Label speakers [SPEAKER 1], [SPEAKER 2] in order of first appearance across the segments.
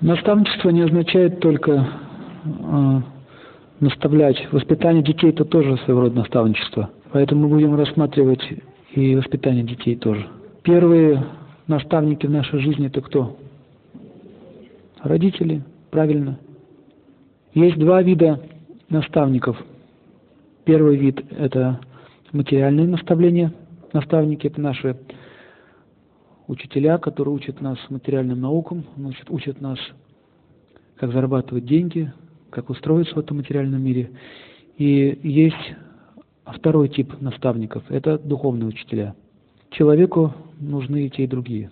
[SPEAKER 1] Наставничество не означает только наставлять. Воспитание детей – это тоже своего рода наставничество. Поэтому мы будем рассматривать и воспитание детей тоже. Первые наставники в нашей жизни – это кто? Родители, правильно. Есть два вида наставников. Первый вид – это материальные наставления. Наставники – это наши учителя, которые учат нас материальным наукам, учат нас, как зарабатывать деньги, как устроиться в этом материальном мире. И есть второй тип наставников – это духовные учителя. Человеку нужны и те, и другие.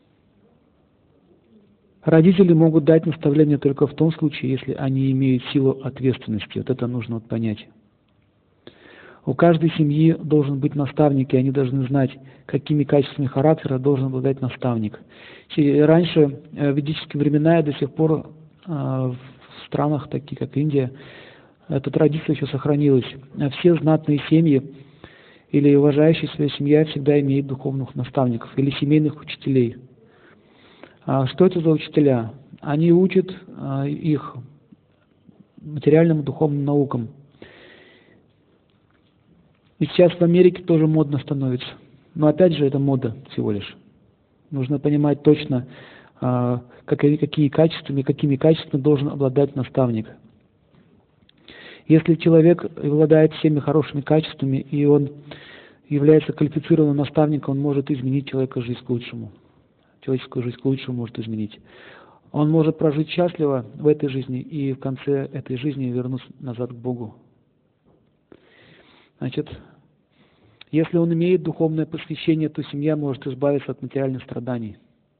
[SPEAKER 1] Родители могут дать наставление только в том случае, если они имеют силу ответственности. Вот это нужно понять. У каждой семьи должен быть наставник, и они должны знать, какими качествами характера должен обладать наставник. И раньше, в ведические времена, и до сих пор в странах, таких как Индия, эта традиция еще сохранилась. Все знатные семьи или уважающая себя семья всегда имеет духовных наставников или семейных учителей. Что это за учителя? Они учат их материальным и духовным наукам. И сейчас в Америке тоже модно становится. Но опять же, это мода всего лишь. Нужно понимать точно, какими качествами должен обладать наставник. Если человек обладает всеми хорошими качествами, и он является квалифицированным наставником, он может изменить человеческую жизнь к лучшему. Человеческую жизнь к лучшему может изменить. Он может прожить счастливо в этой жизни и в конце этой жизни вернуться назад к Богу. Значит, если он имеет духовное посвящение, то семья может избавиться от материальных страданий.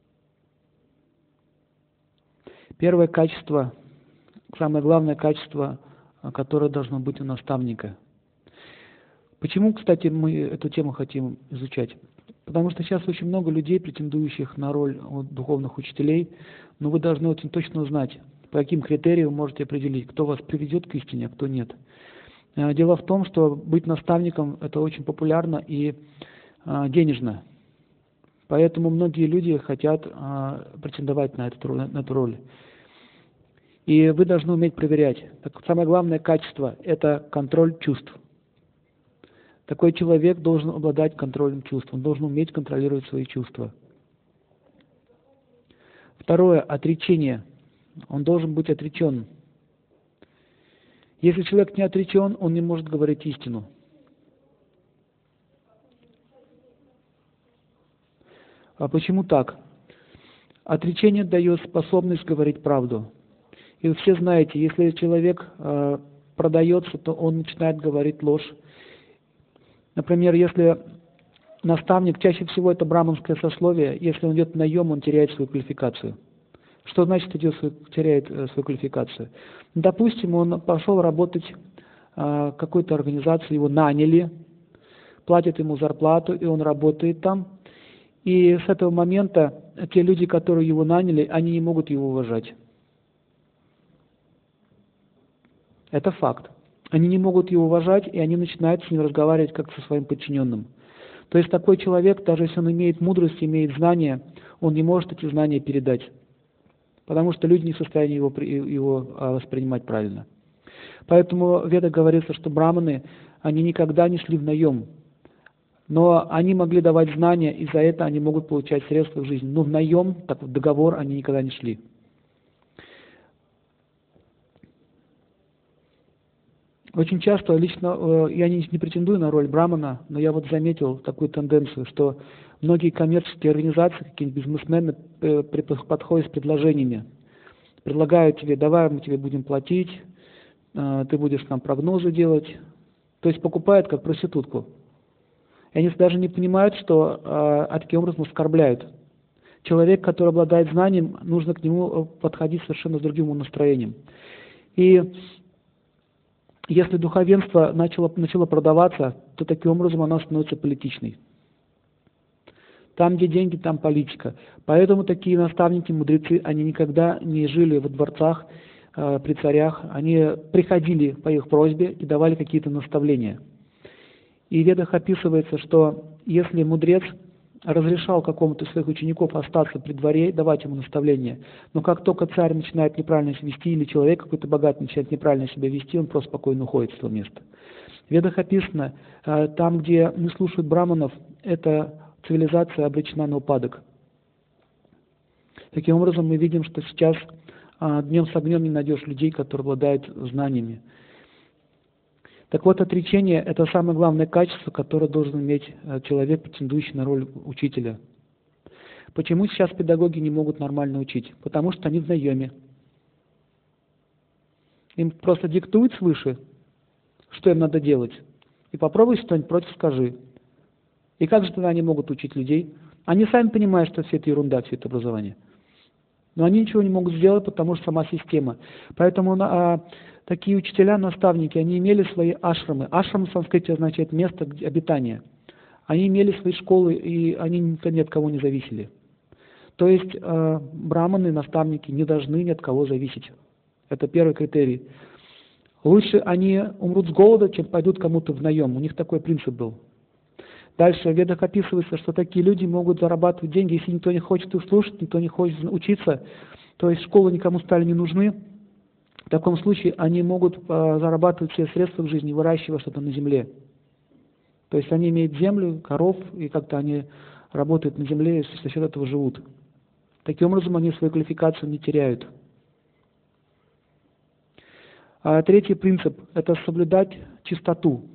[SPEAKER 1] Первое качество, самое главное качество, которое должно быть у наставника. Почему, кстати, мы эту тему хотим изучать? Потому что сейчас очень много людей, претендующих на роль духовных учителей, но вы должны очень точно узнать, по каким критериям вы можете определить, кто вас приведет к истине, а кто нет. Дело в том, что быть наставником – это очень популярно и денежно. Поэтому многие люди хотят претендовать на эту роль. И вы должны уметь проверять. Так, самое главное качество – это контроль чувств. Такой человек должен обладать контролем чувств, он должен уметь контролировать свои чувства. Второе – отречение. Он должен быть отречен. Если человек не отречен, он не может говорить истину. А почему так? Отречение дает способность говорить правду. И вы все знаете, если человек продается, то он начинает говорить ложь. Например, если наставник, чаще всего это браманское сословие, если он идет наем, он теряет свою квалификацию. Что значит теряет свою квалификацию? Допустим, он пошел работать в какой-то организации, его наняли, платят ему зарплату, и он работает там. И с этого момента те люди, которые его наняли, они не могут его уважать. Это факт. Они не могут его уважать, и они начинают с ним разговаривать как со своим подчиненным. То есть такой человек, даже если он имеет мудрость, имеет знания, он не может эти знания передать. Потому что люди не в состоянии его воспринимать правильно. Поэтому в Ведах говорится, что браманы, они никогда не шли в наем. Но они могли давать знания, и за это они могут получать средства в жизни. Но в наем, так в договор они никогда не шли. Очень часто, лично, я не претендую на роль брамана, но я вот заметил такую тенденцию, что многие коммерческие организации, какие-нибудь бизнесмены подходят с предложениями. Предлагают тебе: давай мы тебе будем платить, ты будешь нам прогнозы делать. То есть покупают как проститутку. И они даже не понимают, что таким образом оскорбляют. Человек, который обладает знанием, нужно к нему подходить совершенно с другим настроением. И если духовенство начало продаваться, то таким образом оно становится политичной. Там, где деньги, там политика. Поэтому такие наставники, мудрецы, они никогда не жили во дворцах, при царях. Они приходили по их просьбе и давали какие-то наставления. И в Ведах описывается, что если мудрец разрешал какому-то из своих учеников остаться при дворе, давать ему наставления. Но как только царь начинает неправильно себя вести, или человек какой-то богатый начинает неправильно себя вести, он просто спокойно уходит с этого места. В Ведах описано, там, где не слушают браманов, эта цивилизация обречена на упадок. Таким образом, мы видим, что сейчас днем с огнем не найдешь людей, которые обладают знаниями. Так вот, отречение – это самое главное качество, которое должен иметь человек, претендующий на роль учителя. Почему сейчас педагоги не могут нормально учить? Потому что они в наеме. Им просто диктуют свыше, что им надо делать. И попробуй что-нибудь против скажи. И как же тогда они могут учить людей? Они сами понимают, что все это ерунда, все это образование. Но они ничего не могут сделать, потому что сама система. Поэтому такие учителя, наставники, они имели свои ашрамы. Ашрам в санскрите означает место обитания. Они имели свои школы, и они ни от кого не зависели. То есть браманы, наставники не должны ни от кого зависеть. Это первый критерий. Лучше они умрут с голода, чем пойдут кому-то в наем. У них такой принцип был. Дальше в Ведах описывается, что такие люди могут зарабатывать деньги, если никто не хочет их слушать, никто не хочет учиться, то есть школы никому стали не нужны. В таком случае они могут зарабатывать все средства в жизни, выращивая что-то на земле. То есть они имеют землю, коров, и как-то они работают на земле и за счет этого живут. Таким образом, они свою квалификацию не теряют. Третий принцип – это соблюдать чистоту.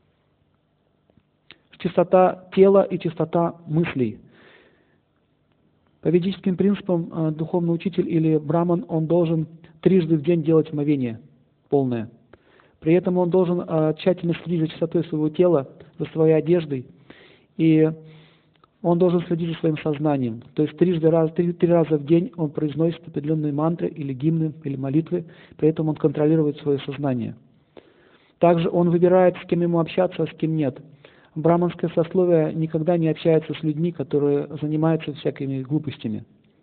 [SPEAKER 1] Чистота тела и чистота мыслей. По ведическим принципам духовный учитель или браман, он должен трижды в день делать омовение полное. При этом он должен тщательно следить за чистотой своего тела, за своей одеждой, и он должен следить за своим сознанием. То есть три раза в день он произносит определенные мантры или гимны, или молитвы, при этом он контролирует свое сознание. Также он выбирает, с кем ему общаться, а с кем нет. Браманское сословие никогда не общается с людьми, которые занимаются всякими глупостями.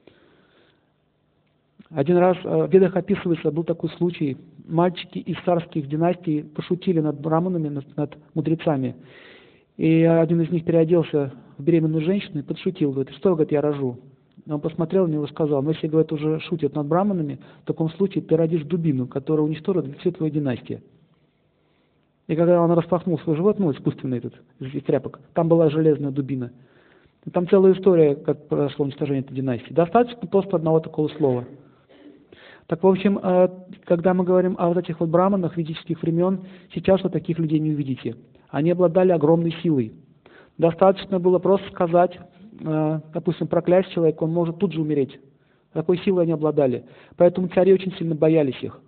[SPEAKER 1] Один раз в Ведах описывается, был такой случай, мальчики из царских династий пошутили над браманами, над мудрецами. И один из них переоделся в беременную женщину и подшутил, говорит: что, говорит, я рожу. Он посмотрел на него и сказал: ну если, говорит, уже шутят над браманами, в таком случае ты родишь дубину, которая уничтожит всю твою династию. И когда он распахнул свой живот, искусственный этот, из тряпок, там была железная дубина. И там целая история, как произошло уничтожение этой династии. Достаточно просто одного такого слова. Так, в общем, когда мы говорим о вот этих вот браманах ведических времен, сейчас вы таких людей не увидите. Они обладали огромной силой. Достаточно было просто сказать, допустим, проклясть человека, он может тут же умереть. Такой силой они обладали. Поэтому цари очень сильно боялись их.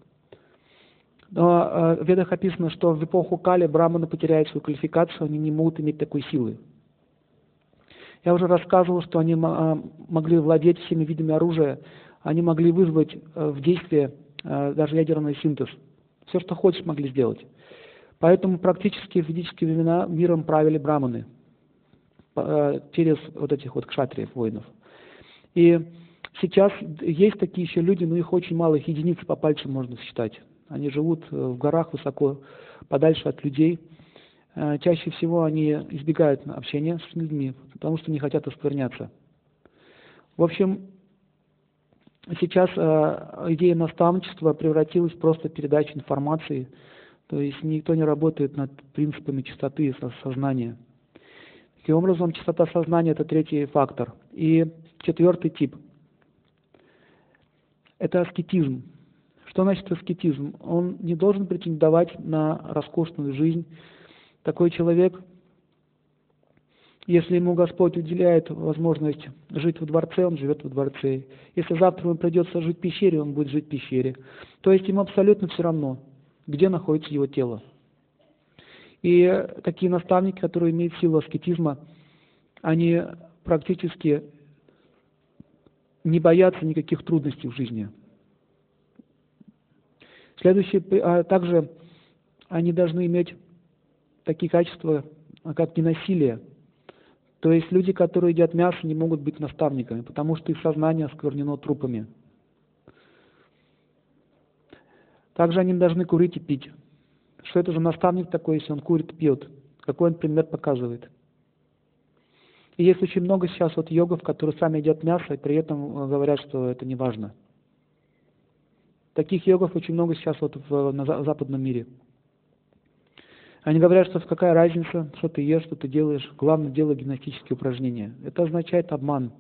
[SPEAKER 1] Но в Ведах описано, что в эпоху Кали браманы потеряют свою квалификацию, они не могут иметь такой силы. Я уже рассказывал, что они могли владеть всеми видами оружия, они могли вызвать в действие даже ядерный синтез. Все, что хочешь, могли сделать. Поэтому практически в ведические времена миром правили браманы через вот этих вот кшатриев, воинов. И сейчас есть такие еще люди, но их очень мало, их единицы по пальцам можно считать. Они живут в горах высоко, подальше от людей. Чаще всего они избегают общения с людьми, потому что не хотят оскверняться. В общем, сейчас идея наставничества превратилась просто в передачу информации, то есть никто не работает над принципами чистоты сознания. Таким образом, чистота сознания – это третий фактор. И четвертый тип – это аскетизм. Что значит аскетизм? Он не должен претендовать на роскошную жизнь. Такой человек, если ему Господь уделяет возможность жить во дворце, он живет во дворце. Если завтра ему придется жить в пещере, он будет жить в пещере. То есть ему абсолютно все равно, где находится его тело. И такие наставники, которые имеют силу аскетизма, они практически не боятся никаких трудностей в жизни. Следующее, также они должны иметь такие качества, как ненасилие. То есть люди, которые едят мясо, не могут быть наставниками, потому что их сознание осквернено трупами. Также они должны курить и пить. Что это за наставник такой, если он курит и пьет? Какой он пример показывает? И есть очень много сейчас вот йогов, которые сами едят мясо, и при этом говорят, что это не важно. Таких йогов очень много сейчас вот на западном мире. Они говорят, что какая разница, что ты ешь, что ты делаешь, главное, делай гимнастические упражнения. Это означает обман.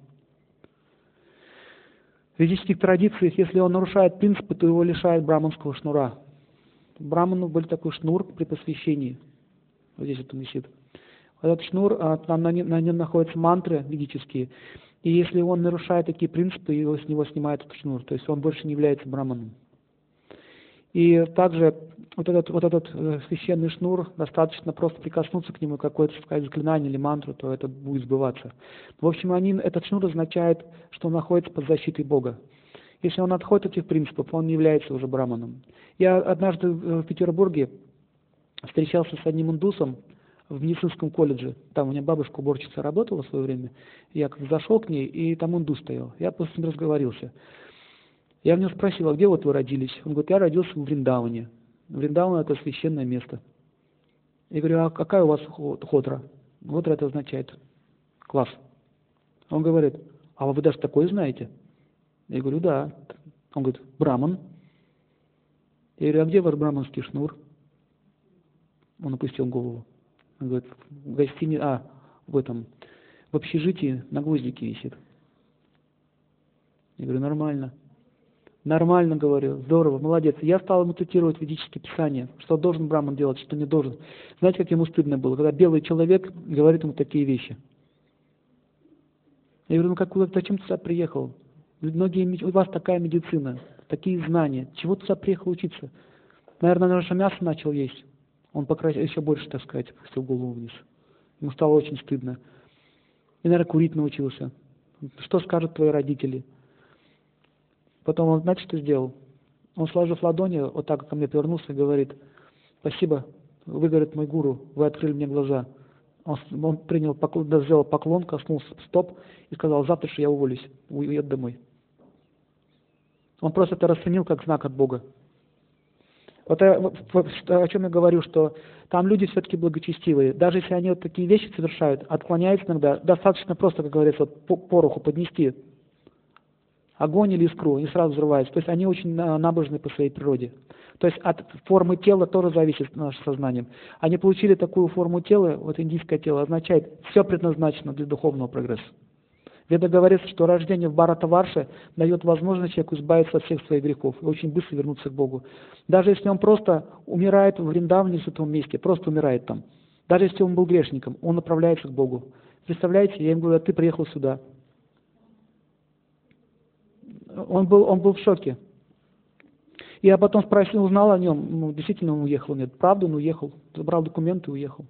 [SPEAKER 1] В ведических традициях, если он нарушает принципы, то его лишают браманского шнура. У браманов был такой шнур при посвящении. Вот здесь вот он висит. Этот шнур, на нем находятся мантры ведические. И если он нарушает такие принципы, его с него снимают этот шнур. То есть он больше не является браманом. И также вот этот священный шнур, достаточно просто прикоснуться к нему, какое-то сказать заклинание или мантру, то это будет сбываться. В общем, этот шнур означает, что он находится под защитой Бога. Если он отходит от этих принципов, он не является уже браманом. Я однажды в Петербурге встречался с одним индусом в медицинском колледже. Там у меня бабушка уборщица работала в свое время. Я зашел к ней, и там индус стоял. Я просто с ним разговорился. Я в него спросил, а где вот вы родились? Он говорит, я родился в Вриндаване. Вриндаван — это священное место. Я говорю, а какая у вас хотра? Хотра — это означает класс. Он говорит, а вы даже такое знаете? Я говорю, да. Он говорит, браман. Я говорю, а где ваш браманский шнур? Он опустил голову. Он говорит, в гостинице, в общежитии на гвоздике висит. Я говорю, нормально. Нормально, говорю, здорово, молодец. Я стал ему цитировать ведические писания, что должен браман делать, что не должен. Знаете, как ему стыдно было, когда белый человек говорит ему такие вещи. Я говорю, зачем ты сюда приехал? У вас такая медицина, такие знания. Чего ты сюда приехал учиться? Наверное, наше мясо начал есть. Он еще больше, так сказать, опустил голову вниз. Ему стало очень стыдно. И, наверное, курить научился. Что скажут твои родители? Потом он, знаете, что сделал? Он, сложив ладони, вот так ко мне повернулся и говорит, спасибо, вы, говорит, мой гуру, вы открыли мне глаза. Он сделал поклон, коснулся стоп и сказал, завтра же я уволюсь, уеду домой. Он просто это расценил как знак от Бога. Вот о чем я говорю, что там люди все-таки благочестивые. Даже если они вот такие вещи совершают, отклоняются иногда, достаточно просто, как говорится, пороху поднести огонь или искру, и сразу взрываются. То есть они очень набожны по своей природе. То есть от формы тела тоже зависит наше сознание. Они получили такую форму тела, вот индийское тело, означает, все предназначено для духовного прогресса. Веда говорится, что рождение в Бхаратаварше дает возможность человеку избавиться от всех своих грехов и очень быстро вернуться к Богу. Даже если он просто умирает в Вриндаване, в святом месте, просто умирает там. Даже если он был грешником, он направляется к Богу. Представляете, я им говорю, а ты приехал сюда. Он был в шоке. Я потом спросил, узнал о нем, действительно он уехал, нет, правда он уехал, забрал документы и уехал.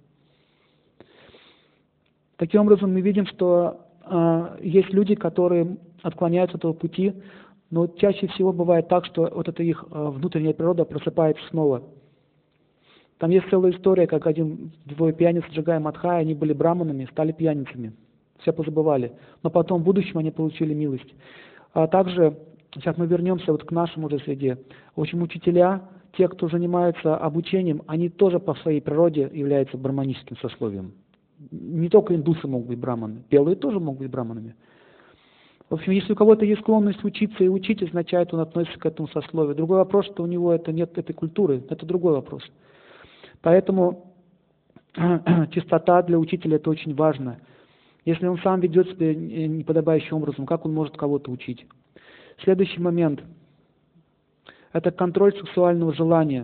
[SPEAKER 1] Таким образом, мы видим, что есть люди, которые отклоняются от этого пути, но чаще всего бывает так, что вот эта их внутренняя природа просыпается снова. Там есть целая история, как двое пьяниц Джагай и Мадхай, они были браманами, стали пьяницами, все позабывали, но потом в будущем они получили милость. А также, сейчас мы вернемся вот к нашему уже среде. В общем, учителя, те, кто занимаются обучением, они тоже по своей природе являются браманическим сословием. Не только индусы могут быть браманы, белые тоже могут быть браманами. В общем, если у кого-то есть склонность учиться и учить, означает, он относится к этому сословию. Другой вопрос, что у него нет этой культуры, это другой вопрос. Поэтому чистота для учителя это очень важно. Если он сам ведет себя неподобающим образом, как он может кого-то учить? Следующий момент – это контроль сексуального желания.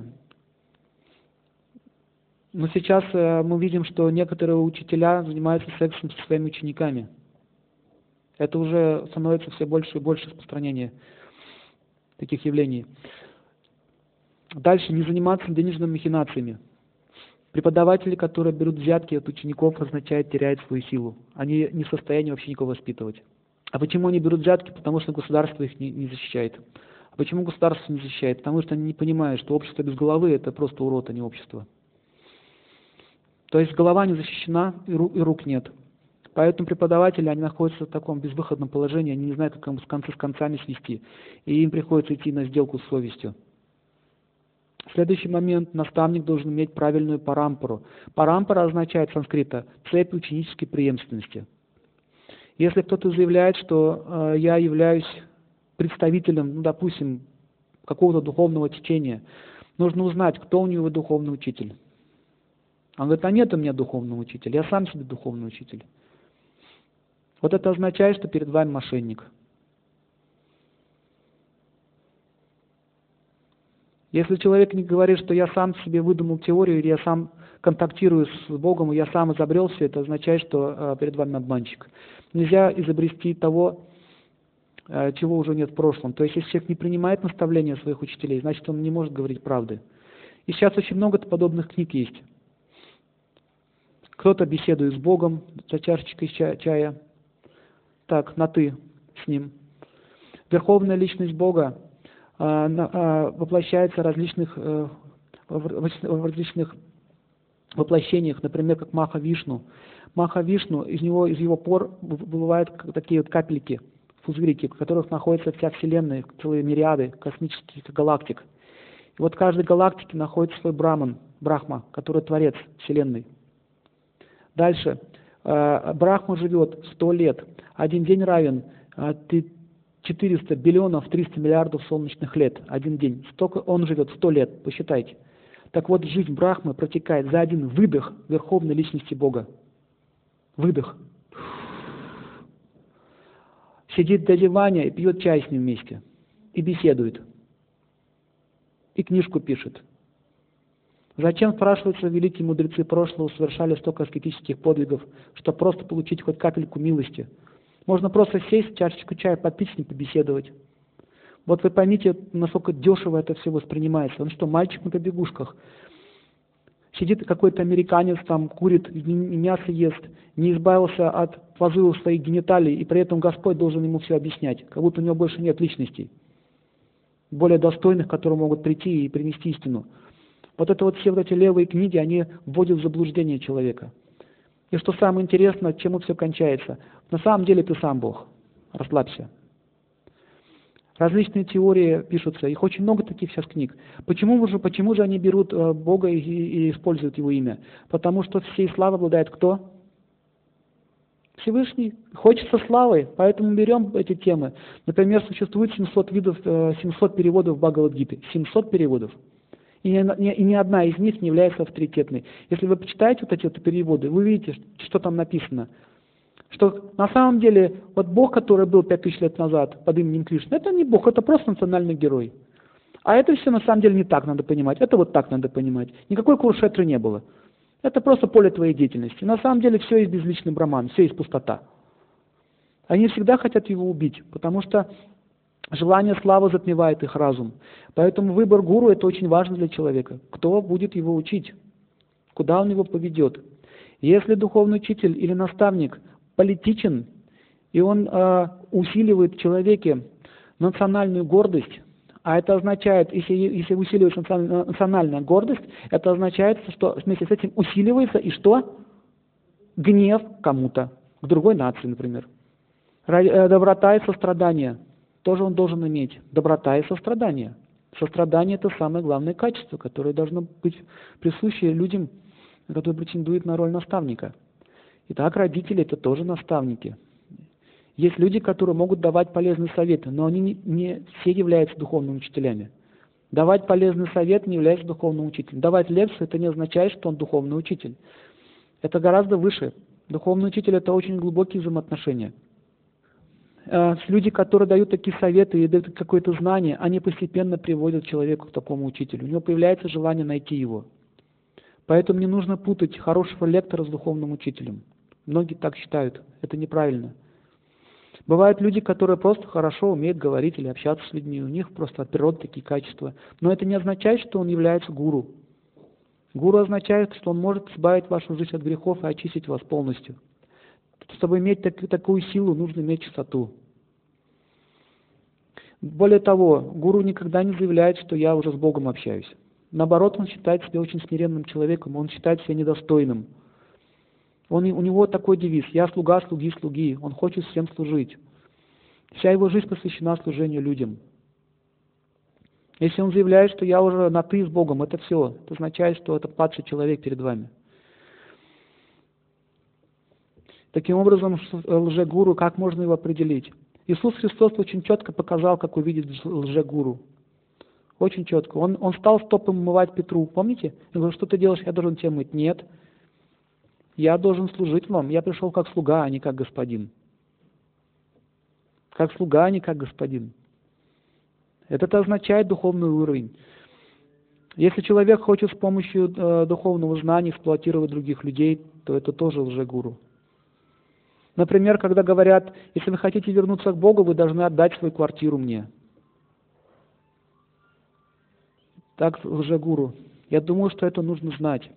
[SPEAKER 1] Но сейчас мы видим, что некоторые учителя занимаются сексом со своими учениками. Это уже становится все больше и больше распространение таких явлений. Дальше, не заниматься денежными махинациями. Преподаватели, которые берут взятки от учеников, означает теряют свою силу. Они не в состоянии вообще никого воспитывать. А почему они берут взятки? Потому что государство их не защищает. А почему государство не защищает? Потому что они не понимают, что общество без головы – это просто урод, а не общество. То есть голова не защищена, и рук нет. Поэтому преподаватели, они находятся в таком безвыходном положении, они не знают, как с концы с концами свести. И им приходится идти на сделку с совестью. Следующий момент. Наставник должен иметь правильную парампару. Парампара означает с санскрита цепь ученической преемственности. Если кто-то заявляет, что я являюсь представителем, ну, допустим, какого-то духовного течения, нужно узнать, кто у него духовный учитель. Он говорит, а нет у меня духовного учителя, я сам себе духовный учитель. Вот это означает, что перед вами мошенник. Если человек не говорит, что я сам себе выдумал теорию, или я сам контактирую с Богом, и я сам изобрел все, это означает, что перед вами обманщик. Нельзя изобрести того, чего уже нет в прошлом. То есть, если человек не принимает наставления своих учителей, значит, он не может говорить правды. И сейчас очень много подобных книг есть. Кто-то беседует с Богом за чашечкой чая, так, на «ты» с Ним. Верховная личность Бога воплощается в различных воплощениях, например, как Маха Вишну. Маха Вишну, из его пор бывают такие вот капельки, пузырики, в которых находится вся Вселенная, целые мириады космических галактик. И вот в каждой галактике находится свой Брахма, который творец Вселенной. Дальше. Брахма живет 100 лет. Один день равен 400 биллионов 300 миллиардов солнечных лет. Один день. Столько он живет, 100 лет. Посчитайте. Так вот, жизнь Брахмы протекает за один выдох Верховной Личности Бога. Выдох. Сидит дядя Ваня и пьет чай с ним вместе. И беседует. И книжку пишет. Зачем, спрашивается, великие мудрецы прошлого совершали столько аскетических подвигов, чтобы просто получить хоть капельку милости? Можно просто сесть, чашечку чая попить с ним, побеседовать. Вот вы поймите, насколько дешево это все воспринимается. Он что, мальчик на побегушках? Сидит какой-то американец, там курит, мясо ест, не избавился от позывов своих гениталий, и при этом Господь должен ему все объяснять, как будто у него больше нет личностей, более достойных, которые могут прийти и принести истину. Вот это вот все вот эти левые книги, они вводят в заблуждение человека. И что самое интересное, чем все кончается? На самом деле ты сам Бог. Расслабься. Различные теории пишутся, их очень много таких сейчас книг. Почему же они берут Бога и используют Его имя? Потому что всей славой обладает кто? Всевышний. Хочется славы, поэтому берем эти темы. Например, существует 700 переводов Бхагавад-гиты. 700 переводов. И ни одна из них не является авторитетной. Если вы почитаете вот эти вот переводы, вы увидите, что там написано. Что на самом деле, вот Бог, который был 5000 лет назад под именем Кришна, это не Бог, это просто национальный герой. А это все на самом деле не так надо понимать, это вот так надо понимать. Никакой Курушетры не было. Это просто поле твоей деятельности. На самом деле все есть безличный браман, все есть пустота. Они всегда хотят его убить, потому что желание славы затмевает их разум. Поэтому выбор гуру – это очень важно для человека. Кто будет его учить? Куда он его поведет? Если духовный учитель или наставник политичен, и он усиливает в человеке национальную гордость, а это означает, если усиливается национальная гордость, это означает, что вместе с этим усиливается и что? Гнев кому-то, к другой нации, например. Доброта и сострадание тоже он должен иметь. Доброта и сострадание. Сострадание – это самое главное качество, которое должно быть присуще людям, которые претендуют на роль наставника. Итак, родители – это тоже наставники. Есть люди, которые могут давать полезные советы, но они не все являются духовными учителями. Давать полезный совет не является духовным учителем. Давать лекцию – это не означает, что он духовный учитель. Это гораздо выше. Духовный учитель – это очень глубокие взаимоотношения. Люди, которые дают такие советы и дают какое-то знание, они постепенно приводят человека к такому учителю. У него появляется желание найти его. Поэтому не нужно путать хорошего лектора с духовным учителем. Многие так считают. Это неправильно. Бывают люди, которые просто хорошо умеют говорить или общаться с людьми. У них просто от природы такие качества. Но это не означает, что он является гуру. Гуру означает, что он может избавить вашу жизнь от грехов и очистить вас полностью. Чтобы иметь такую силу, нужно иметь чистоту. Более того, гуру никогда не заявляет, что я уже с Богом общаюсь. Наоборот, он считает себя очень смиренным человеком, он считает себя недостойным. У него такой девиз: «Я слуга слуги слуги», он хочет всем служить. Вся его жизнь посвящена служению людям. Если он заявляет, что я уже на «ты» с Богом, это все. Это означает, что это падший человек перед вами. Таким образом, лжегуру, как можно его определить? Иисус Христос очень четко показал, как увидеть лжегуру. Очень четко. Он стал стопом умывать Петру, помните? Он говорит, что ты делаешь, я должен тебя мыть. Нет, я должен служить вам. Я пришел как слуга, а не как господин. Как слуга, а не как господин. Это означает духовный уровень. Если человек хочет с помощью духовного знания эксплуатировать других людей, то это тоже лжегуру. Например, когда говорят, если вы хотите вернуться к Богу, вы должны отдать свою квартиру мне. Так лжегуру. Я думаю, что это нужно знать.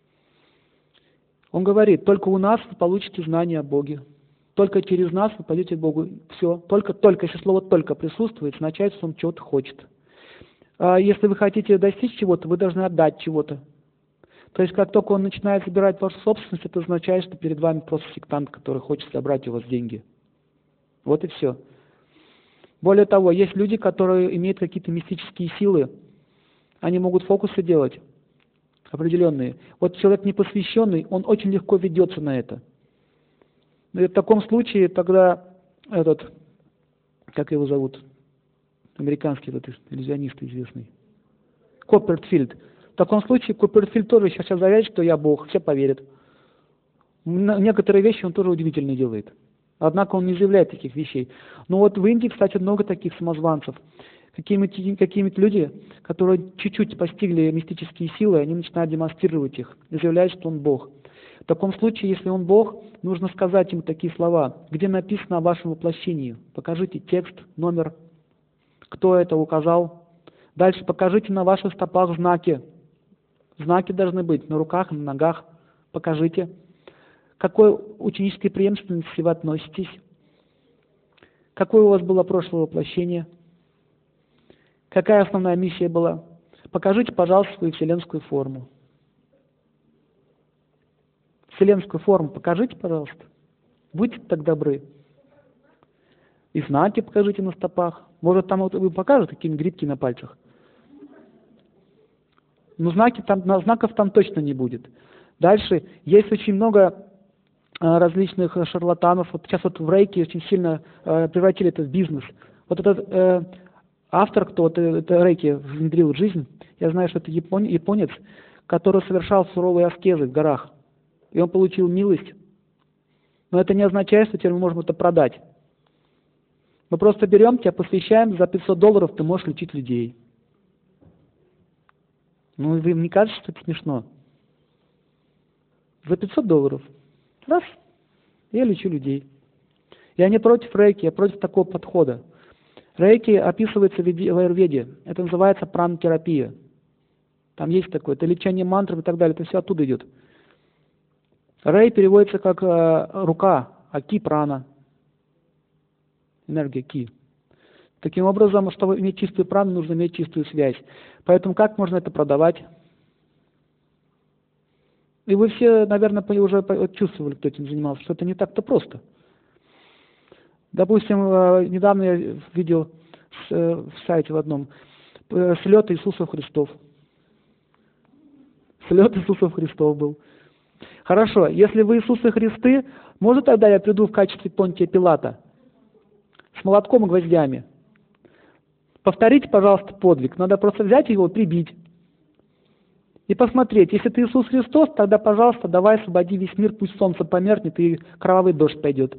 [SPEAKER 1] Он говорит, только у нас вы получите знание о Боге. Только через нас вы пойдете к Богу. Все. Только, если слово «только» присутствует, означает, что он чего-то хочет. А если вы хотите достичь чего-то, вы должны отдать чего-то. То есть, как только он начинает забирать вашу собственность, это означает, что перед вами просто сектант, который хочет забрать у вас деньги. Вот и все. Более того, есть люди, которые имеют какие-то мистические силы. Они могут фокусы делать определенные. Вот человек непосвященный, он очень легко ведется на это. И в таком случае тогда как его зовут, американский иллюзионист известный, Копперфильд. В таком случае Копперфильд тоже сейчас заявит, что я Бог, все поверят. Некоторые вещи он тоже удивительно делает. Однако он не заявляет таких вещей. Но вот в Индии, кстати, много таких самозванцев. Какие-то люди, которые чуть-чуть постигли мистические силы, они начинают демонстрировать их и заявляют, что он Бог. В таком случае, если он Бог, нужно сказать ему такие слова. Где написано о вашем воплощении? Покажите текст, номер, кто это указал. Дальше покажите на ваших стопах знаки. Знаки должны быть на руках, на ногах. Покажите. К какой ученической преемственности вы относитесь? Какое у вас было прошлое воплощение? Какая основная миссия была? Покажите, пожалуйста, свою вселенскую форму. Вселенскую форму покажите, пожалуйста. Будьте так добры. И знаки покажите на стопах. Может, там вы покажете какие-нибудь грибки на пальцах. Но знаков там точно не будет. Дальше есть очень много различных шарлатанов. Вот сейчас вот в рейке очень сильно превратили это в бизнес. Вот этот автор, кто это рейки внедрил в жизнь, я знаю, что это японец, который совершал суровые аскезы в горах. И он получил милость. Но это не означает, что теперь мы можем это продать. Мы просто берем тебя, посвящаем, за $500 ты можешь лечить людей. Ну, им не кажется, что это смешно? За $500. Раз, я лечу людей. Я не против рейки, я против такого подхода. Рейки описывается в аюрведе. Это называется пранотерапия. Там есть такое, это лечение мантрами и так далее, это все оттуда идет. Рей переводится как рука, а ки прана. Энергия ки. Таким образом, чтобы иметь чистую прану, нужно иметь чистую связь. Поэтому как можно это продавать? И вы все, наверное, уже чувствовали, кто этим занимался, что это не так-то просто. Допустим, недавно я видел в сайте в одном слет Иисусов Христов. Слет Иисусов Христов был. Хорошо, если вы Иисусы Христы, может тогда я приду в качестве Понтия Пилата? С молотком и гвоздями. Повторите, пожалуйста, подвиг. Надо просто взять его и прибить. И посмотреть, если ты Иисус Христос, тогда, пожалуйста, давай освободи весь мир, пусть солнце померкнет и кровавый дождь пойдет.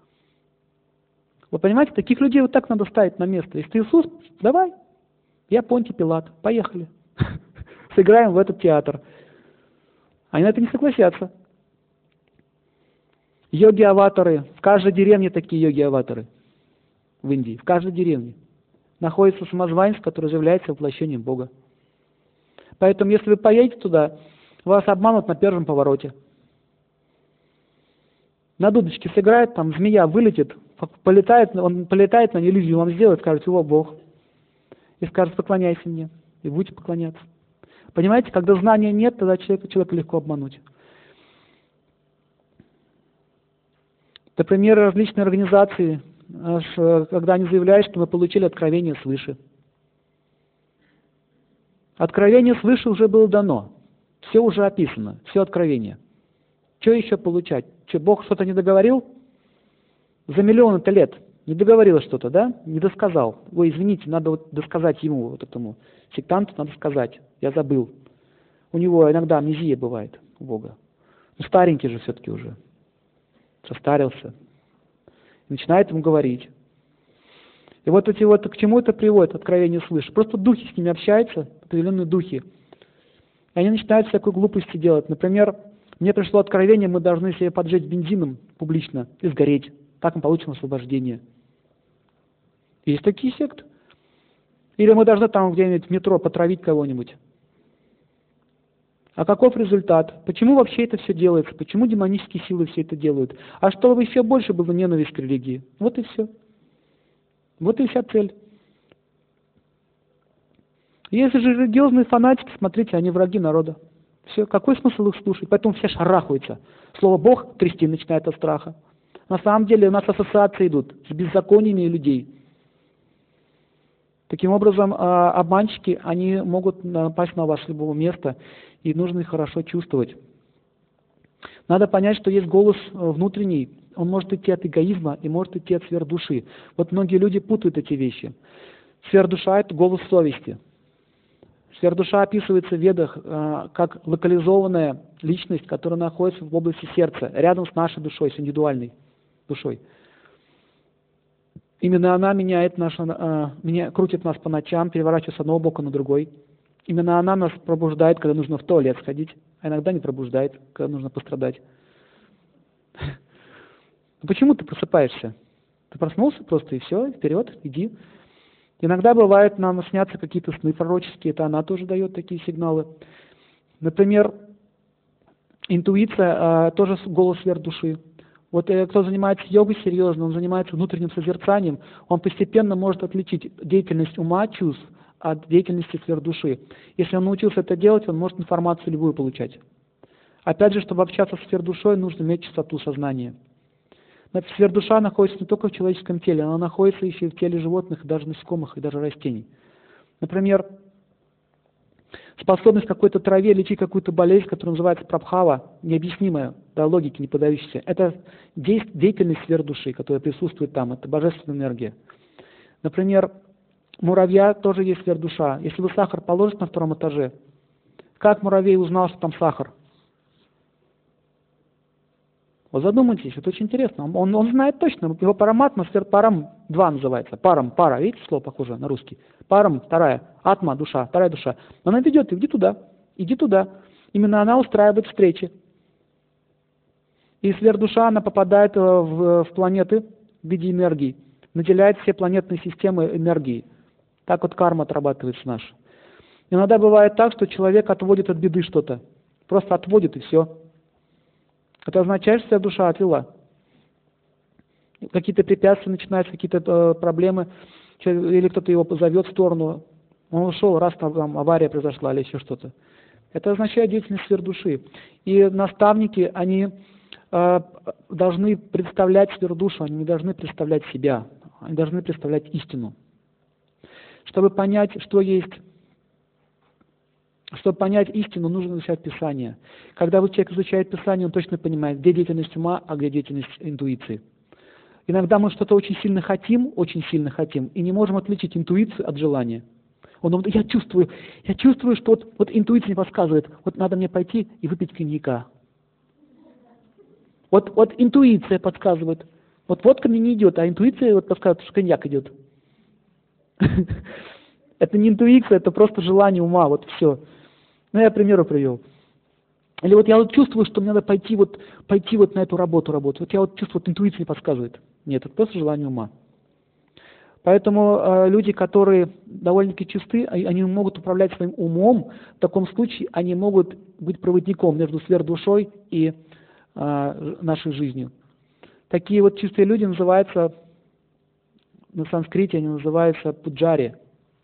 [SPEAKER 1] Вы понимаете, таких людей вот так надо ставить на место. Если ты Иисус, давай, я Понтий Пилат, поехали. Сыграем в этот театр. Они на это не согласятся. Йоги-аватары. В каждой деревне такие йоги-аватары. В Индии. В каждой деревне находится самозванец, который является воплощением Бога. Поэтому, если вы поедете туда, вас обманут на первом повороте. На дудочке сыграет, там змея вылетит, он полетает на иллюзию, вам сделает, скажет, его Бог. И скажет, поклоняйся мне. И будете поклоняться. Понимаете, когда знания нет, тогда человека легко обмануть. Например, различные организации, когда они заявляют, что мы получили откровение свыше. Откровение свыше уже было дано. Все уже описано, все откровение. Что еще получать? Что, Бог что-то не договорил? За миллионы-то лет не договорил что-то, да? Не досказал. Ой, извините, надо вот досказать ему, вот этому сектанту надо сказать. Я забыл. У него иногда амнезия бывает, у Бога. Ну, старенький же все-таки уже. Состарился. Начинает ему говорить. И вот эти вот, к чему это приводит, откровение свыше? Просто духи с ними общаются, определенные духи. И они начинают всякую глупости делать. Например, мне пришло откровение, мы должны себя поджечь бензином публично и сгореть. Так мы получим освобождение. Есть такие секты. Или мы должны там где-нибудь в метро потравить кого-нибудь. А каков результат? Почему вообще это все делается? Почему демонические силы все это делают? А чтобы еще больше было ненависть к религии. Вот и все. Вот и вся цель. Если же религиозные фанатики, смотрите, они враги народа. Все, какой смысл их слушать? Поэтому все шарахаются. Слово «Бог» трясти начинает от страха. На самом деле у нас ассоциации идут с беззакониями людей. Таким образом, обманщики, они могут напасть на вас с любого места, и нужно их хорошо чувствовать. Надо понять, что есть голос внутренний, он может идти от эгоизма и может идти от сверхдуши. Вот многие люди путают эти вещи. Сверхдуша – это голос совести. Сверхдуша описывается в Ведах как локализованная личность, которая находится в области сердца, рядом с нашей душой, с индивидуальной душой. Именно она крутит нас по ночам, переворачивает с одного бока на другой. Именно она нас пробуждает, когда нужно в туалет сходить, а иногда не пробуждает, когда нужно пострадать. Почему ты просыпаешься? Ты проснулся просто и все, вперед, иди. Иногда бывает, нам снятся какие-то сны пророческие, это она тоже дает такие сигналы. Например, интуиция тоже голос сверхдуши. Вот кто занимается йогой серьезно, он занимается внутренним созерцанием, он постепенно может отличить деятельность ума, чувств от деятельности сверхдуши. Если он научился это делать, он может информацию любую получать. Опять же, чтобы общаться с сверхдушой, нужно иметь чистоту сознания. Сверхдуша находится не только в человеческом теле, она находится еще и в теле животных, и даже насекомых, и даже растений. Например, способность какой-то траве лечить какую-то болезнь, которая называется прабхава, необъяснимая, да, логике не поддающаяся. Это деятельность сверхдуши, которая присутствует там, это божественная энергия. Например, муравья тоже есть сверхдуша. Если вы сахар положите на втором этаже, как муравей узнал, что там сахар? Вот задумайтесь, это очень интересно. Он знает точно, его параматма, парам 2 называется. Пара, видите, слово похоже на русский. Парам, вторая, атма, душа, вторая душа. Она ведет, иди туда. Именно она устраивает встречи. И сверхдуша, она попадает в планеты в виде энергии, наделяет все планетные системы энергией. Так вот карма отрабатывается наша. Иногда бывает так, что человек отводит от беды что-то. Просто отводит и все. Это означает, что душа отвела. Какие-то препятствия начинаются, какие-то проблемы, или кто-то его позовет в сторону, он ушел, раз там авария произошла или еще что-то. Это означает деятельность сверхдуши. И наставники, они должны представлять сверхдушу, они не должны представлять себя, они должны представлять истину. Чтобы понять, что есть, чтобы понять истину, нужно изучать Писание. Когда человек изучает Писание, он точно понимает, где деятельность ума, а где деятельность интуиции. Иногда мы что-то очень сильно хотим, и не можем отличить интуицию от желания. Он думает, я чувствую, что вот интуиция мне подсказывает, вот надо мне пойти и выпить коньяка. Вот интуиция подсказывает. Вот водка мне не идет, а интуиция вот подсказывает, что коньяк идет. Это не интуиция, это просто желание ума, вот все. Ну, я примеры привел. Или вот я вот чувствую, что мне надо пойти вот на эту работу работать. Вот я вот чувствую, вот интуиция не подсказывает. Нет, это просто желание ума. Поэтому люди, которые довольно-таки чисты, они могут управлять своим умом. В таком случае они могут быть проводником между сверхдушой и нашей жизнью. Такие вот чистые люди называются, на санскрите они называются пуджари.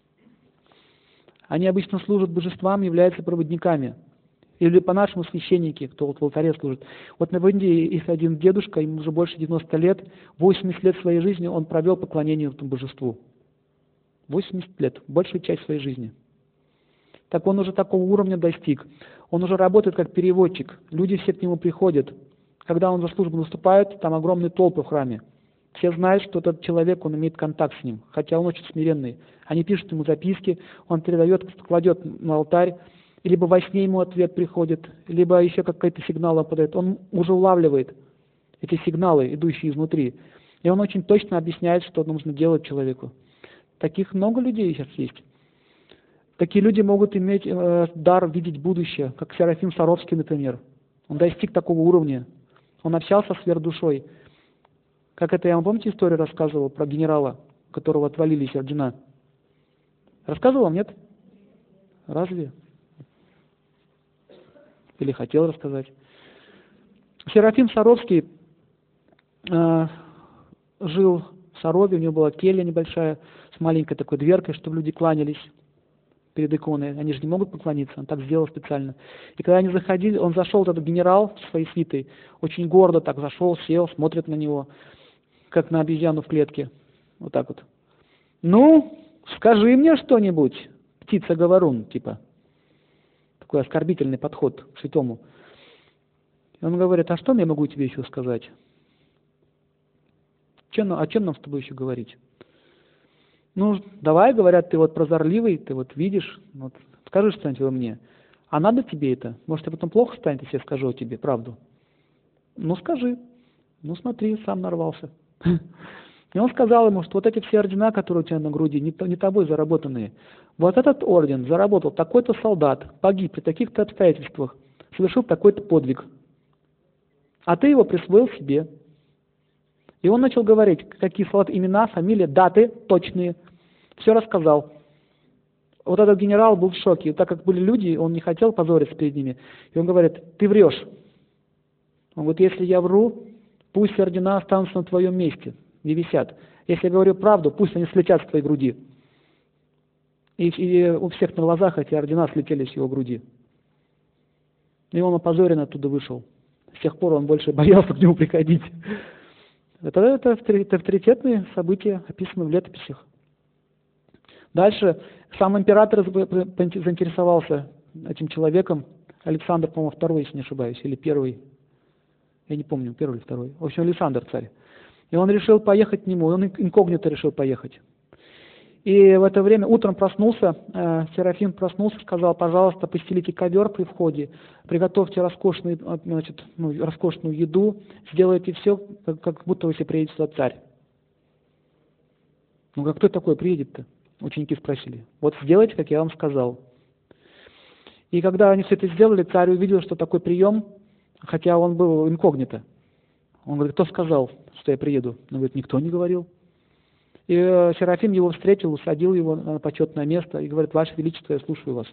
[SPEAKER 1] Они обычно служат божествам, являются проводниками. Или по-нашему священники, кто вот в алтаре служит. Вот в Индии есть один дедушка, ему уже больше 90 лет, 80 лет своей жизни он провел поклонение этому божеству. 80 лет, большую часть своей жизни. Так он уже такого уровня достиг. Он уже работает как переводчик. Люди все к нему приходят. когда он за службу наступает, там огромные толпы в храме. Все знают, что этот человек, он имеет контакт с ним, хотя он очень смиренный. Они пишут ему записки, он передает, кладет на алтарь, и либо во сне ему ответ приходит, либо еще какой-то сигнал он подает. Он уже улавливает эти сигналы, идущие изнутри. И он очень точно объясняет, что нужно делать человеку. Таких много людей сейчас есть. Такие люди могут иметь дар видеть будущее, как Серафим Саровский, например. Он достиг такого уровня. Он общался с сверхдушой. Как это я вам, помните, историю рассказывал про генерала, у которого отвалились ордена? Рассказывал вам, нет? Разве? Или хотел рассказать? Серафим Саровский жил в Сарове, у него была келья небольшая, с маленькой такой дверкой, чтобы люди кланялись перед иконой. Они же не могут поклониться, он так сделал специально. И когда они заходили, он зашел, этот генерал с своей свитой, очень гордо так зашел, сел, смотрит на него, как на обезьяну в клетке. Вот так вот. Ну, скажи мне что-нибудь, птица-говорун, типа. Такой оскорбительный подход к святому. И он говорит, а что я могу тебе еще сказать? О чем нам с тобой еще говорить? Ну, давай, говорят, ты вот прозорливый, ты вот видишь, вот, скажи что-нибудь во мне. А надо тебе это? Может, тебе потом плохо станет, если я скажу тебе правду? Ну, скажи. Ну, смотри, сам нарвался. И он сказал ему, что вот эти все ордена, которые у тебя на груди, не тобой заработанные. Вот этот орден заработал такой-то солдат, погиб при таких-то обстоятельствах, совершил такой-то подвиг. А ты его присвоил себе. И он начал говорить, какие солдаты, имена, фамилии, даты точные. Все рассказал. Вот этот генерал был в шоке. И так как были люди, он не хотел позориться перед ними. И он говорит, ты врешь. Он говорит, если я вру, пусть ордена останутся на твоем месте, не висят. Если я говорю правду, пусть они слетят с твоей груди. И у всех на глазах эти ордена слетели с его груди. И он опозорен оттуда вышел. С тех пор он больше боялся к нему приходить. Это авторитетные события, описаны в летописях. Дальше сам император заинтересовался этим человеком. Александр, по-моему, второй, если не ошибаюсь, или первый. Я не помню, первый или второй. В общем, Александр царь. И он решил поехать к нему, он инкогнито решил поехать. И в это время утром проснулся, Серафим проснулся, сказал, пожалуйста, постелите ковер при входе, приготовьте роскошную еду, сделайте все, как будто вы себе приедете сюда царь. Ну, как кто такой приедет-то? Ученики спросили. Вот сделайте, как я вам сказал. И когда они все это сделали, царь увидел, что такой прием, хотя он был инкогнито. Он говорит, кто сказал, что я приеду? Он говорит, никто не говорил. И Серафим его встретил, усадил его на почетное место и говорит, Ваше Величество, я слушаю вас.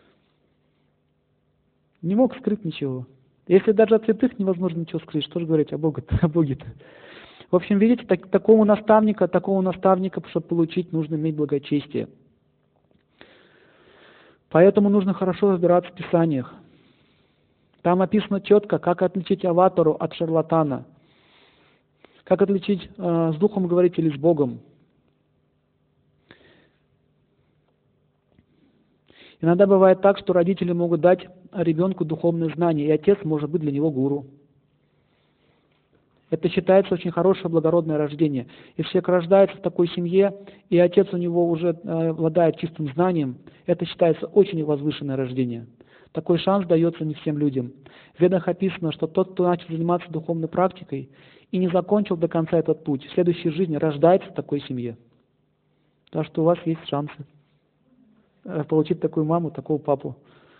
[SPEAKER 1] Не мог скрыть ничего. Если даже от святых невозможно ничего скрыть, что же говорить о Боге-то? В общем, видите, такого наставника, чтобы получить, нужно иметь благочестие. Поэтому нужно хорошо разбираться в Писаниях. Там описано четко, как отличить аватару от шарлатана, как отличить с духом говорить или с Богом. Иногда бывает так, что родители могут дать ребенку духовные знания, и отец может быть для него гуру. Это считается очень хорошее благородное рождение. Если человек рождается в такой семье, и отец у него уже обладает чистым знанием, это считается очень возвышенное рождение. Такой шанс дается не всем людям. В Ведах описано, что тот, кто начал заниматься духовной практикой и не закончил до конца этот путь, в следующей жизни рождается в такой семье. Так что у вас есть шансы получить такую маму, такого папу.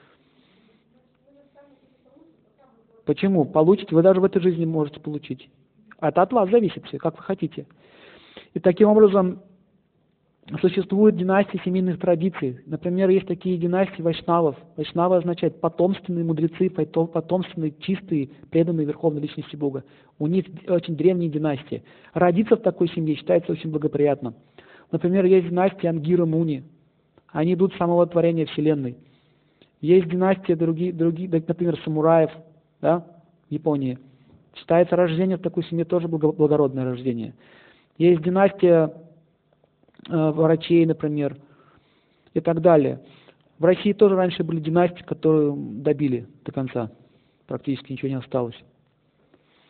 [SPEAKER 1] Почему? Получите, вы даже в этой жизни можете получить. Это от вас зависит все, как вы хотите. И таким образом существуют династии семейных традиций. Например, есть такие династии вайшнавов. Вайшнавы означает потомственные мудрецы, потомственные, чистые, преданные верховной личности Бога. У них очень древние династии. Родиться в такой семье считается очень благоприятно. Например, есть династия Ангира Муни. Они идут с самого творения Вселенной. Есть династия другие, например, самураев, да, в Японии. Считается рождение в такой семье тоже благородное рождение. Есть династия врачей, например, и так далее. В России тоже раньше были династии, которые добили до конца. Практически ничего не осталось.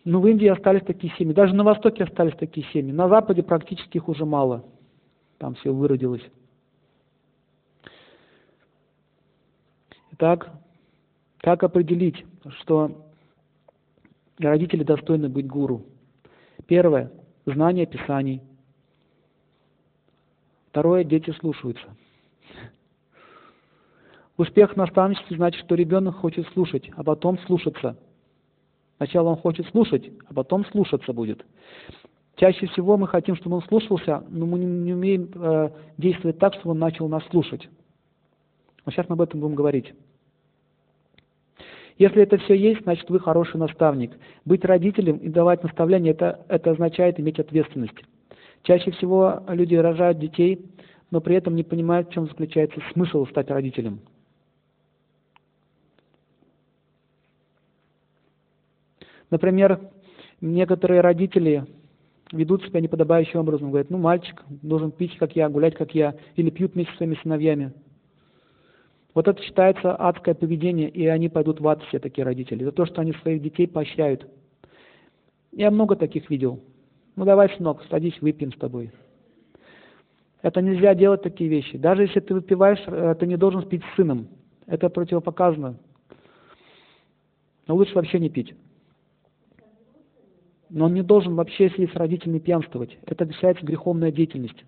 [SPEAKER 1] Но в Индии остались такие семьи. Даже на Востоке остались такие семьи. На Западе практически их уже мало. Там все выродилось. Итак, как определить, что родители достойны быть гуру? Первое – знание Писаний. Второе – дети слушаются. Успех в наставничестве значит, что ребенок хочет слушать, а потом слушаться. Сначала он хочет слушать, а потом слушаться будет. Чаще всего мы хотим, чтобы он слушался, но мы не умеем действовать так, чтобы он начал нас слушать. Вот сейчас мы об этом будем говорить. Если это все есть, значит вы хороший наставник. Быть родителем и давать наставления, это означает иметь ответственность. Чаще всего люди рожают детей, но при этом не понимают, в чем заключается смысл стать родителем. Например, некоторые родители ведут себя неподобающим образом. Говорят, ну мальчик должен пить, как я, гулять, как я, или пьют вместе со своими сыновьями. Вот это считается адское поведение, и они пойдут в ад, все такие родители, за то, что они своих детей поощряют. Я много таких видел. Ну давай, сынок, садись, выпьем с тобой. Это нельзя делать, такие вещи. Даже если ты выпиваешь, ты не должен пить с сыном. Это противопоказано. Но лучше вообще не пить. Но он не должен вообще, если с родителями, пьянствовать. Это считается греховная деятельность.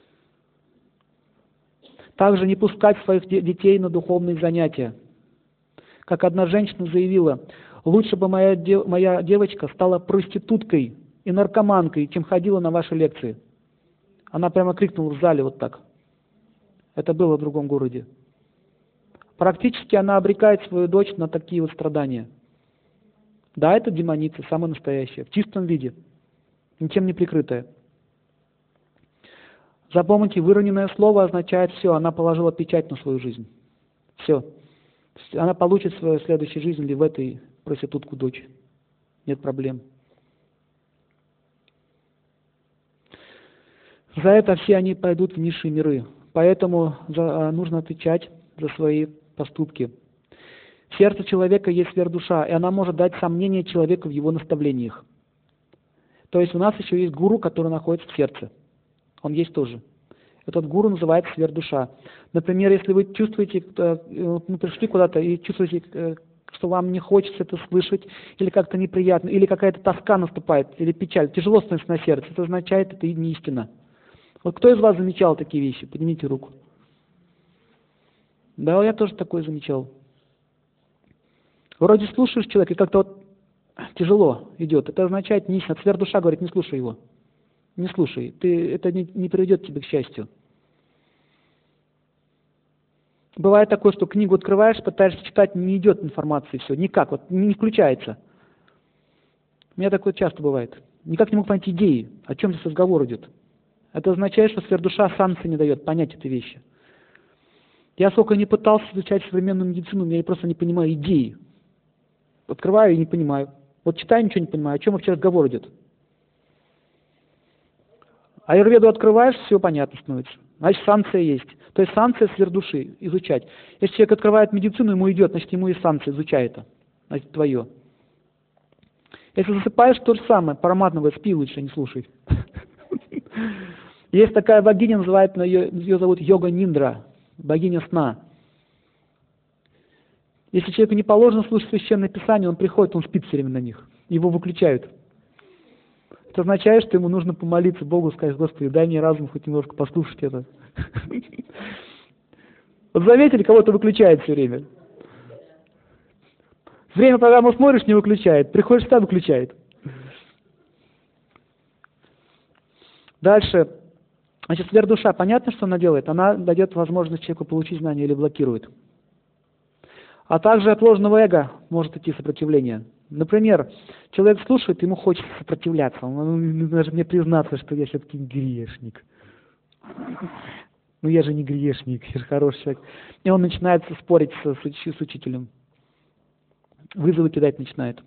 [SPEAKER 1] Также не пускать своих детей на духовные занятия. Как одна женщина заявила, лучше бы моя девочка стала проституткой и наркоманкой, чем ходила на ваши лекции. Она прямо крикнула в зале вот так. Это было в другом городе. Практически она обрекает свою дочь на такие вот страдания. Да, это демоница, самая настоящая, в чистом виде, ничем не прикрытая. Запомните, выроненное слово означает все, она положила печать на свою жизнь. Все. Она получит в своей следующей жизни или в этой проститутку дочь. Нет проблем. За это все они пойдут в низшие миры. Поэтому нужно отвечать за свои поступки. В сердце человека есть сверхдуша, и она может дать сомнение человеку в его наставлениях. То есть у нас еще есть гуру, который находится в сердце. Он есть тоже. Этот гуру называется сверхдуша. Например, если вы чувствуете, мы пришли куда-то и чувствуете, что вам не хочется это слышать, или как-то неприятно, или какая-то тоска наступает, или печаль, тяжело становится на сердце, это означает, это не истина. Вот кто из вас замечал такие вещи? Поднимите руку. Да, я тоже такое замечал. Вроде слушаешь человека, и как-то вот тяжело идет. Это означает не истина. Сверхдуша говорит, не слушай его. Не слушай. Это не приведет тебя к счастью. Бывает такое, что книгу открываешь, пытаешься читать, не идет информации, все, никак, вот не включается. У меня такое часто бывает. Никак не могу понять идеи, о чем здесь разговор идет. Это означает, что сверхдуша санкции не дает понять эти вещи. Я сколько не пытался изучать современную медицину, я просто не понимаю идеи. Открываю и не понимаю. Вот читаю, ничего не понимаю, о чем вообще разговор идет. Аюрведу открываешь, все понятно становится. Значит, санкция есть. То есть санкция сверхдуши, изучать. Если человек открывает медицину, ему идет, значит, ему и санкция, изучай это. Значит, твое. Если засыпаешь, то же самое. Параматно говорит, спи лучше, не слушай. Есть такая богиня, называется, ее зовут Йога Ниндра, богиня сна. Если человеку не положено слушать священное писание, он приходит, он спит все время на них. Его выключают. Это означает, что ему нужно помолиться Богу, сказать, Господи, дай мне разум хоть немножко послушать это. Вот заметили, кого-то выключает все время. Время программу смотришь, не выключает. Приходишь сюда, выключает. Дальше. Значит, сверхдуша, понятно, что она делает? Она дает возможность человеку получить знания или блокирует. А также от ложного эго может идти сопротивление. Например, человек слушает, ему хочется сопротивляться. Он даже мне признаться, что я все-таки грешник. Ну я же не грешник, я же хороший человек. И он начинает спорить с учителем. Вызовы кидать начинает.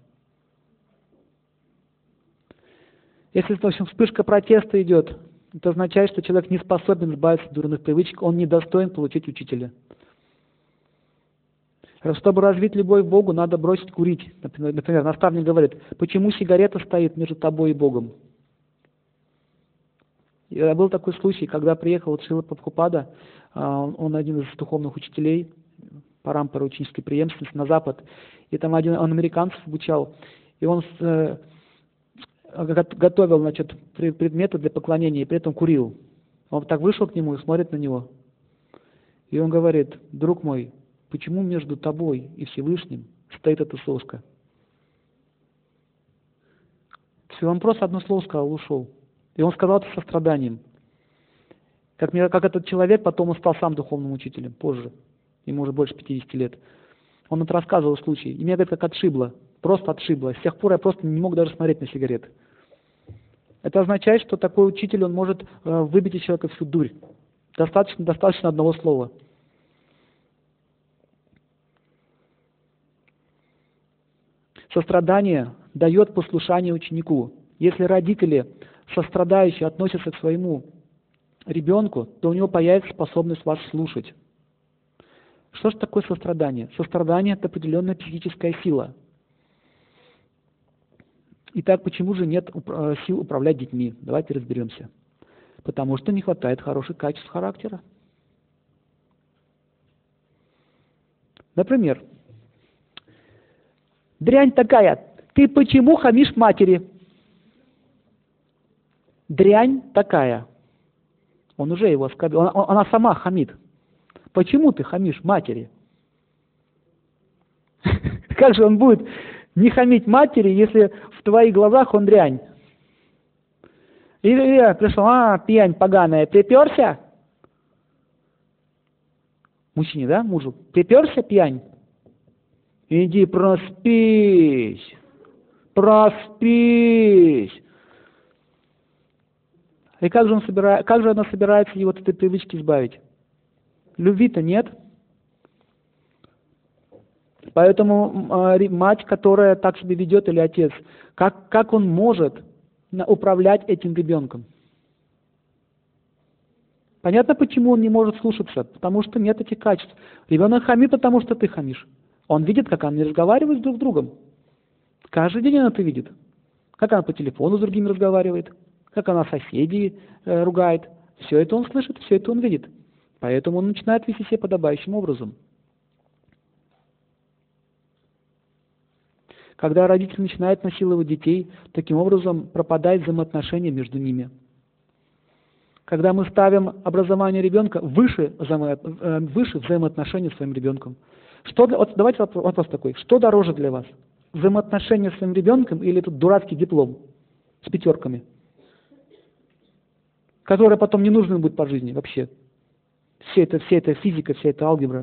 [SPEAKER 1] Если, в общем, вспышка протеста идет, это означает, что человек не способен избавиться от дурных привычек, он не достоин получить учителя. Чтобы развить любовь к Богу, надо бросить курить. Например, наставник говорит, почему сигарета стоит между тобой и Богом? И был такой случай, когда приехал Шрила Прабхупада, он один из духовных учителей, парампара ученической преемственности на Запад, и там он американцев обучал, и он готовил, значит, предметы для поклонения, и при этом курил. Он так вышел к нему и смотрит на него, и он говорит, друг мой, почему между тобой и Всевышним стоит эта соска? Все, он просто одно слово сказал, ушел. И он сказал это со страданием. Как этот человек, потом он стал сам духовным учителем, позже. Ему уже больше 50 лет. Он это рассказывал случай. И меня, говорит, как отшибло. Просто отшибло. С тех пор я просто не мог даже смотреть на сигареты. Это означает, что такой учитель, он может выбить из человека всю дурь. Достаточно одного слова. Сострадание дает послушание ученику. Если родители сострадающе относятся к своему ребенку, то у него появится способность вас слушать. Что же такое сострадание? Сострадание – это определенная психическая сила. Итак, почему же нет сил управлять детьми? Давайте разберемся. Потому что не хватает хороших качеств характера. Например, дрянь такая, ты почему хамишь матери? Дрянь такая. Он уже его оскорбил. Она сама хамит. Почему ты хамишь матери? Как же он будет не хамить матери, если в твоих глазах он дрянь? Или я пришел, пьянь поганая, приперся? Мужчине, да, мужу? Приперся пьянь? Иди проспись. Проспись. И как же она собирается его от этой привычки избавить? Любви-то нет. Поэтому мать, которая так себя ведет, или отец, как он может управлять этим ребенком? Понятно, почему он не может слушаться? Потому что нет этих качеств. Ребенок хамит, потому что ты хамишь. Он видит, как они разговаривают друг с другом. Каждый день он это видит. Как она по телефону с другими разговаривает, как она соседей ругает. Все это он слышит, все это он видит. Поэтому он начинает вести себя подобающим образом. Когда родители начинают насиловать детей, таким образом пропадает взаимоотношения между ними. Когда мы ставим образование ребенка выше взаимоотношений с своим ребенком. Давайте вопрос такой. Что дороже для вас? Взаимоотношения с своим ребенком или этот дурацкий диплом с 5, который потом не нужен будет по жизни вообще? Вся эта физика, вся эта алгебра.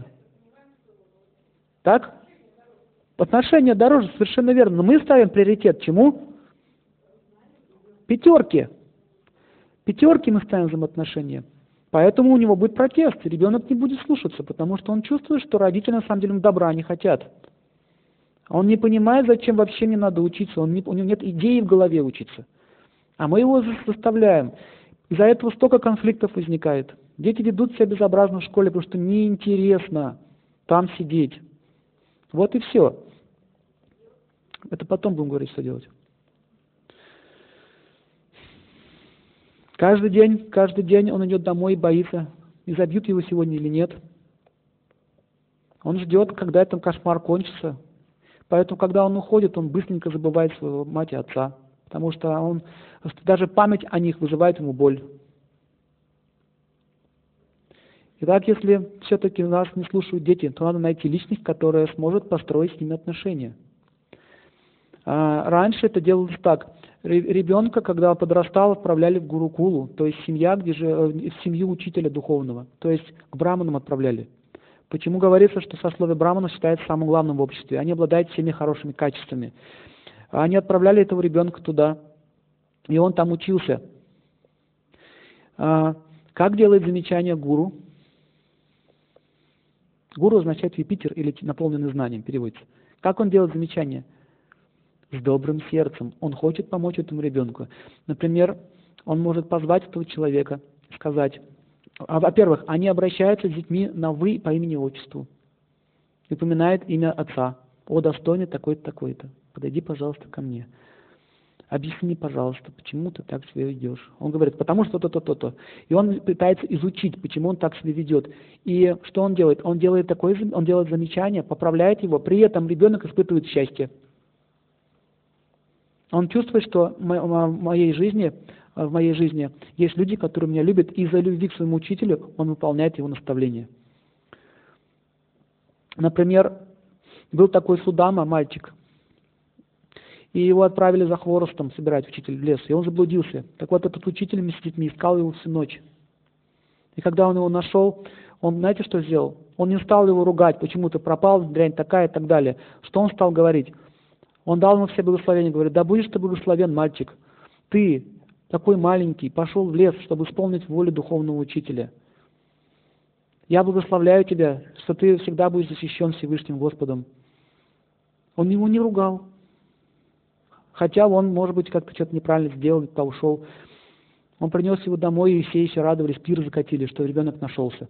[SPEAKER 1] Так? Отношения дороже, совершенно верно. Но мы ставим приоритет чему? 5. 5 мы ставим взаимоотношения. Поэтому у него будет протест, и ребенок не будет слушаться, потому что он чувствует, что родители на самом деле добра не хотят. Он не понимает, зачем вообще мне надо учиться, у него нет идеи в голове учиться. А мы его заставляем. Из-за этого столько конфликтов возникает. Дети ведут себя безобразно в школе, потому что неинтересно там сидеть. Вот и все. Это потом будем говорить, что делать. Каждый день он идет домой и боится, и забьют его сегодня или нет. Он ждет, когда этот кошмар кончится. Поэтому, когда он уходит, он быстренько забывает своего мать и отца. Потому что даже память о них вызывает ему боль. Итак, если все-таки нас не слушают дети, то надо найти личность, которая сможет построить с ними отношения. Раньше это делалось так. Ребенка, когда подрастал, отправляли в гурукулу, то есть в семью учителя духовного, то есть к браманам отправляли. Почему говорится, что сословие браманов считается самым главным в обществе? Они обладают всеми хорошими качествами. Они отправляли этого ребенка туда, и он там учился. Как делает замечание гуру? Гуру означает Юпитер или наполненный знанием, переводится. Как он делает замечание? С добрым сердцем. Он хочет помочь этому ребенку. Например, он может позвать этого человека, сказать, во-первых, они обращаются с детьми на «вы» по имени и отчеству. и упоминает имя отца. О, достойный такой-то, такой-то. Подойди, пожалуйста, ко мне. Объясни, пожалуйста, почему ты так себя ведешь. Он говорит, потому что то-то, то-то. И он пытается изучить, почему он так себя ведет. И что он делает? Он делает замечание, поправляет его, при этом ребенок испытывает счастье. Он чувствует, что в моей жизни есть люди, которые меня любят, и из-за любви к своему учителю он выполняет его наставления. Например, был такой Судама, мальчик, и его отправили за хворостом собирать, учитель, в лес, и он заблудился. Так вот, этот учитель вместе с детьми искал его всю ночь. И когда он его нашел, он, знаете, что сделал? Он не стал его ругать, почему ты пропал, дрянь такая и так далее. Что он стал говорить? Он дал ему все благословения, говорит, да будешь ты благословен, мальчик. Ты, такой маленький, пошел в лес, чтобы исполнить волю духовного учителя. Я благословляю тебя, что ты всегда будешь защищен Всевышним Господом. Он его не ругал. Хотя он, может быть, как-то что-то неправильно сделал, и ушел. Он принес его домой, и все еще радовались, пир закатили, что ребенок нашелся.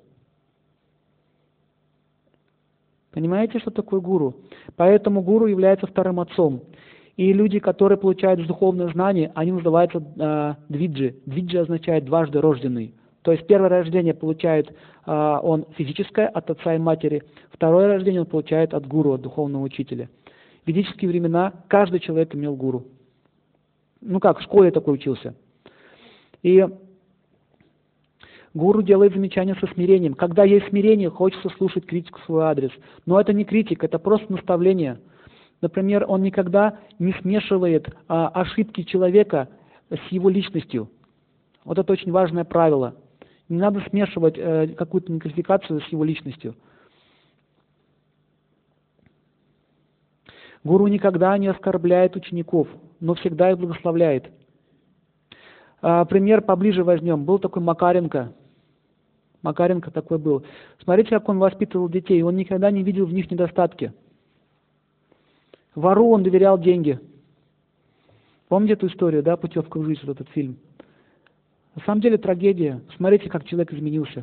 [SPEAKER 1] Понимаете, что такое гуру? Поэтому гуру является вторым отцом. И люди, которые получают духовное знание, они называются двиджи. Двиджи означает дважды рожденный. То есть первое рождение получает он физическое от отца и матери, второе рождение он получает от гуру, от духовного учителя. В ведические времена каждый человек имел гуру. Ну как, в школе такой учился. И гуру делает замечания со смирением. Когда есть смирение, хочется слушать критику в свой адрес. Но это не критика, это просто наставление. Например, он никогда не смешивает ошибки человека с его личностью. Вот это очень важное правило. Не надо смешивать какую-то квалификацию с его личностью. Гуру никогда не оскорбляет учеников, но всегда их благословляет. Пример поближе возьмем. Был такой Макаренко. Макаренко такой был. Смотрите, как он воспитывал детей. Он никогда не видел в них недостатки. Вору он доверял деньги. Помните эту историю, да, «Путевка в жизнь», вот этот фильм? На самом деле трагедия. Смотрите, как человек изменился.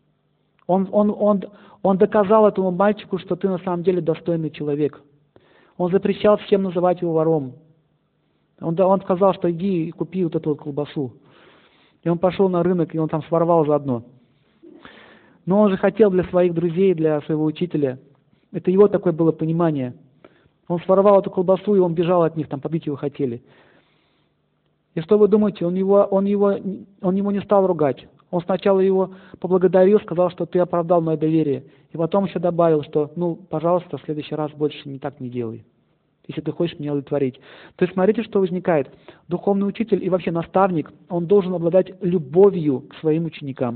[SPEAKER 1] Он доказал этому мальчику, что ты на самом деле достойный человек. Он запрещал всем называть его вором. Он сказал, что иди и купи вот эту вот колбасу. И он пошел на рынок, и он там своровал заодно. Но он же хотел для своих друзей, для своего учителя. Это его такое было понимание. Он своровал эту колбасу, и он бежал от них, там побить его хотели. И что вы думаете, он его не стал ругать. Он сначала его поблагодарил, сказал, что ты оправдал мое доверие. И потом еще добавил, что, пожалуйста, в следующий раз больше так не делай, если ты хочешь меня удовлетворить. То есть смотрите, что возникает. Духовный учитель и вообще наставник, он должен обладать любовью к своим ученикам.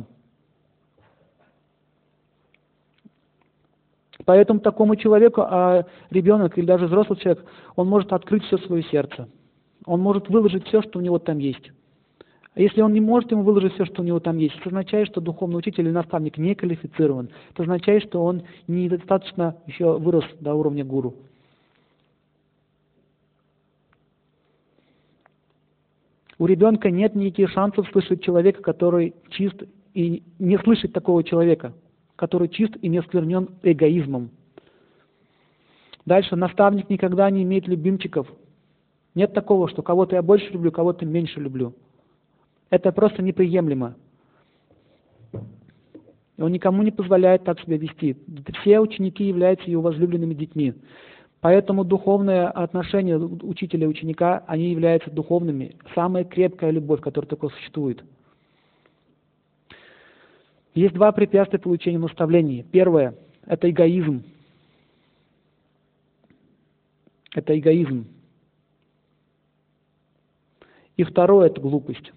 [SPEAKER 1] Поэтому такому человеку, ребенок или даже взрослый человек, он может открыть все свое сердце. Он может выложить все, что у него там есть. А если он не может ему выложить все, что у него там есть, это означает, что духовный учитель или наставник не квалифицирован. Это означает, что он недостаточно еще вырос до уровня гуру. У ребенка нет никаких шансов слышать человека, который чист, и не слышать такого человека, который чист и не осквернен эгоизмом. Дальше, наставник никогда не имеет любимчиков. Нет такого, что кого-то я больше люблю, кого-то меньше люблю. Это просто неприемлемо. Он никому не позволяет так себя вести. Все ученики являются его возлюбленными детьми. Поэтому духовные отношения учителя и ученика, они являются духовными. Самая крепкая любовь, которая только существует. Есть два препятствия получению наставлений. Первое – это эгоизм. Это эгоизм. И второе – это глупость.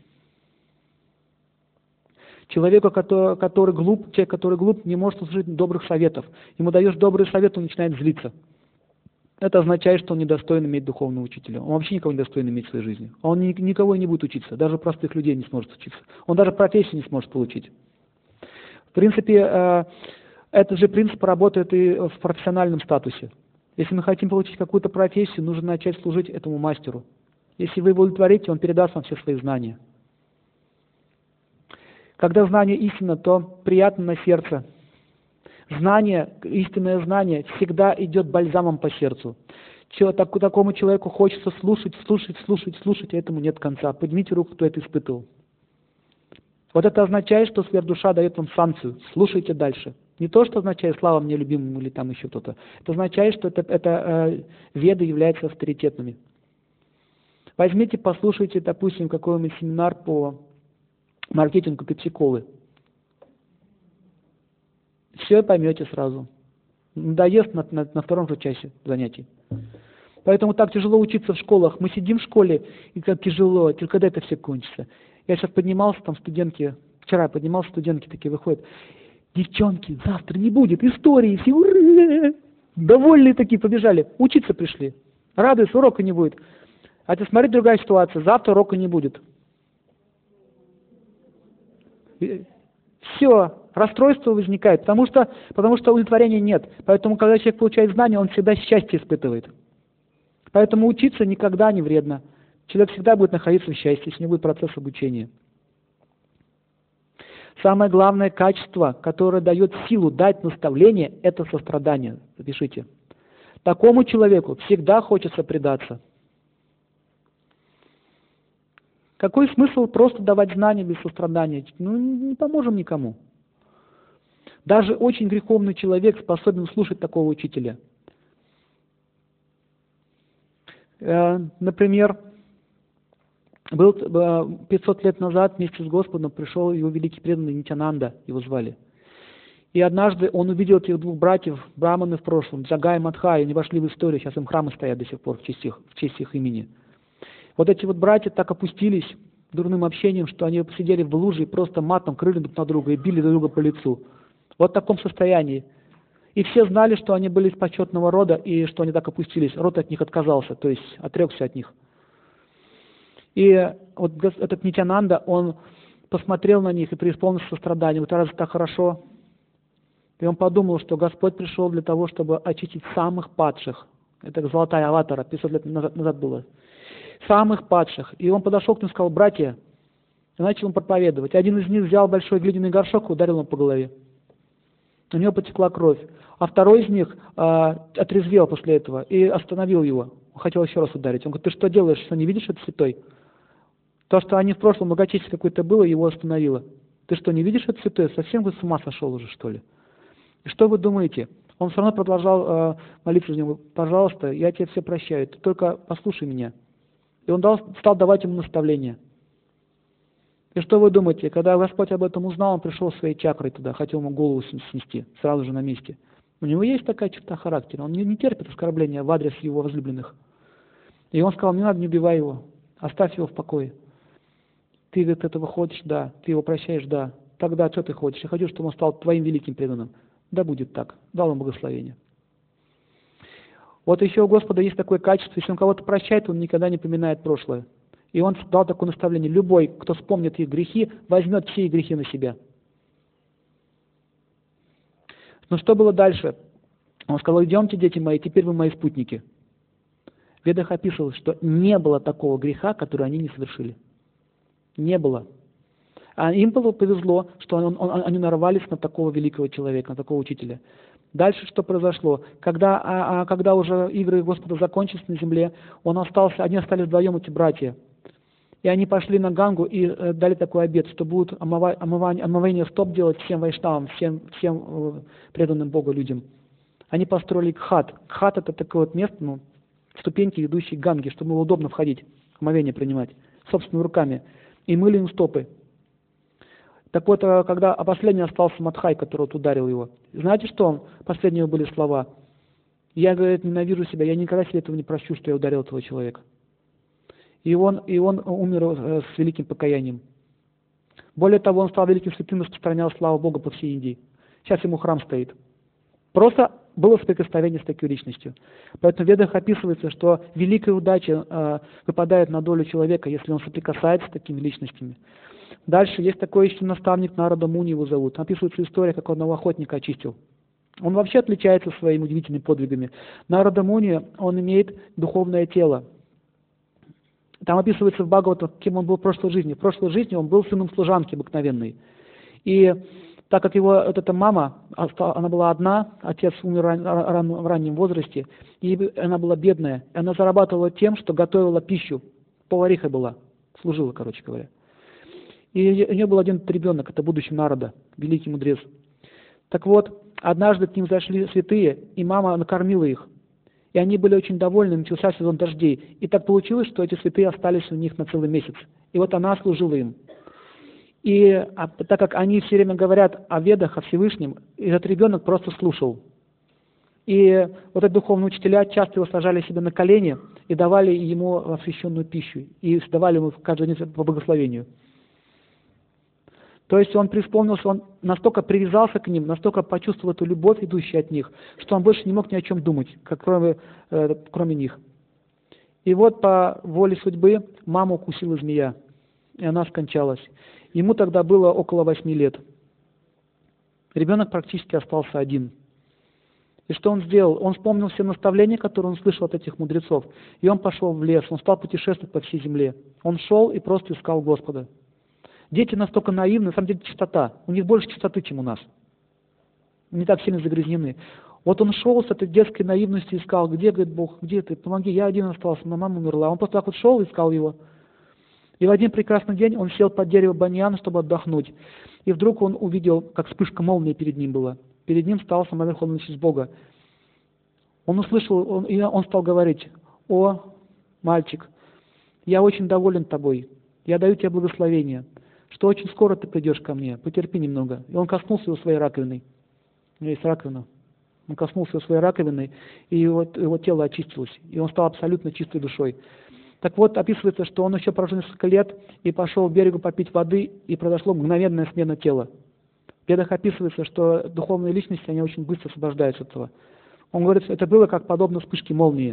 [SPEAKER 1] Человек, который глуп, не может услышать добрых советов. Ему даешь добрые советы, он начинает злиться. Это означает, что он недостоин иметь духовного учителя. Он вообще никого не достоин иметь в своей жизни. Он никого не будет учиться, даже простых людей не сможет учиться. Он даже профессию не сможет получить. В принципе, этот же принцип работает и в профессиональном статусе. Если мы хотим получить какую-то профессию, нужно начать служить этому мастеру. Если вы его удовлетворите, он передаст вам все свои знания. Когда знание истина, то приятно на сердце. Знание, истинное знание всегда идет бальзамом по сердцу. Такому человеку хочется слушать, а этому нет конца. Поднимите руку, кто это испытывал. Вот это означает, что сверхдуша дает вам санкцию. Слушайте дальше. Не то, что означает слава мне любимому или там еще кто-то. Это означает, что веды являются авторитетными. Возьмите, послушайте, допустим, какой-нибудь семинар по маркетингу пепси-колы. Все поймете сразу. Надоест на втором же часе занятий. Поэтому так тяжело учиться в школах. Мы сидим в школе, и как тяжело, только когда это все кончится. Я сейчас поднимался, там студентки, вчера поднимался, студентки такие выходят. Девчонки, завтра не будет истории, все ура! Довольные такие побежали, учиться пришли. Радуются, урока не будет. А ты смотри, другая ситуация, завтра урока не будет. Все, расстройство возникает, потому что удовлетворения нет. Поэтому, когда человек получает знания, он всегда счастье испытывает. Поэтому учиться никогда не вредно. Человек всегда будет находиться в счастье, если не будет процесс обучения. Самое главное качество, которое дает силу дать наставление, это сострадание. Запишите. Такому человеку всегда хочется предаться. Какой смысл просто давать знания без сострадания? Не поможем никому. Даже очень греховный человек способен слушать такого учителя. Например, был 500 лет назад вместе с Господом пришел его великий преданный Нитьянанда, его звали. И однажды он увидел этих двух братьев, браманы в прошлом, Джагай и Мадхай, они вошли в историю, сейчас им храмы стоят до сих пор в честь их имени. Вот эти вот братья так опустились дурным общением, что они посидели в луже и просто матом крыли друг на друга и били друг друга по лицу. Вот в таком состоянии. И все знали, что они были из почетного рода и что они так опустились. Род от них отказался, то есть отрекся от них. И вот этот Нитьянанда, он посмотрел на них и преисполнился состраданием. Вот раз так хорошо. И он подумал, что Господь пришел для того, чтобы очистить самых падших. Это золотая аватара, 500 лет назад было. Самых падших. И он подошел к ним и сказал: братья, и начал им проповедовать. Один из них взял большой глиняный горшок и ударил ему по голове. У него потекла кровь. А второй из них отрезвел после этого и остановил его. Он хотел еще раз ударить. Он говорит: ты что делаешь, что не видишь, это святой? То, что они в прошлом многочисленность какое-то было, его остановило. Ты что, не видишь, это святой? Совсем с ума сошел уже, что ли? И что вы думаете? Он все равно продолжал молиться за него: пожалуйста, я тебе все прощаю, ты только послушай меня. И он стал давать ему наставления. И что вы думаете, когда Господь об этом узнал, он пришел своей чакрой туда, хотел ему голову снести, сразу же на месте. У него есть такая черта характера, он не терпит оскорбления в адрес его возлюбленных. И он сказал: не надо, не убивай его, оставь его в покое. Ты, говорит, этого хочешь? Да. Ты его прощаешь? Да. Тогда что ты хочешь? Я хочу, чтобы он стал твоим великим преданным. Да будет так. Дал ему благословение. Вот еще у Господа есть такое качество: если он кого-то прощает, он никогда не поминает прошлое. И он дал такое наставление: любой, кто вспомнит их грехи, возьмет все их грехи на себя. Но что было дальше? Он сказал: идемте, дети мои, теперь вы мои спутники. В Ведах описывалось, что не было такого греха, который они не совершили. Не было. А им повезло, что они нарвались на такого великого человека, на такого учителя. Дальше что произошло? Когда уже игры Господа закончились на земле, они остались вдвоем, эти братья. И они пошли на Гангу и дали такой обет, что будут омовение стоп делать всем вайшнавам, всем преданным Богу людям. Они построили кхат. Кхат — это такое вот место, ступеньки, идущие к Ганге, чтобы было удобно входить, омовение принимать собственными руками. И мыли им стопы. Так вот, когда последний остался Мадхай, который вот ударил его, знаете что? Последние были слова: я, говорит, ненавижу себя, я никогда себе этого не прощу, что я ударил этого человека. И он умер с великим покаянием. Более того, он стал великим святым и распространял славу Бога по всей Индии. Сейчас ему храм стоит. Просто было соприкосновение с такой личностью. Поэтому в Ведах описывается, что великая удача выпадает на долю человека, если он соприкасается с такими личностями. Дальше есть такой еще наставник Нарада Муни, его зовут. Описывается история, как он одного охотника очистил. Он вообще отличается своими удивительными подвигами. Нарада Муни, он имеет духовное тело. Там описывается в Бхагаватам, кем он был в прошлой жизни. В прошлой жизни он был сыном служанки обыкновенной. И Так как его вот эта мама, она была одна, отец умер в раннем возрасте, и она была бедная. И она зарабатывала тем, что готовила пищу. Повариха была, служила, короче говоря. И у нее был один ребенок, это будущий народа, великий мудрец. Так вот, однажды к ним зашли святые, и мама накормила их. И они были очень довольны, начался сезон дождей. И так получилось, что эти святые остались у них на целый месяц. И вот она служила им. И так как они все время говорят о ведах, о Всевышнем, этот ребенок просто слушал. И вот эти духовные учителя часто его сажали себе на колени и давали ему освященную пищу. И давали ему каждый день по благословению. То есть он преисполнился, он настолько привязался к ним, настолько почувствовал эту любовь, идущую от них, что он больше не мог ни о чем думать, кроме них. И вот по воле судьбы маму укусила змея, и она скончалась. Ему тогда было около 8 лет. Ребенок практически остался один. И что он сделал? Он вспомнил все наставления, которые он слышал от этих мудрецов, и он пошел в лес, он стал путешествовать по всей земле. Он шел и просто искал Господа. Дети настолько наивны, на самом деле чистота. У них больше чистоты, чем у нас. Не так сильно загрязнены. Вот он шел с этой детской наивностью, искал, где, говорит, Бог, где ты, помоги, я один остался, моя мама умерла. Он просто так вот шел и искал его. И в один прекрасный день он сел под дерево баньяна, чтобы отдохнуть. И вдруг он увидел, как вспышка молнии перед ним была. Перед ним стал самый Верховный из Бога. Он услышал, и он стал говорить: «О, мальчик, я очень доволен тобой, я даю тебе благословение, что очень скоро ты придешь ко мне, потерпи немного». И он коснулся его своей раковиной. У меня есть раковина. Он коснулся его своей раковиной, и его тело очистилось, и он стал абсолютно чистой душой. Так вот, описывается, что он еще прожил несколько лет и пошел к берегу попить воды, и произошла мгновенная смена тела. В Ведах описывается, что духовные личности, они очень быстро освобождаются от этого. Он говорит, что это было как подобно вспышке молнии.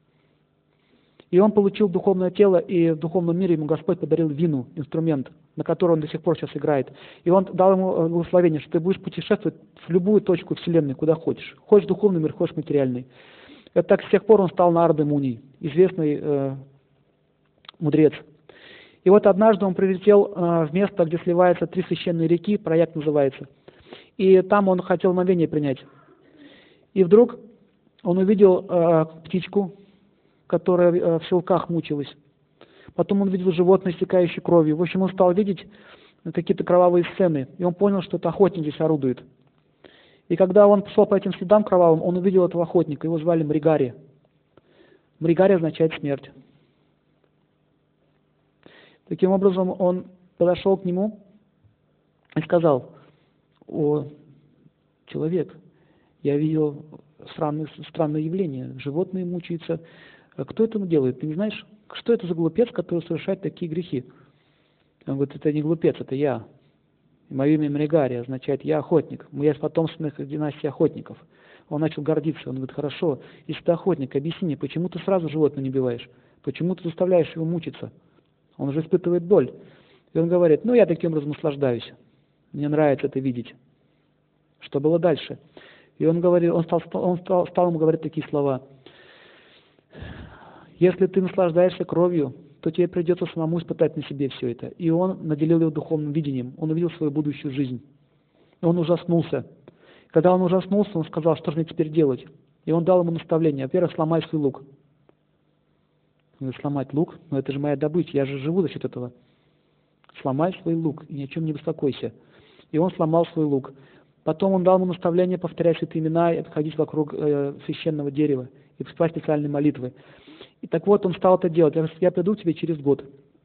[SPEAKER 1] И он получил духовное тело, и в духовном мире ему Господь подарил вину, инструмент, на который он до сих пор сейчас играет. И он дал ему благословение, что ты будешь путешествовать в любую точку Вселенной, куда хочешь. Хочешь духовный мир, хочешь материальный. Это так с тех пор он стал Нарада Муни, известный мудрец. И вот однажды он прилетел в место, где сливаются 3 священные реки, проект называется. И там он хотел омовение принять. И вдруг он увидел птичку, которая в селках мучилась. Потом он видел животное, истекающее кровью. В общем, он стал видеть какие-то кровавые сцены. И он понял, что это охотник здесь орудует. И когда он шел по этим следам кровавым, он увидел этого охотника. Его звали Мригари. Мригари означает смерть. Таким образом, он подошел к нему и сказал: «О, человек, я видел странное явление. Животные мучаются. Кто это делает? Ты не знаешь, что это за глупец, который совершает такие грехи?» Он говорит: это не глупец, это я. И мое имя Мригари означает «я охотник». Я из потомственных династий охотников. Он начал гордиться. Он говорит: хорошо, если ты охотник, объясни мне, почему ты сразу животное не убиваешь? Почему ты заставляешь его мучиться? Он уже испытывает боль. И он говорит: я таким образом наслаждаюсь. Мне нравится это видеть. Что было дальше? И он стал ему говорить такие слова: если ты наслаждаешься кровью, то тебе придется самому испытать на себе все это. И он наделил его духовным видением. Он увидел свою будущую жизнь. И он ужаснулся. Когда он ужаснулся, он сказал: что же мне теперь делать? И он дал ему наставление: во-первых, сломай свой лук. Он говорит: сломать лук? Но это же моя добыча, я же живу за счет этого. Сломай свой лук и ни о чем не беспокойся. И он сломал свой лук. Потом он дал ему наставление повторять святые имена и ходить вокруг священного дерева и писать специальные молитвы. И так вот он стал это делать. Я говорю: я приду к тебе через год.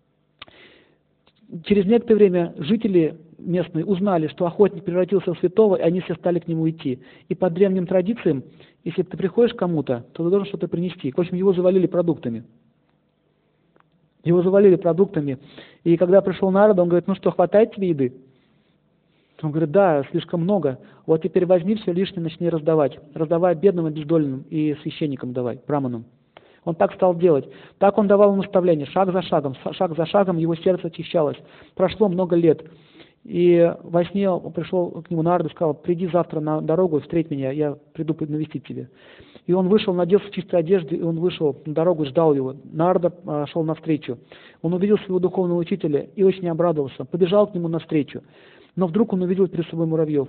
[SPEAKER 1] Через некоторое время жители местные узнали, что охотник превратился в святого, и они все стали к нему идти. И по древним традициям, если ты приходишь к кому-то, то ты должен что-то принести. В общем, его завалили продуктами. Его завалили продуктами. И когда пришел Нарада, он говорит: ну что, хватает тебе еды? Он говорит: да, слишком много. Вот теперь возьми все лишнее, начни раздавать. Раздавай бедным, обездоленным и священникам давай, браманам. Он так стал делать. Так он давал наставления, шаг за шагом его сердце очищалось. Прошло много лет. И во сне пришел к нему Нарада и сказал: приди завтра на дорогу и встреть меня, я приду навестить тебя. И он вышел, наделся в чистой одежде, и он вышел на дорогу и ждал его. Нарада шел навстречу. Он увидел своего духовного учителя и очень обрадовался. Побежал к нему навстречу. Но вдруг он увидел перед собой муравьев.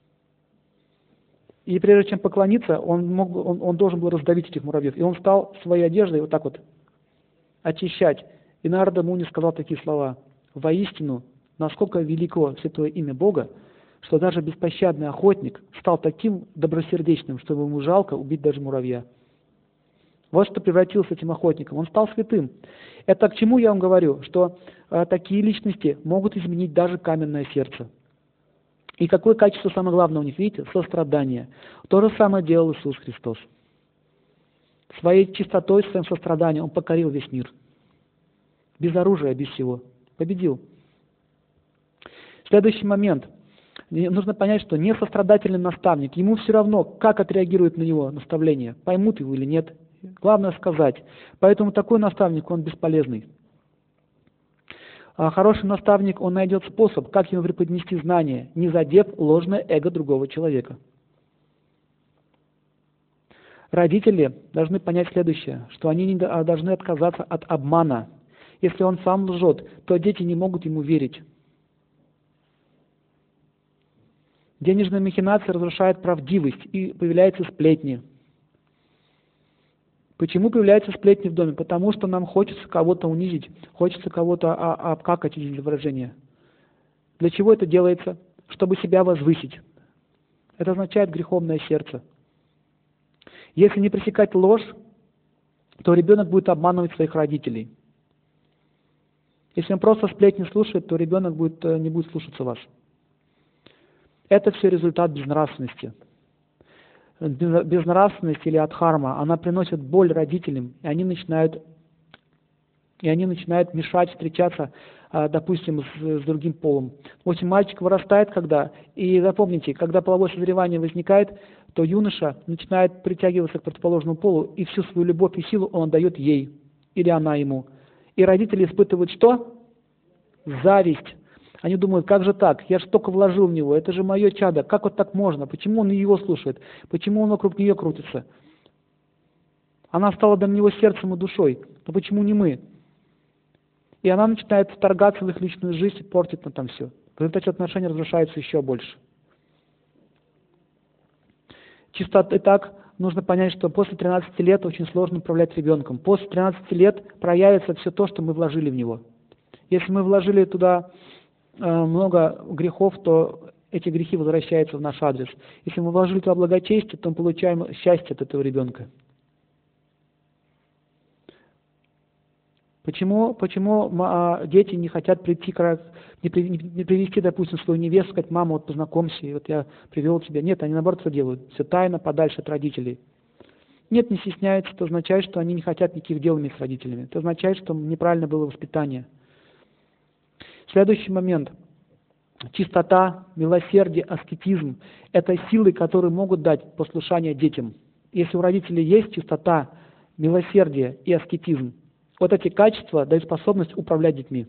[SPEAKER 1] И прежде чем поклониться, он должен был раздавить этих муравьев. И он стал своей одеждой вот так вот очищать. И Нарада Муни сказал такие слова: «Воистину, насколько велико святое имя Бога, что даже беспощадный охотник стал таким добросердечным, что ему жалко убить даже муравья». Вот что превратился этим охотником. Он стал святым. Это к чему я вам говорю? Что такие личности могут изменить даже каменное сердце. И какое качество самое главное у них, видите? Сострадание. То же самое делал Иисус Христос. Своей чистотой, своим состраданием Он покорил весь мир. Без оружия, без всего. Победил. Следующий момент. Нужно понять, что несострадательный наставник, ему все равно, как отреагирует на него наставление, поймут его или нет. Главное сказать. Поэтому такой наставник, он бесполезный. А хороший наставник, он найдет способ, как ему преподнести знания, не задев ложное эго другого человека. Родители должны понять следующее, что они должны отказаться от обмана. Если он сам лжет, то дети не могут ему верить. Денежная махинация разрушает правдивость, и появляются сплетни. Почему появляются сплетни в доме? Потому что нам хочется кого-то унизить, хочется кого-то обкакать, из выражения. Для чего это делается? Чтобы себя возвысить. Это означает греховное сердце. Если не пресекать ложь, то ребенок будет обманывать своих родителей. Если он просто сплетни слушает, то ребенок не будет слушаться вас. Это все результат безнравственности. Безнравственность или адхарма, она приносит боль родителям, и они начинают мешать встречаться, допустим, с другим полом. В общем, мальчик вырастает и запомните, когда половое созревание возникает, то юноша начинает притягиваться к противоположному полу, и всю свою любовь и силу он отдает ей, или она ему. И родители испытывают что? Зависть. Они думают, как же так? Я же столько вложил в него, это же мое чадо. Как вот так можно? Почему он его слушает? Почему он вокруг нее крутится? Она стала для него сердцем и душой. Но почему не мы? И она начинает вторгаться в их личную жизнь и портит там все. В результате отношения разрушаются еще больше. Итак, нужно понять, что после 13 лет очень сложно управлять ребенком. После 13 лет проявится все то, что мы вложили в него. Если мы вложили туда много грехов, то эти грехи возвращаются в наш адрес. Если мы вложили туда благочестие, то мы получаем счастье от этого ребенка. Почему дети не хотят не привести, допустим, свою невесту, сказать: мама, вот познакомься, и вот я привел тебя. Нет, они наоборот это делают. Все тайно, подальше от родителей. Нет, не стесняются, это означает, что они не хотят никаких дел иметь с родителями. Это означает, что неправильно было воспитание. Следующий момент. Чистота, милосердие, аскетизм – это силы, которые могут дать послушание детям. Если у родителей есть чистота, милосердие и аскетизм, вот эти качества дают способность управлять детьми.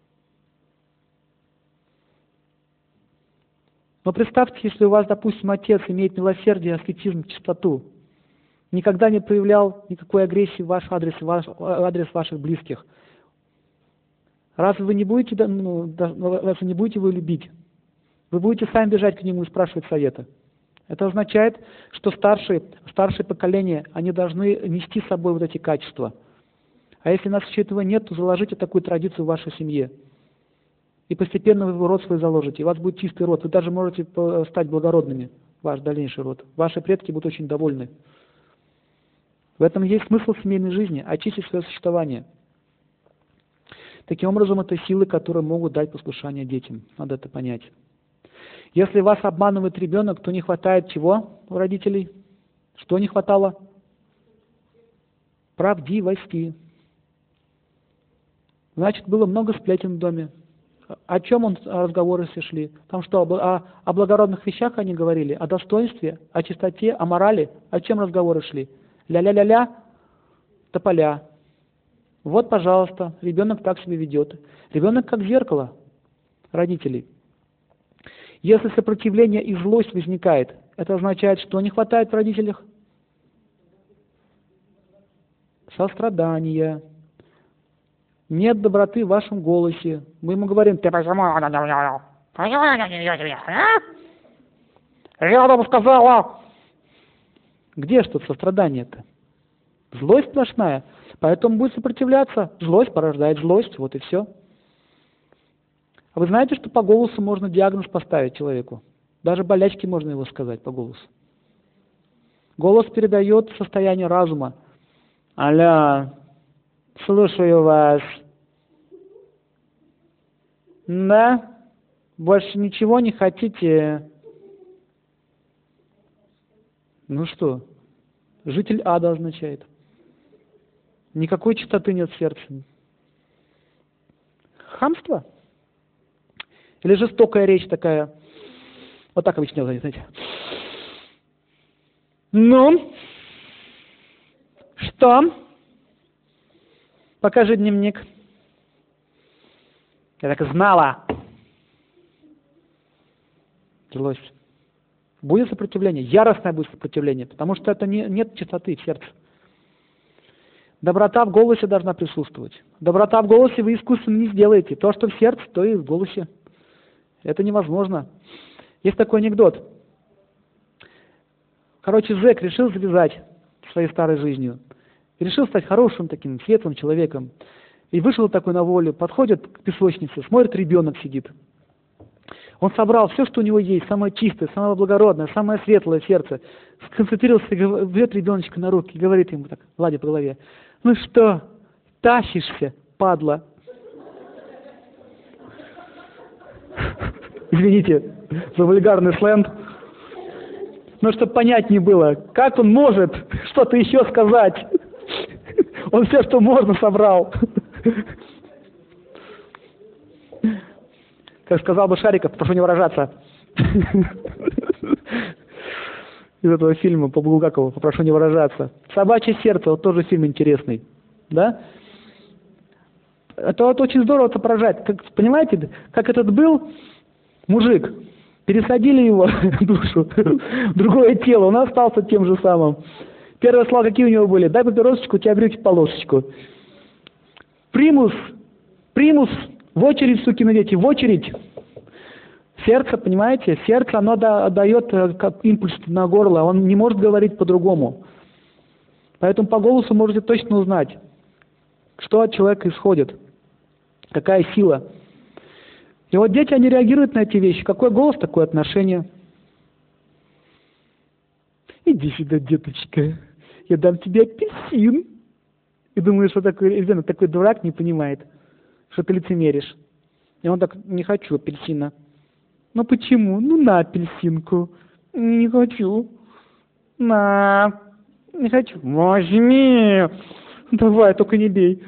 [SPEAKER 1] Но представьте, если у вас, допустим, отец имеет милосердие, аскетизм, чистоту, никогда не проявлял никакой агрессии в ваш адрес, ваших близких. Разве вы не будете его любить? Вы будете сами бежать к нему и спрашивать совета. Это означает, что старшие поколения, они должны нести с собой вот эти качества. А если у нас еще этого нет, то заложите такую традицию в вашей семье. И постепенно вы род свой заложите, и у вас будет чистый род. Вы даже можете стать благородными, ваш дальнейший род. Ваши предки будут очень довольны. В этом есть смысл семейной жизни, очистить свое существование. Таким образом, это силы, которые могут дать послушание детям. Надо это понять. Если вас обманывает ребенок, то не хватает чего у родителей? Что не хватало? Правдивости. Значит, было много сплетен в доме. О чем разговоры все шли? Там что, о благородных вещах они говорили? О достоинстве? О чистоте? О морали? О чем разговоры шли? Ля-ля-ля-ля, тополя. Вот, пожалуйста, ребенок так себя ведет. Ребенок как зеркало родителей. Если сопротивление и злость возникает, это означает, что не хватает в родителях? Сострадания. Нет доброты в вашем голосе. Мы ему говорим: ты почему? Рядом сказала. Где что сострадание-то? Злость сплошная. Поэтому будет сопротивляться. Злость порождает злость. Вот и все. А вы знаете, что по голосу можно диагноз поставить человеку? Даже болячки можно его сказать по голосу. Голос передает состояние разума. Алло, слушаю вас. Да? Больше ничего не хотите? Ну что? Житель ада означает. Никакой чистоты нет в сердце. Хамство? Или жестокая речь такая? Вот так обычно делают, знаете. Ну? Что? Покажи дневник. Я так и знала. Злость. Будет сопротивление, яростное будет сопротивление, потому что это нет чистоты в сердце. Доброта в голосе должна присутствовать. Доброта в голосе вы искусственно не сделаете. То, что в сердце, то и в голосе. Это невозможно. Есть такой анекдот. Короче, зэк решил завязать своей старой жизнью. И решил стать хорошим таким, светлым человеком. И вышел такой на волю, подходит к песочнице, смотрит, ребенок сидит. Он собрал все, что у него есть, самое чистое, самое благородное, самое светлое сердце. Сконцентрировался, берет ребеночка на руки и говорит ему так, гладя по голове: ну что, тащишься, падла? Извините за вульгарный сленг. Но чтобы понятнее было, как он может что-то еще сказать? Он все, что можно, собрал. Как сказал бы Шариков, прошу не выражаться. Из этого фильма по Булгакову «Попрошу не выражаться». «Собачье сердце», вот тоже фильм интересный. Да? Это вот очень здорово отображает. Понимаете, как этот был мужик, пересадили его душу в другое тело, он остался тем же самым. Первые слова какие у него были? Дай папиросочку, у тебя брюки полосочку. Примус, в очередь, сукины дети, в очередь. Сердце, понимаете, сердце, оно дает как импульс на горло, он не может говорить по-другому. Поэтому по голосу можете точно узнать, что от человека исходит, какая сила. И вот дети, они реагируют на эти вещи. Какой голос, такое отношение. Иди сюда, деточка, я дам тебе апельсин. И думаешь, что такой ребенок, такой дурак, не понимает, что ты лицемеришь. И он так: не хочу апельсина. Ну почему? Ну на апельсинку. Не хочу. На. Не хочу. Возьми. Давай, только не бей.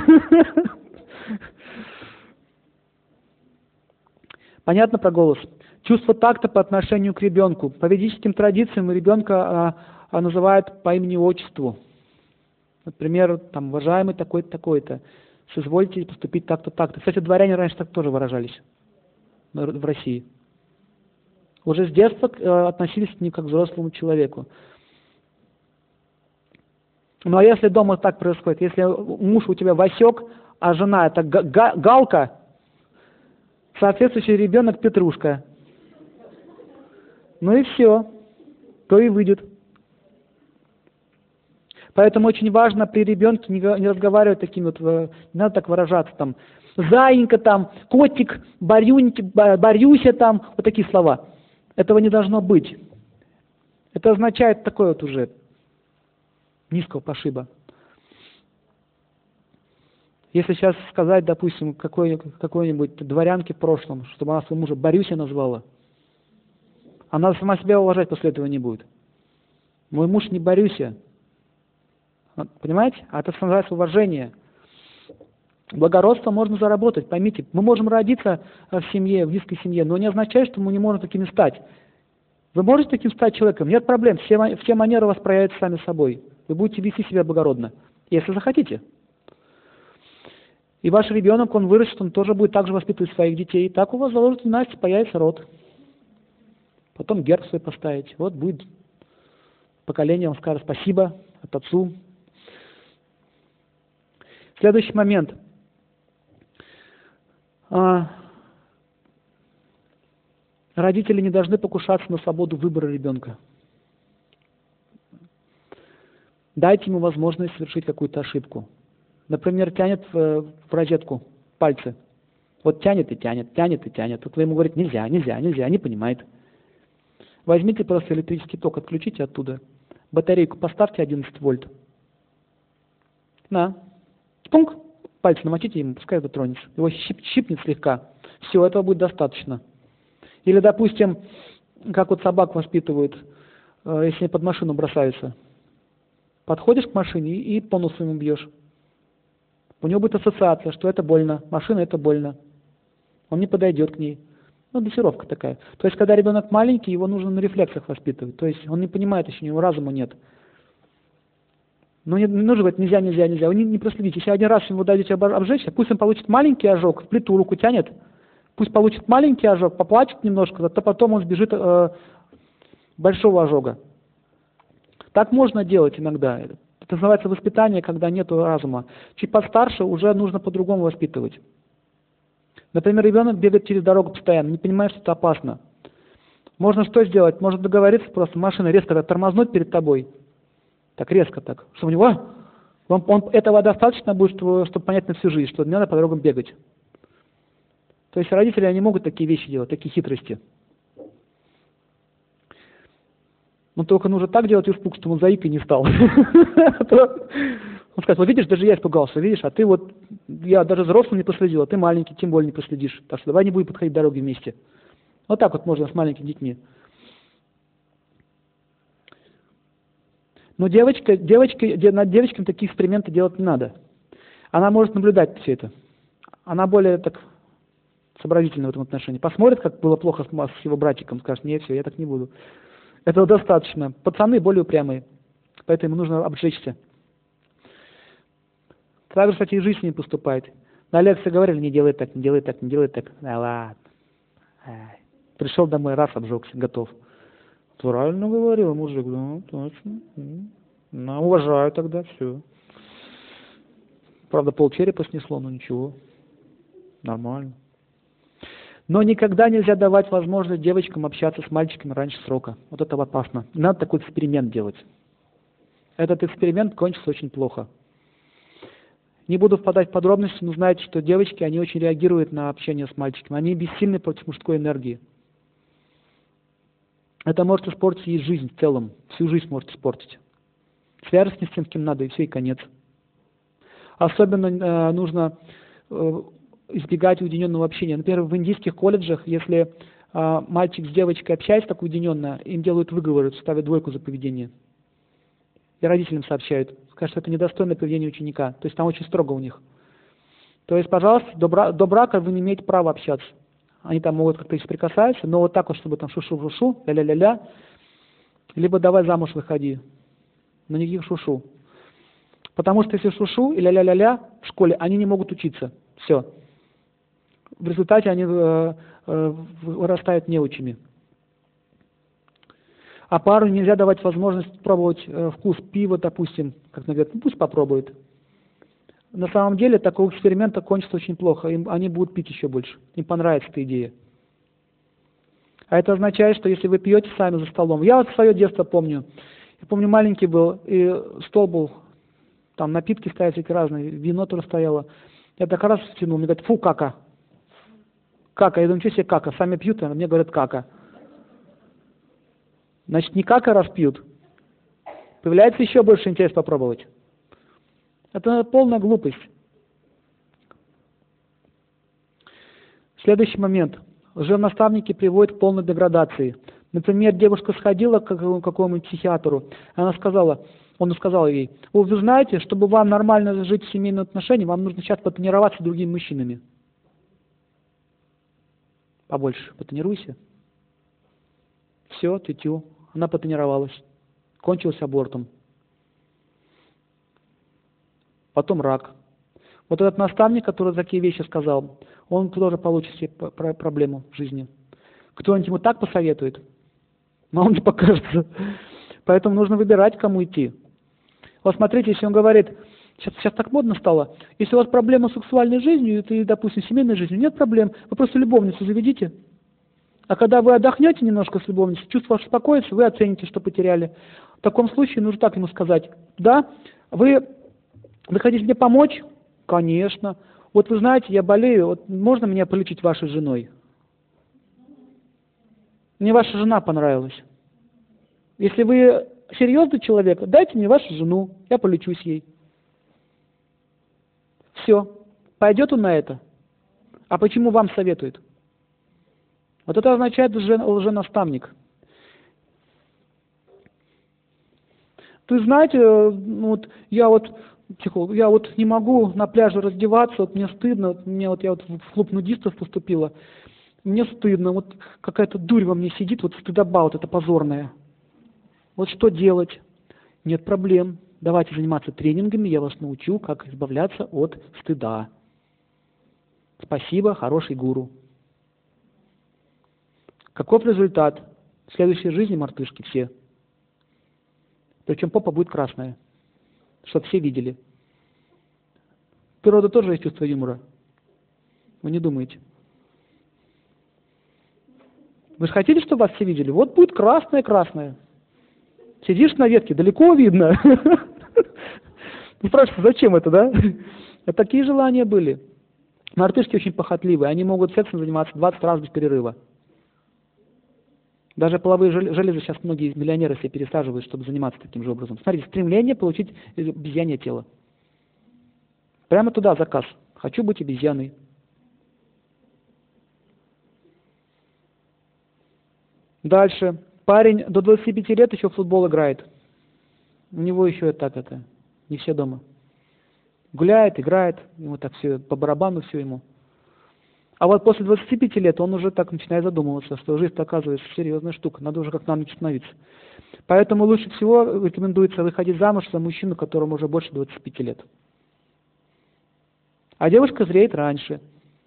[SPEAKER 1] Понятно про голос? Чувство такта по отношению к ребенку. По ведическим традициям ребенка называют по имени-отчеству. Например, там, уважаемый такой-то, такой-то. Соизвольте поступить так-то, так-то. Кстати, дворяне раньше так тоже выражались в России. Уже с детства относились к ним как к взрослому человеку. Ну а если дома так происходит, если муж у тебя Васек, а жена это Галка, соответствующий ребенок Петрушка. Ну и все, то и выйдет. Поэтому очень важно при ребенке не разговаривать такими вот, не надо так выражаться там, заинька там, котик, борюся там, вот такие слова. Этого не должно быть. Это означает такое вот уже низкого пошиба. Если сейчас сказать, допустим, какой-нибудь дворянке в прошлом, чтобы она своего мужа Борюся назвала, она сама себя уважать после этого не будет. Мой муж не Борюся. Понимаете? А это называется уважение. Благородство можно заработать, поймите. Мы можем родиться в семье, в близкой семье, но не означает, что мы не можем такими стать. Вы можете таким стать человеком? Нет проблем. Все манеры у вас проявятся сами собой. Вы будете вести себя благородно, если захотите. И ваш ребенок, он вырастет, он тоже будет так же воспитывать своих детей. И так у вас заложит династия, появится род. Потом герб свой поставить. Вот будет поколение, он скажет спасибо от отцу. Следующий момент. Родители не должны покушаться на свободу выбора ребенка. Дайте ему возможность совершить какую-то ошибку. Например, тянет в розетку пальцы. Вот тянет и тянет, тянет и тянет. Тут вы ему говорите, нельзя, нельзя, нельзя, не понимает. Возьмите просто электрический ток, отключите оттуда. Батарейку поставьте 11 вольт. На. Пунк. Пальцы намочите ему, пускай дотронется. Его щипнет слегка. Все, этого будет достаточно. Или, допустим, как вот собак воспитывают, если они под машину бросаются. Подходишь к машине и по носу ему бьешь. У него будет ассоциация, что это больно, машина это больно. Он не подойдет к ней. Ну, дрессировка такая. То есть, когда ребенок маленький, его нужно на рефлексах воспитывать. То есть, он не понимает еще, у него разума нет. Но не нужно говорить, нельзя, нельзя, нельзя. Вы не проследите. Если один раз ему дадите обжечься, пусть он получит маленький ожог, в плиту руку тянет, пусть получит маленький ожог, поплачет немножко, зато потом он сбежит большого ожога. Так можно делать иногда. Это называется воспитание, когда нет разума. Чуть постарше уже нужно по-другому воспитывать. Например, ребенок бегает через дорогу постоянно, не понимает, что это опасно. Можно что сделать? Можно договориться просто, машина резко тормознуть перед тобой. Так резко так. Чтобы у него этого достаточно будет, чтобы понять на всю жизнь, что не надо по дорогам бегать. То есть родители, они могут такие вещи делать, такие хитрости. Но только нужно так делать испуг, чтобы он заикой не стал. Он скажет, вот видишь, даже я испугался, видишь, а ты вот, я даже взрослым не проследил, а ты маленький, тем более не проследишь. Так что давай не будем подходить дороги вместе. Вот так вот можно с маленькими детьми. Но над девочками такие эксперименты делать не надо. Она может наблюдать все это. Она более так сообразительна в этом отношении. Посмотрит, как было плохо с его братиком, скажет, нет, все, я так не буду. Этого достаточно. Пацаны более упрямые, поэтому нужно обжечься. Так же, кстати, и жизнь с ним поступает. На лекции говорили, не делай так, не делай так, не делай так. Да ладно. Пришел домой, раз обжегся, готов. Правильно говорил мужик, да, точно. Ну, уважаю тогда, все. Правда, полчерепа снесло, но ничего. Нормально. Но никогда нельзя давать возможность девочкам общаться с мальчиками раньше срока. Вот это опасно. Надо такой эксперимент делать. Этот эксперимент кончится очень плохо. Не буду впадать в подробности, но знаете, что девочки, они очень реагируют на общение с мальчиками. Они бессильны против мужской энергии. Это может испортить ей жизнь в целом. Всю жизнь может испортить. Связаться с тем, с кем надо, и все, и конец. Особенно нужно избегать уединенного общения. Например, в индийских колледжах, если мальчик с девочкой общается так уединенно, им делают выговоры, ставят двойку за поведение. И родителям сообщают. Скажут, что это недостойное поведение ученика. То есть там очень строго у них. То есть, пожалуйста, до брака вы не имеете права общаться. Они там могут как-то соприкасаться, но вот так вот, чтобы там шу-шу-шу-шу, ля-ля-ля-ля, либо давай замуж выходи. Но никаких шу-шу. Потому что если шу-шу и ля-ля-ля-ля в школе, они не могут учиться. Все. В результате они вырастают неучими. А пару нельзя давать возможность пробовать вкус пива, допустим, как говорят, ну пусть попробует. На самом деле такого эксперимента кончится очень плохо, они будут пить еще больше, им понравится эта идея. А это означает, что если вы пьете сами за столом, я вот свое детство помню, я помню маленький был, и стол был, там напитки стояли всякие разные, вино тоже стояло, я так раз втянул, мне говорят, фу, кака. Кака, я думаю, что себе кака, сами пьют, а мне говорят кака. Значит, не кака раз пьют, появляется еще больше интерес попробовать. Это полная глупость. Следующий момент. Лженаставники приводят к полной деградации. Например, девушка сходила к какому-нибудь психиатру, он сказал ей, вы знаете, чтобы вам нормально жить в семейных отношениях, вам нужно сейчас потренироваться с другими мужчинами. Побольше потренируйся. Все, тю-тю. Она потренировалась. Кончилась абортом. Потом рак. Вот этот наставник, который такие вещи сказал, он тоже получит себе проблему в жизни. Кто-нибудь ему так посоветует, но он не покажется. Поэтому нужно выбирать, кому идти. Вот смотрите, если он говорит, сейчас так модно стало, если у вас проблема с сексуальной жизнью, и, допустим, семейной жизнью, нет проблем, вы просто любовницу заведите. А когда вы отдохнете немножко с любовницей, чувство ваше успокоится, вы оцените, что потеряли. В таком случае нужно так ему сказать: да, вы хотите мне помочь? Конечно. Вот вы знаете, я болею, вот можно меня полечить вашей женой? Мне ваша жена понравилась. Если вы серьезный человек, дайте мне вашу жену, я полечусь ей. Все. Пойдет он на это? А почему вам советует? Вот это означает лженаставник. Вы знаете, я не могу на пляже раздеваться, вот мне стыдно, я в клуб нудистов поступила, мне стыдно, вот какая-то дурь во мне сидит, вот стыдоба вот эта позорная. Вот что делать? Нет проблем. Давайте заниматься тренингами, я вас научу, как избавляться от стыда. Спасибо, хороший гуру. Каков результат? В следующей жизни мартышки все. Причем попа будет красная, чтобы все видели. Природа тоже есть чувство юмора. Вы не думаете? Вы же хотите, чтобы вас все видели? Вот будет красное-красное. Сидишь на ветке, далеко видно. Ну, спрашиваете, зачем это, да? Вот такие желания были. Мартышки очень похотливые, они могут сексом заниматься 20 раз без перерыва. Даже половые железы сейчас многие миллионеры себе пересаживают, чтобы заниматься таким же образом. Смотрите, стремление получить обезьянье тело. Прямо туда заказ. Хочу быть обезьяной. Дальше. Парень до 25 лет еще в футбол играет. У него еще не все дома. Гуляет, играет, ему так все по барабану, все ему. А вот после 25 лет он уже так начинает задумываться, что жизнь-то оказывается серьезная штука, надо уже как-то нам становиться. Поэтому лучше всего рекомендуется выходить замуж за мужчину, которому уже больше 25 лет. А девушка зреет раньше.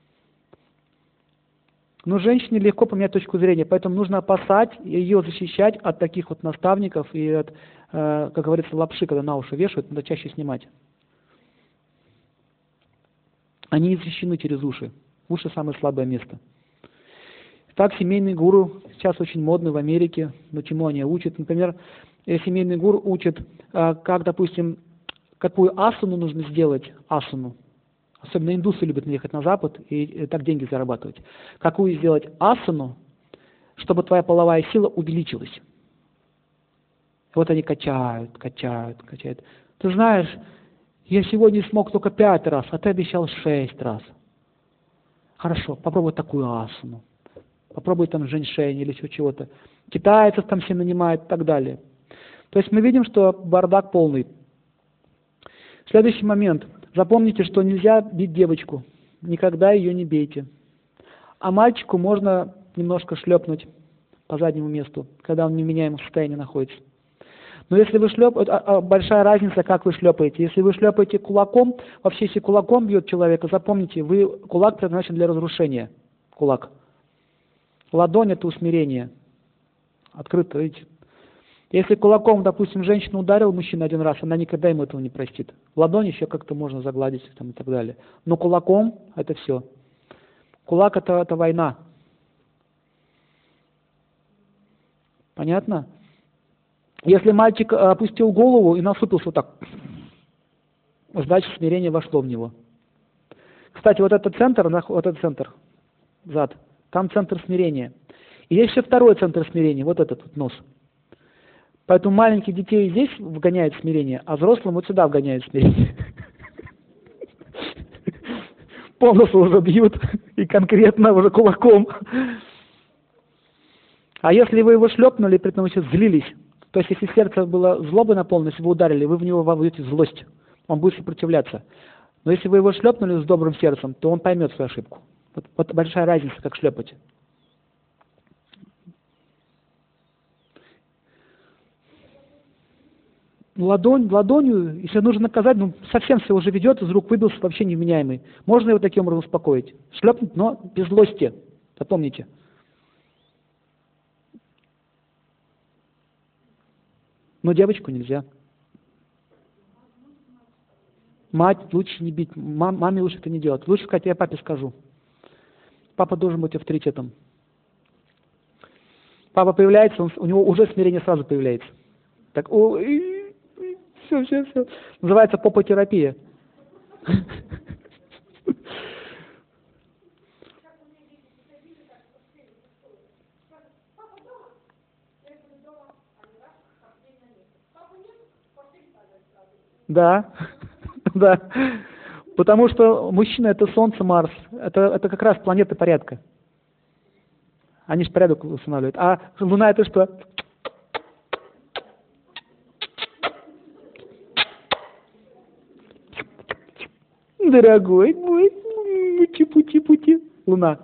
[SPEAKER 1] Но женщине легко поменять точку зрения, поэтому нужно опасать ее, защищать от таких вот наставников и от, как говорится, лапши, когда на уши вешают, надо чаще снимать. Они не защищены через уши. Уши – самое слабое место. Так, семейный гуру сейчас очень модный в Америке. Но чему они учат? Например, семейный гуру учит, как, допустим, какую асану нужно сделать, асану. Особенно индусы любят ехать на Запад и так деньги зарабатывать. Какую сделать асану, чтобы твоя половая сила увеличилась. Вот они качают. Ты знаешь, я сегодня смог только 5 раз, а ты обещал 6 раз. Хорошо, попробуй такую асану. Попробуй там женьшень или еще чего-то. Китайцев там все нанимают и так далее. То есть мы видим, что бардак полный. Следующий момент. Запомните, что нельзя бить девочку. Никогда ее не бейте. А мальчику можно немножко шлепнуть по заднему месту, когда он в невменяемом состоянии находится. Но если вы шлепаете, большая разница, как вы шлепаете. Если вы шлепаете кулаком, вообще если кулаком бьет человека, запомните, кулак предназначен для разрушения. Кулак. Ладонь – это усмирение. Открыто, видите. Если кулаком, допустим, женщину ударил мужчина 1 раз, она никогда ему этого не простит. Ладонь еще как-то можно загладить там, и так далее. Но кулаком – это все. Кулак – это война. Понятно? Если мальчик опустил голову и насупился вот так, значит смирение вошло в него. Кстати, вот этот центр, зад, там центр смирения. И есть еще второй центр смирения, вот этот вот нос. Поэтому маленьких детей здесь вгоняют в смирение, а взрослым вот сюда вгоняют в смирение. По носу уже бьют, и конкретно уже кулаком. А если вы его шлепнули, при этом еще злились, то есть если сердце было злобой наполнено, если вы ударили, вы в него вовлечете злость, он будет сопротивляться. Но если вы его шлепнули с добрым сердцем, то он поймет свою ошибку. Вот большая разница, как шлепать. Ладонью, если нужно наказать, совсем все уже ведет, из рук выбился, вообще невменяемый. Можно его таким образом успокоить. Шлепнуть, но без злости. Запомните. Но девочку нельзя. Мать лучше не бить, маме лучше это не делать. Лучше сказать, я папе скажу. Папа должен быть авторитетом. Папа появляется, у него уже смирение сразу появляется. Так, все. Называется попотерапия. Да, да. Потому что мужчина — это Солнце, Марс. Это как раз планеты порядка. Они же порядок устанавливают. А Луна — это что? Дорогой мой, пути. Луна.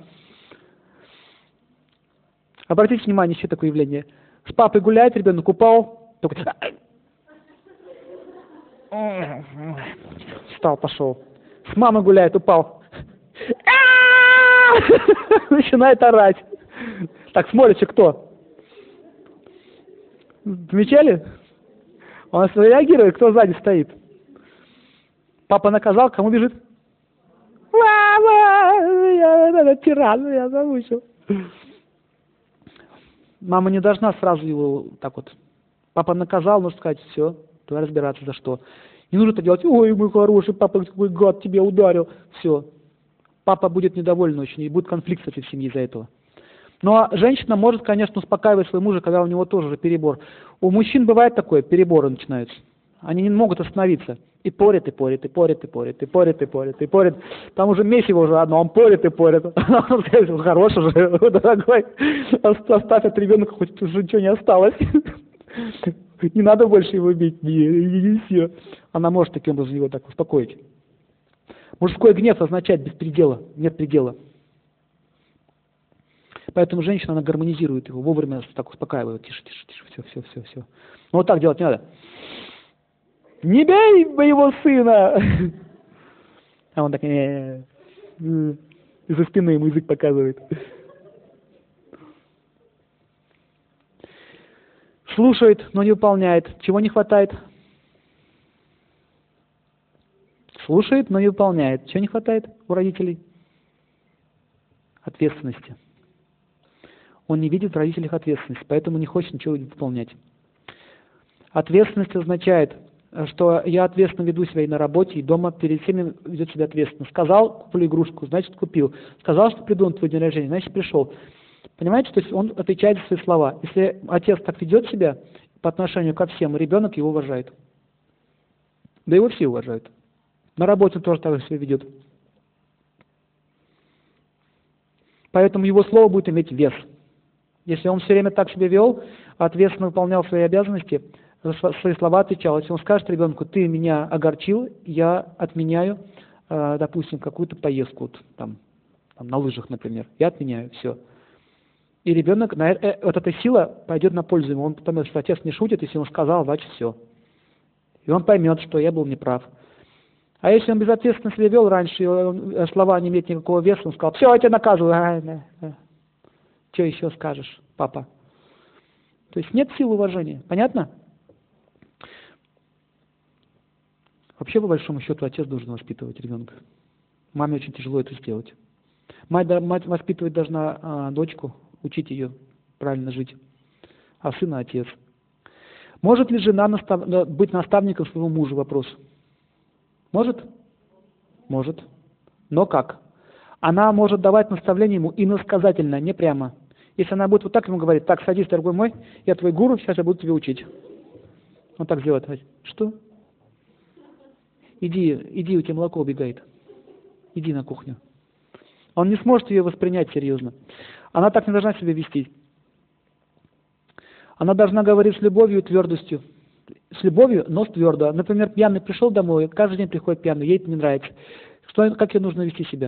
[SPEAKER 1] Обратите внимание, еще такое явление. С папой гуляет, ребенок упал, только встал, пошел. С мамой гуляет, упал. Начинает орать. Так, смотрите, кто? Замечали? Он реагирует, кто сзади стоит. Папа наказал, кому бежит? Мама, я тиран, я замучил. Мама не должна сразу его так вот. Папа наказал, нужно сказать, все, давай разбираться, за что. Не нужно это делать, ой, мой хороший, папа, какой гад тебя ударил. Все. Папа будет недоволен очень, и будет конфликт, кстати, в семье из-за этого. Ну, а женщина может, конечно, успокаивать своего мужа, когда у него тоже уже перебор. У мужчин бывает такое, переборы начинаются. Они не могут остановиться. И порят. Там уже месиво уже одно, он порит. Хорош уже, дорогой, оставь от ребенка, хоть уже ничего не осталось. Не надо больше его бить, не все. Она может таким образом его так успокоить. Мужской гнев означает без предела, нет предела. Поэтому женщина, она гармонизирует его, вовремя так успокаивает. Тише, все. Но вот так делать не надо. Не бей моего сына! А он так из-за спины ему язык показывает. Слушает, но не выполняет. Чего не хватает? Слушает, но не выполняет. Чего не хватает у родителей? Ответственности. Он не видит в родителях ответственности, поэтому не хочет ничего выполнять. Ответственность означает, что я ответственно веду себя и на работе, и дома, перед всеми ведет себя ответственно. Сказал, куплю игрушку, значит купил. Сказал, что приду на твой день рождения, значит пришел. Понимаете, то есть он отвечает за свои слова. Если отец так ведет себя по отношению ко всем, ребенок его уважает. Да его все уважают. На работе он тоже так себя ведет. Поэтому его слово будет иметь вес. Если он все время так себя вел, ответственно выполнял свои обязанности, свои слова отвечал. Если он скажет ребенку, ты меня огорчил, я отменяю, допустим, какую-то поездку, вот, там, на лыжах, например, я отменяю, все. И ребенок, вот эта сила пойдет на пользу ему. Он поймет, что отец не шутит, если он сказал, значит все. И он поймет, что я был неправ. А если он безответственно себя вел раньше, и слова не имеют никакого веса, он сказал, все, я тебя наказываю. Что еще скажешь, папа? То есть нет сил уважения. Понятно? Вообще, по большому счету, отец должен воспитывать ребенка. Маме очень тяжело это сделать. Мать воспитывать должна дочку, учить ее правильно жить, а сына отец. Может ли жена быть наставником своего мужа? Вопрос. Может? Может. Но как? Она может давать наставление ему иносказательно, не прямо. Если она будет вот так ему говорить, так, садись, дорогой мой, я твой гуру, сейчас я буду тебя учить. Он так сделает. Что? Иди, у тебя молоко убегает. Иди на кухню. Он не сможет ее воспринять серьезно. Она так не должна себя вести. Она должна говорить с любовью и твердостью. С любовью, но твердо. Например, пьяный пришел домой, каждый день приходит пьяный, ей это не нравится. Как ей нужно вести себя?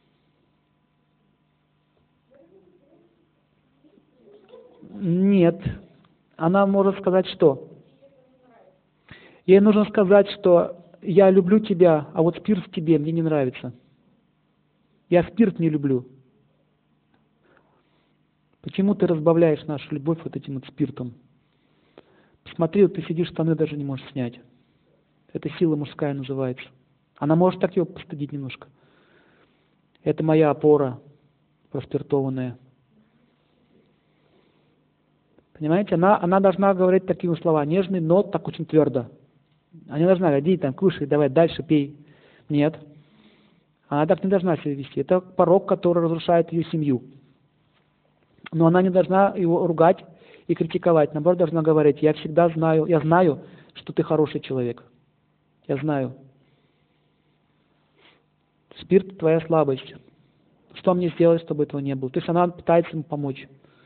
[SPEAKER 1] Нет. Она может сказать что? Ей нужно сказать, что я люблю тебя, а вот спирт в тебе мне не нравится. Я спирт не люблю. Почему ты разбавляешь нашу любовь вот этим вот спиртом? Посмотри, вот ты сидишь, штаны даже не можешь снять. Это сила мужская называется. Она может так его постыдить немножко. Это моя опора проспиртованная. Понимаете? Она должна говорить такие слова, нежные, но так очень твердо. Она не должна, иди там, кушай, давай дальше, пей. Нет. Она так не должна себя вести. Это порок, который разрушает ее семью. Но она не должна его ругать и критиковать. Наоборот, должна говорить, я знаю, что ты хороший человек. Я знаю. Спирт – твоя слабость. Что мне сделать, чтобы этого не было? То есть она пытается ему помочь.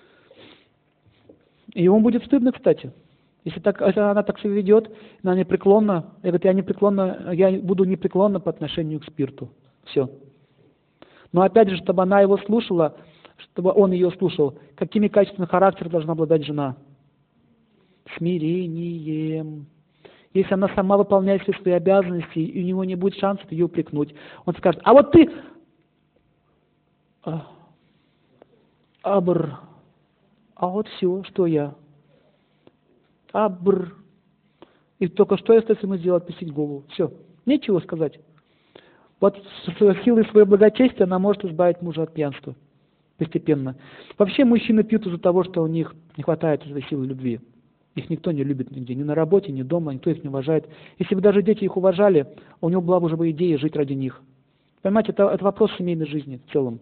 [SPEAKER 1] И ему будет стыдно, кстати. Если она так себя ведет, она непреклонна, я буду непреклонна по отношению к спирту. Все. Но опять же, чтобы она его слушала, чтобы он ее слушал, какими качествами характера должна обладать жена? Смирением. Если она сама выполняет все свои обязанности, и у него не будет шансов ее упрекнуть, он скажет, а вот ты... А вот все, что я. И только что остается ему сделать, опустить голову. Все. Нечего сказать. Вот с силой своего благочестия она может избавить мужа от пьянства. Постепенно. Вообще мужчины пьют из-за того, что у них не хватает этой силы любви. Их никто не любит нигде. Ни на работе, ни дома, никто их не уважает. Если бы даже дети их уважали, у него была бы уже идея жить ради них. Понимаете, это вопрос семейной жизни в целом.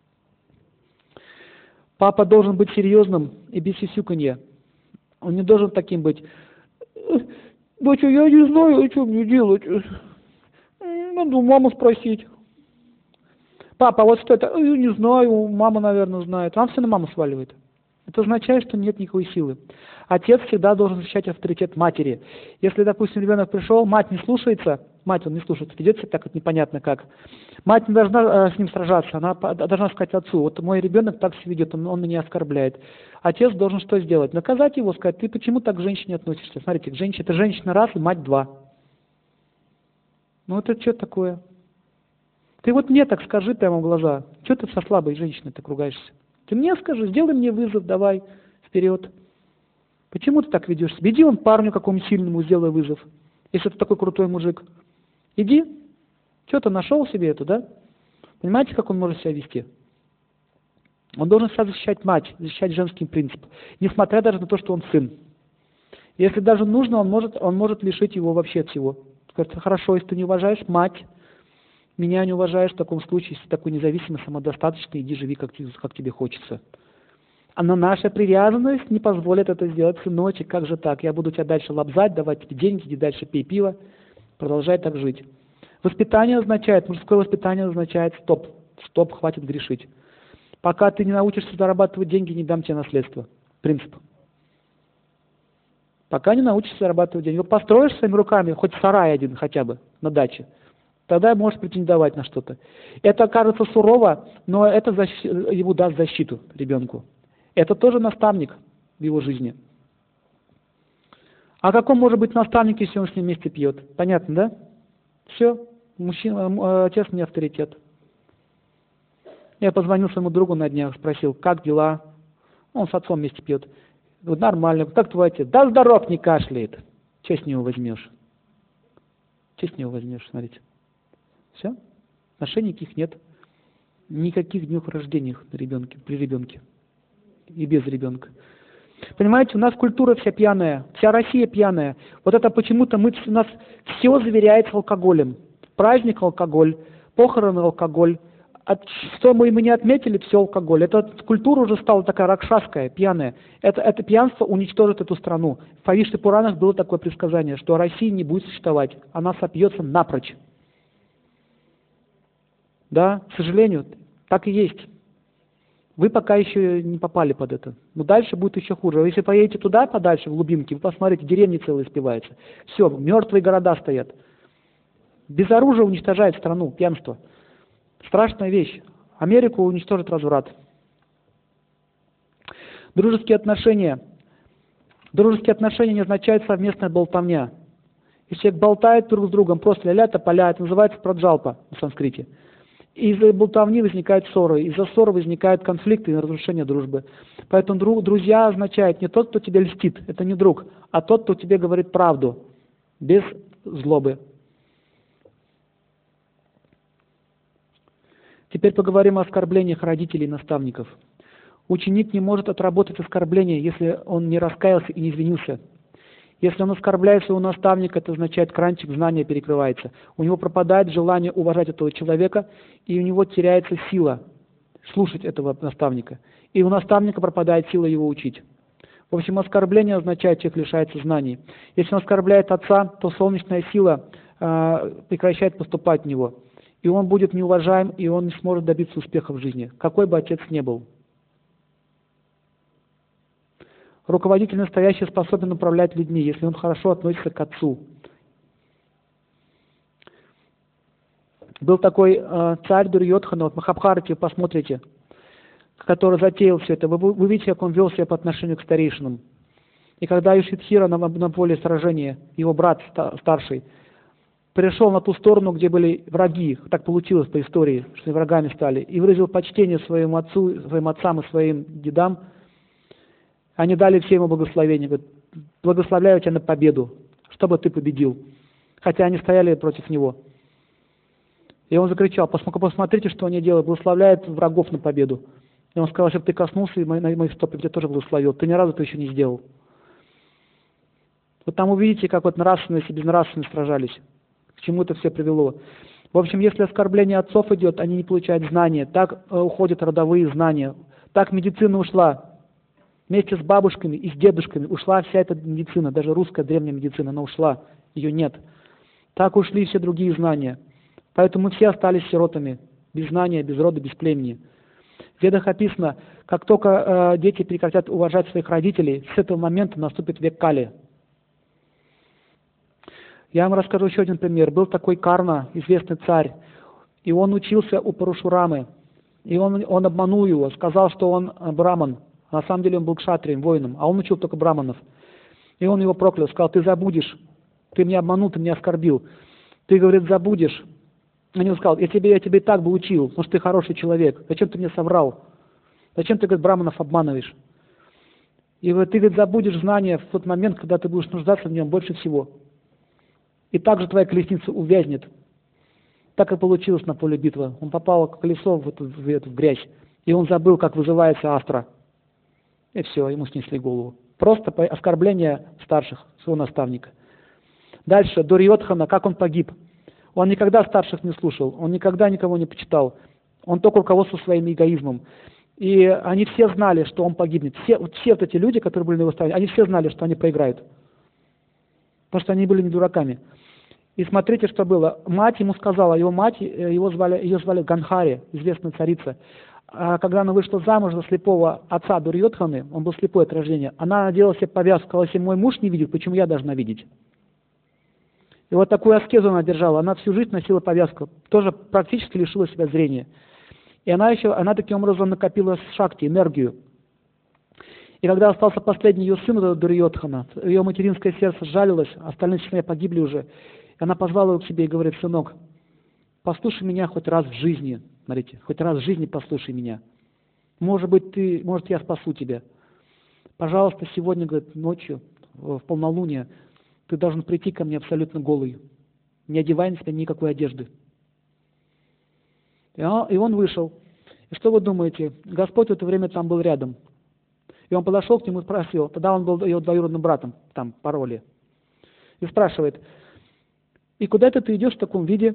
[SPEAKER 1] Папа должен быть серьезным и без сюсюканья. Он не должен таким быть. Доча, я не знаю, что мне делать. Надо у мамы спросить. Папа, вот что это? Я не знаю, мама, наверное, знает. Он все на маму сваливает. Это означает, что нет никакой силы. Отец всегда должен защищать авторитет матери. Если, допустим, ребенок пришел, мать не слушается, мать он не слушает, ведет себя так вот непонятно как. Мать не должна с ним сражаться, она должна сказать отцу, вот мой ребенок так себя ведет, он меня оскорбляет. Отец должен что сделать? Наказать его, сказать, ты почему так к женщине относишься? Смотрите, это женщина раз и мать два. Ну это что такое? Ты вот мне так скажи прямо в глаза, что ты со слабой женщиной так ругаешься? Ты мне скажи, сделай мне вызов, давай, вперед. Почему ты так ведешь себя? Иди вон парню какому сильному, сделай вызов. Если ты такой крутой мужик. Иди. Что-то нашел себе это, да? Понимаете, как он может себя вести? Он должен себя защищать мать, защищать женский принцип. Несмотря даже на то, что он сын. Если даже нужно, он может лишить его вообще всего. Скажет, хорошо, если ты не уважаешь мать, меня не уважаешь, в таком случае, если ты такой независимый, самодостаточный, иди живи, как тебе хочется. Но наша привязанность не позволит это сделать, сыночек, как же так? Я буду тебя дальше лобзать, давать тебе деньги, иди дальше пей пиво, продолжай так жить. Мужское воспитание означает стоп, хватит грешить. Пока ты не научишься зарабатывать деньги, не дам тебе наследство. Принцип. Пока не научишься зарабатывать деньги. Вот построишь своими руками хоть сарай один хотя бы на даче, тогда можешь претендовать на что-то. Это кажется сурово, но это ему даст защиту ребенку. Это тоже наставник в его жизни. А какой может быть наставник, если он с ним вместе пьет? Понятно, да? Все, отец мне авторитет. Я позвонил своему другу на днях, спросил, как дела? Он с отцом вместе пьет. Говорит, нормально. Как твой отец? Да здоров, не кашляет. Что с него возьмешь? Смотрите. Все? Отношений никаких нет. Никаких дней рождения при ребенке. И без ребенка. Понимаете, у нас культура вся пьяная, вся Россия пьяная. Вот это почему-то у нас все заверяется алкоголем. Праздник алкоголь, похороны алкоголь. Что мы не отметили, все алкоголь. Эта культура уже стала такая ракшасская, пьяная. Это пьянство уничтожит эту страну. В Вишни Пуранах было такое предсказание, что Россия не будет существовать. Она сопьется напрочь. Да, к сожалению, так и есть. Вы пока еще не попали под это. Но дальше будет еще хуже. Если поедете туда подальше, в глубинки, вы посмотрите, деревни целые спиваются. Все, мертвые города стоят. Без оружия уничтожает страну, пьянство. Страшная вещь. Америку уничтожит разврат. Дружеские отношения. Дружеские отношения не означают совместная болтовня. Если человек болтает друг с другом, просто ля-ля тополя, это называется праджалпа на санскрите. Из-за болтовни возникают ссоры, из-за ссоры возникают конфликты и разрушение дружбы. Поэтому друзья означает не тот, кто тебе льстит, это не друг, а тот, кто тебе говорит правду, без злобы. Теперь поговорим о оскорблениях родителей и наставников. Ученик не может отработать оскорбление, если он не раскаялся и не извинился. Если он оскорбляет своего наставника, это означает, кранчик знания перекрывается. У него пропадает желание уважать этого человека, и у него теряется сила слушать этого наставника. И у наставника пропадает сила его учить. В общем, оскорбление означает, человек лишается знаний. Если он оскорбляет отца, то солнечная сила прекращает поступать в него. И он будет неуважаем, и он не сможет добиться успеха в жизни, какой бы отец ни был. Руководитель настоящий способен управлять людьми, если он хорошо относится к отцу. Был такой царь Дурьодхана, вот Махабхарате, посмотрите, который затеял все это. Вы видите, как он вел себя по отношению к старейшинам. И когда Юшидхира на поле сражения, его брат старший, пришел на ту сторону, где были враги, так получилось по истории, что врагами стали, и выразил почтение своему отцу, своим отцам и своим дедам, они дали все ему благословение. Говорят, благословляю тебя на победу, чтобы ты победил. Хотя они стояли против него. И он закричал: посмотрите, что они делают, благословляют врагов на победу. И он сказал: чтобы ты коснулся моих стоп, я тебя тоже благословил. Ты ни разу это еще не сделал. Вот там увидите, как вот нравственность и безнравственность сражались. К чему это все привело. В общем, если оскорбление отцов идет, они не получают знания. Так уходят родовые знания. Так медицина ушла. Вместе с бабушками и с дедушками ушла вся эта медицина, даже русская древняя медицина, она ушла, ее нет. Так ушли все другие знания. Поэтому мы все остались сиротами, без знания, без рода, без племени. В Ведах описано, как только дети прекратят уважать своих родителей, с этого момента наступит век Кали. Я вам расскажу еще один пример. Был такой Карна, известный царь, и он учился у Парашурамы, и он обманул его, сказал, что он браман. На самом деле он был кшатрием, воином, а он учил только браманов. И он его проклял, сказал: ты забудешь, ты меня обманул, ты меня оскорбил. Ты, говорит, забудешь. И он сказал: я тебе и так бы учил, потому что ты хороший человек. Зачем ты мне соврал? Зачем ты, говорит, браманов обманываешь? И говорит, ты, говорит, забудешь знания в тот момент, когда ты будешь нуждаться в нем больше всего. И также твоя колесница увязнет. Так и получилось на поле битвы. Он попал колесо в эту грязь, и он забыл, как вызывается астра. И все, ему снесли голову. Просто оскорбление старших, своего наставника. Дальше, Дурьодхана, как он погиб. Он никогда старших не слушал, он никогда никого не почитал. Он только руководствовался своим эгоизмом. И они все знали, что он погибнет. Все вот эти люди, которые были на его стороне, они все знали, что они проиграют. Потому что они были не дураками. И смотрите, что было. Мать ему сказала, ее звали Ганхари, известная царица. А когда она вышла замуж за слепого отца Дурьодханы, он был слепой от рождения, она надела себе повязку, сказала: если мой муж не видит, почему я должна видеть? И вот такую аскезу она держала. Она всю жизнь носила повязку, тоже практически лишила себя зрения. И она таким образом накопила шакти, энергию. И когда остался последний ее сын, Дурьодхана, ее материнское сердце сжалилось, остальные сыновья погибли уже. И она позвала его к себе и говорит: сынок, послушай меня хоть раз в жизни. Смотрите, хоть раз в жизни послушай меня. Может, я спасу тебя. Пожалуйста, сегодня, говорит, ночью, в полнолуние, ты должен прийти ко мне абсолютно голый. Не одевая на себя никакой одежды. И он вышел. И что вы думаете? Господь в это время там был рядом. И он подошел к нему и спросил, тогда он был его двоюродным братом, там, по роли. И спрашивает: и куда ты идешь в таком виде?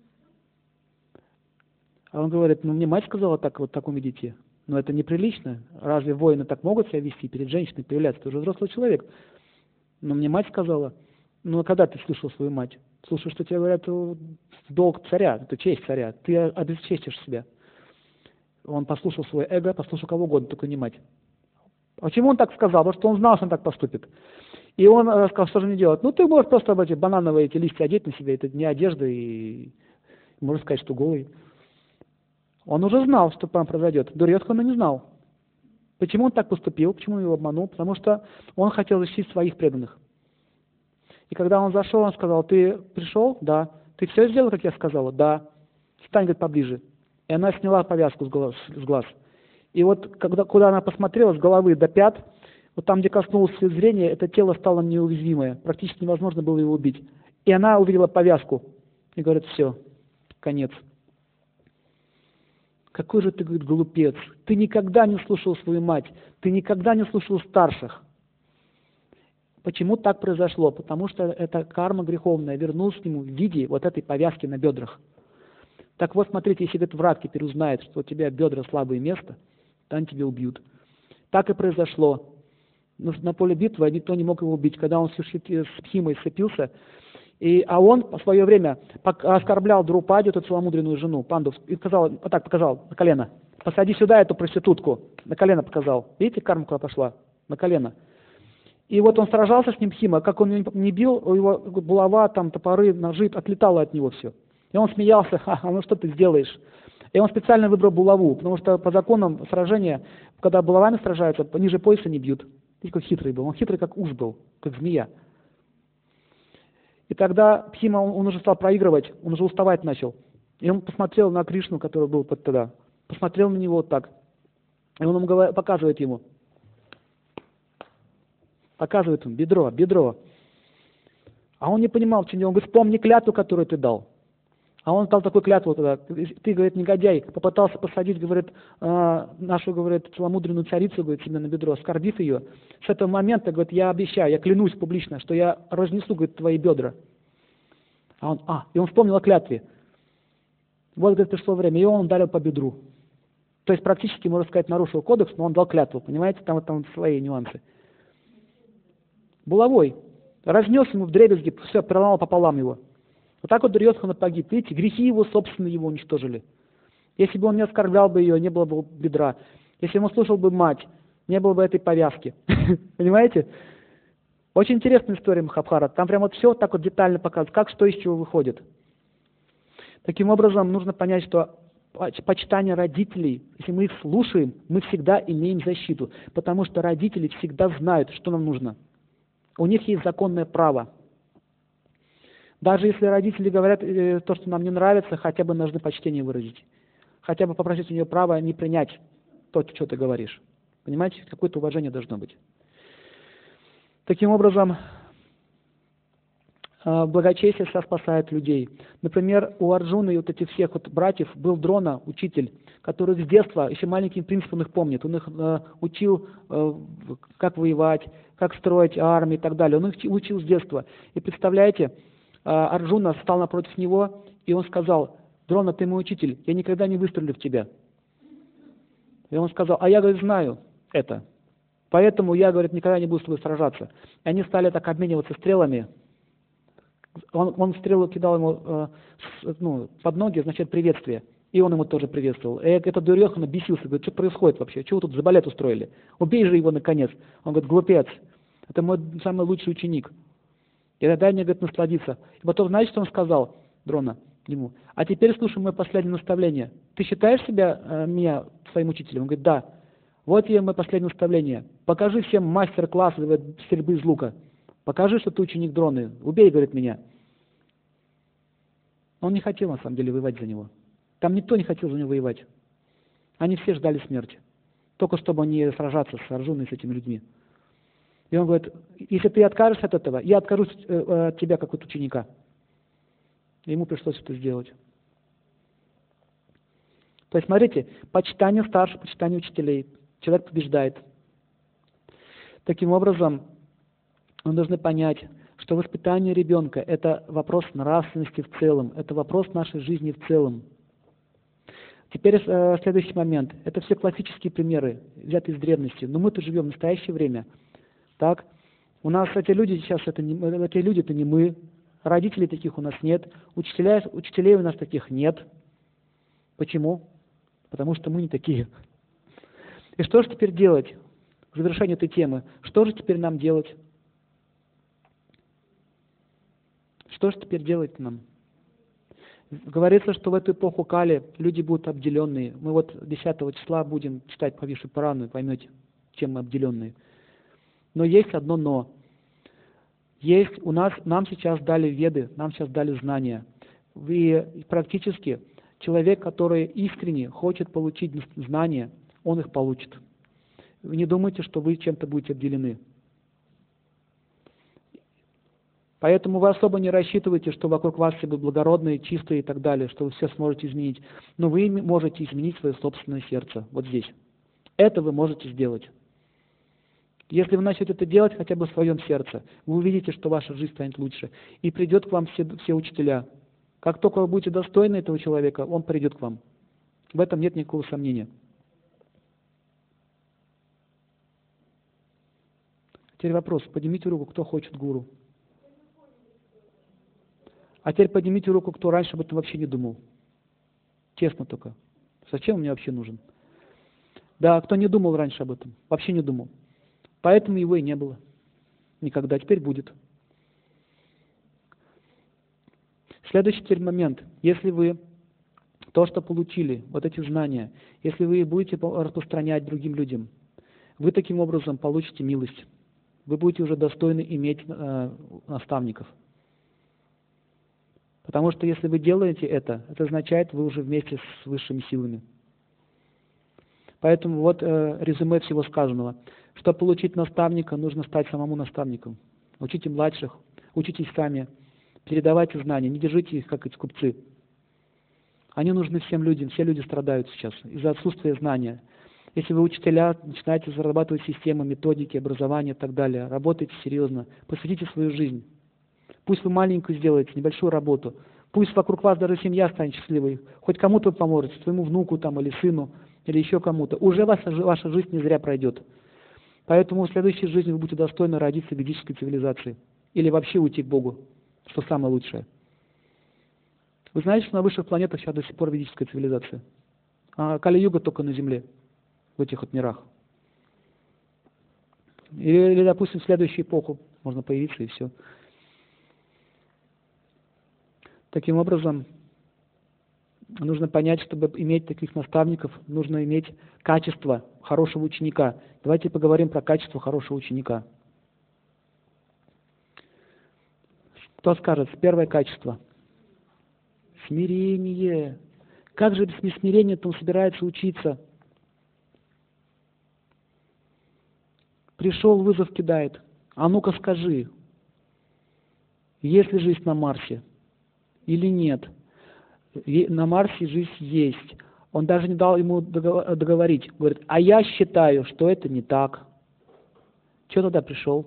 [SPEAKER 1] А он говорит: мне мать сказала так, вот в таком виде идти. Но это неприлично. Разве воины так могут себя вести, перед женщиной появляться? Ты уже взрослый человек. Но мне мать сказала. Ну а когда ты слышал свою мать? Слушай, что тебе говорят, долг царя, это честь царя. Ты обесчестишь себя. Он послушал свое эго, послушал кого угодно, только не мать. Почему он так сказал? Потому что он знал, что он так поступит. И он сказал: что же мне делать? Ну ты можешь просто банановые эти листья одеть на себя, это не одежда, и можно сказать, что голый. Он уже знал, что там произойдет. Дурьодхана не знал. Почему он так поступил? Почему он его обманул? Потому что он хотел защитить своих преданных. И когда он зашел, он сказал: ты пришел? Да. Ты все сделал, как я сказала? Да. Стань, говорит, поближе. И она сняла повязку с глаз. И вот куда она посмотрела, с головы до пят, вот там, где коснулось зрения, это тело стало неуязвимое. Практически невозможно было его убить. И она увидела повязку. И говорит: все, конец. Какой же ты, говорит, глупец. Ты никогда не слушал свою мать. Ты никогда не слушал старших. Почему так произошло? Потому что эта карма греховная вернулась к нему в виде вот этой повязки на бедрах. Так вот, смотрите, если этот враг теперь узнает, что у тебя бедра слабое место, то они тебя убьют. Так и произошло. На поле битвы никто не мог его убить. Когда он с Пхимой сцепился, а он в свое время оскорблял Друпади, эту целомудренную жену, Панду, и сказал, вот так показал, на колено. Посади сюда эту проститутку. На колено показал. Видите, карма куда пошла? На колено. И вот он сражался с ним, Пхима, как он ее не бил, у его булава, там, топоры, ножи, отлетало от него все. И он смеялся, ну что ты сделаешь? И он специально выбрал булаву, потому что по законам сражения, когда булавами сражаются, ниже пояса не бьют. Видите, как хитрый был. Он хитрый, как уж был, как змея. И тогда Пхима, он уже стал проигрывать, он уже уставать начал. И он посмотрел на Кришну, который был тогда, посмотрел на него вот так. И он ему показывает ему. Показывает ему, бедро. А он не понимал, что он говорит, вспомни клятву, которую ты дал. А он дал такую клятву тогда. Ты, говорит, негодяй, попытался посадить, говорит, нашу, говорит, целомудренную царицу, говорит, себе на бедро, оскорбив ее. С этого момента, говорит, я обещаю, я клянусь публично, что я разнесу, говорит, твои бедра. И он вспомнил о клятве. Вот, говорит, пришло время, и он ударил по бедру. То есть практически, можно сказать, нарушил кодекс, но он дал клятву, понимаете, там свои нюансы. Булавой. Разнес ему вдребезги, все, проломал пополам его. Вот так вот Дурьодхана погиб. Видите, грехи его собственные его уничтожили. Если бы он не оскорблял бы ее, не было бы бедра. Если бы он слушал бы мать, не было бы этой повязки. Понимаете? Очень интересная история Махабхарата. Там прям вот все так вот детально показывают, как что из чего выходит. Таким образом, нужно понять, что почитание родителей, если мы их слушаем, мы всегда имеем защиту. Потому что родители всегда знают, что нам нужно. У них есть законное право. Даже если родители говорят то, что нам не нравится, хотя бы нужно почтение выразить. Хотя бы попросить у нее право не принять то, что ты говоришь. Понимаете, какое-то уважение должно быть. Таким образом, благочестие всегда спасает людей. Например, у Арджуны и вот этих всех вот братьев был Дрона, учитель, который с детства, еще маленький принцип он их помнит. Он их учил, как воевать, как строить армии и так далее. Он их учил с детства. И представляете, Арджуна встал напротив него, и он сказал: «Дрона, ты мой учитель, я никогда не выстрелю в тебя». И он сказал: «А я, говорит, знаю это, поэтому я, говорит, никогда не буду с тобой сражаться». И они стали так обмениваться стрелами. Он стрелу кидал ему под ноги, значит, приветствие. И он ему тоже приветствовал. И этот Дурьодхана бесился, говорит: «Что происходит вообще? Чего вы тут за балет устроили? Убей же его, наконец». Он говорит: «Глупец, это мой самый лучший ученик. И дай мне, говорит, насладиться». И потом, знаете, что он сказал, Дрона, ему? «А теперь слушай мое последнее наставление. Ты считаешь меня своим учителем?» Он говорит: «Да». «Вот тебе мое последнее наставление. Покажи всем мастер-класс стрельбы из лука. Покажи, что ты ученик Дроны. Убей, говорит, меня». Он не хотел, на самом деле, воевать за него. Там никто не хотел за него воевать. Они все ждали смерти. Только чтобы не сражаться с Арджуной, с этими людьми. И он говорит: «Если ты откажешься от этого, я откажусь от тебя, как от ученика». И ему пришлось это сделать. То есть, смотрите, почитание старших, почитание учителей. Человек побеждает. Таким образом, мы должны понять, что воспитание ребенка – это вопрос нравственности в целом, это вопрос нашей жизни в целом. Теперь следующий момент. Это все классические примеры, взятые из древности. Но мы-то живем в настоящее время. Так? У нас эти люди сейчас, эти люди это не мы, родителей таких у нас нет, учителей у нас таких нет. Почему? Потому что мы не такие. И что же теперь делать? К завершению этой темы. Что же теперь нам делать? Что же теперь делать нам? Говорится, что в эту эпоху Кали люди будут обделенные. Мы вот 10 числа будем читать Павиши Пурану, и поймете, чем мы обделенные. Но есть одно но. Нам сейчас дали веды, нам сейчас дали знания. И практически человек, который искренне хочет получить знания, он их получит. Вы не думайте, что вы чем-то будете обделены. Поэтому вы особо не рассчитываете, что вокруг вас все будут благородные, чистые и так далее, что вы все сможете изменить. Но вы можете изменить свое собственное сердце, вот здесь. Это вы можете сделать. Если вы начнете это делать хотя бы в своем сердце, вы увидите, что ваша жизнь станет лучше. И придет к вам все учителя. Как только вы будете достойны этого человека, он придет к вам. В этом нет никакого сомнения. Теперь вопрос. Поднимите руку, кто хочет гуру. А теперь поднимите руку, кто раньше об этом вообще не думал. Честно только. Зачем он мне вообще нужен? Да, кто не думал раньше об этом. Вообще не думал. Поэтому его и не было. Никогда. Теперь будет. Следующий теперь момент. Если вы то, что получили, вот эти знания, если вы их будете распространять другим людям, вы таким образом получите милость. Вы будете уже достойны иметь наставников. Потому что если вы делаете это означает, вы уже вместе с высшими силами. Поэтому вот резюме всего сказанного. Чтобы получить наставника, нужно стать самому наставником. Учите младших, учитесь сами, передавайте знания, не держите их, как эти купцы. Они нужны всем людям, все люди страдают сейчас из-за отсутствия знания. Если вы учителя, начинаете зарабатывать системы, методики, образование и так далее, работайте серьезно, посвятите свою жизнь. Пусть вы маленькую сделаете, небольшую работу. Пусть вокруг вас даже семья станет счастливой. Хоть кому-то поможете, своему внуку там, или сыну, или еще кому-то. Уже ваша жизнь не зря пройдет. Поэтому в следующей жизни вы будете достойны родиться в ведической цивилизации. Или вообще уйти к Богу, что самое лучшее. Вы знаете, что на высших планетах сейчас до сих пор ведическая цивилизация? А Кали-юга только на Земле, в этих вот мирах. Или, допустим, в следующую эпоху можно появиться и все. Таким образом, нужно понять, чтобы иметь таких наставников, нужно иметь качество хорошего ученика. Давайте поговорим про качество хорошего ученика. Кто скажет? Первое качество. Смирение. Как же без смирения-то он собирается учиться? Пришел, вызов кидает. А ну-ка скажи, есть ли жизнь на Марсе или нет? На Марсе жизнь есть. Он даже не дал ему договорить. Говорит, а я считаю, что это не так. Чего тогда пришел?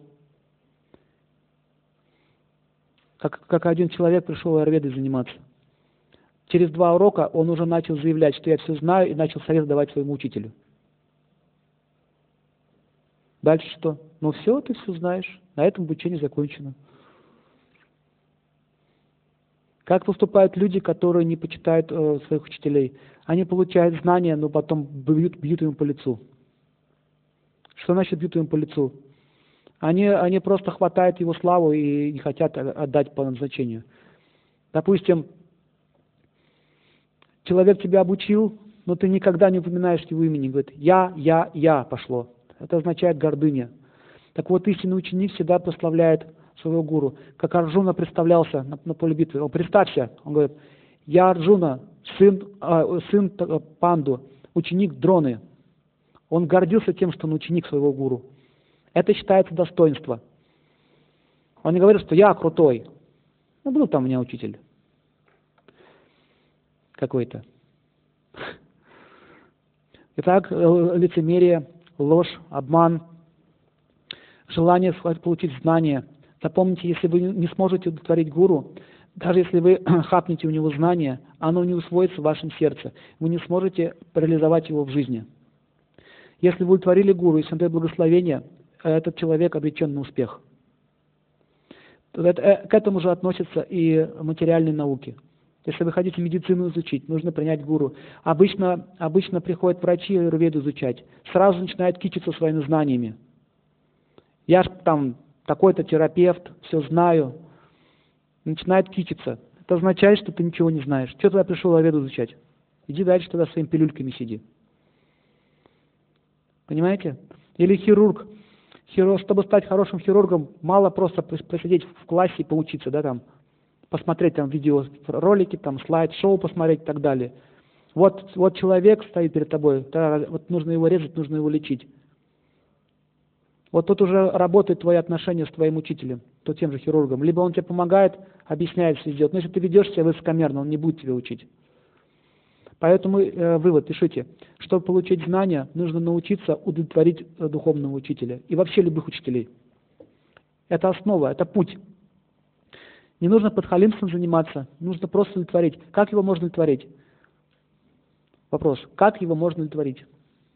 [SPEAKER 1] Как один человек пришел аюрведой заниматься. Через 2 урока он уже начал заявлять, что я все знаю, и начал совет давать своему учителю. Дальше что? Ну все, ты все знаешь. На этом обучение закончено. Как поступают люди, которые не почитают своих учителей? Они получают знания, но потом бьют ему по лицу. Что значит бьют ему по лицу? Они просто хватают его славу и не хотят отдать по назначению. Допустим, человек тебя обучил, но ты никогда не упоминаешь его имени. Говорит, я пошло. Это означает гордыня. Так вот, истинный ученик всегда прославляет своего гуру. Как Арджуна представлялся на поле битвы. Он, представься, он говорит, я Арджуна, сын Панду, ученик Дроны. Он гордился тем, что он ученик своего гуру. Это считается достоинство. Он не говорит, что я крутой. Ну, был там у меня учитель какой-то. Итак, лицемерие, ложь, обман, желание получить знания. Запомните, если вы не сможете удовлетворить гуру, даже если вы хапнете у него знания, оно не усвоится в вашем сердце. Вы не сможете реализовать его в жизни. Если вы удовлетворили гуру, если он дает благословение, этот человек обречен на успех. К этому же относятся и материальные науки. Если вы хотите медицину изучить, нужно принять гуру. Обычно приходят врачи аюрведу изучать, сразу начинают кичиться своими знаниями. Я ж там такой-то терапевт, все знаю. Начинает кичиться. Это означает, что ты ничего не знаешь. Что тогда пришел аюрведу изучать? Иди дальше тогда своими пилюльками сиди. Понимаете? Или хирург. Чтобы стать хорошим хирургом, мало просто посидеть в классе и поучиться, да, там, посмотреть там видеоролики, там, слайд-шоу посмотреть и так далее. Вот человек стоит перед тобой, вот нужно его резать, нужно его лечить. Вот тут уже работают твои отношения с твоим учителем. то тем же хирургом, либо он тебе помогает, объясняет, что сделать. Но если ты ведешь себя высокомерно, он не будет тебя учить. Поэтому вывод, пишите, чтобы получить знания, нужно научиться удовлетворить духовного учителя и вообще любых учителей. Это основа, это путь. Не нужно подхалимством заниматься, нужно просто удовлетворить. Как его можно удовлетворить? Вопрос, как его можно удовлетворить?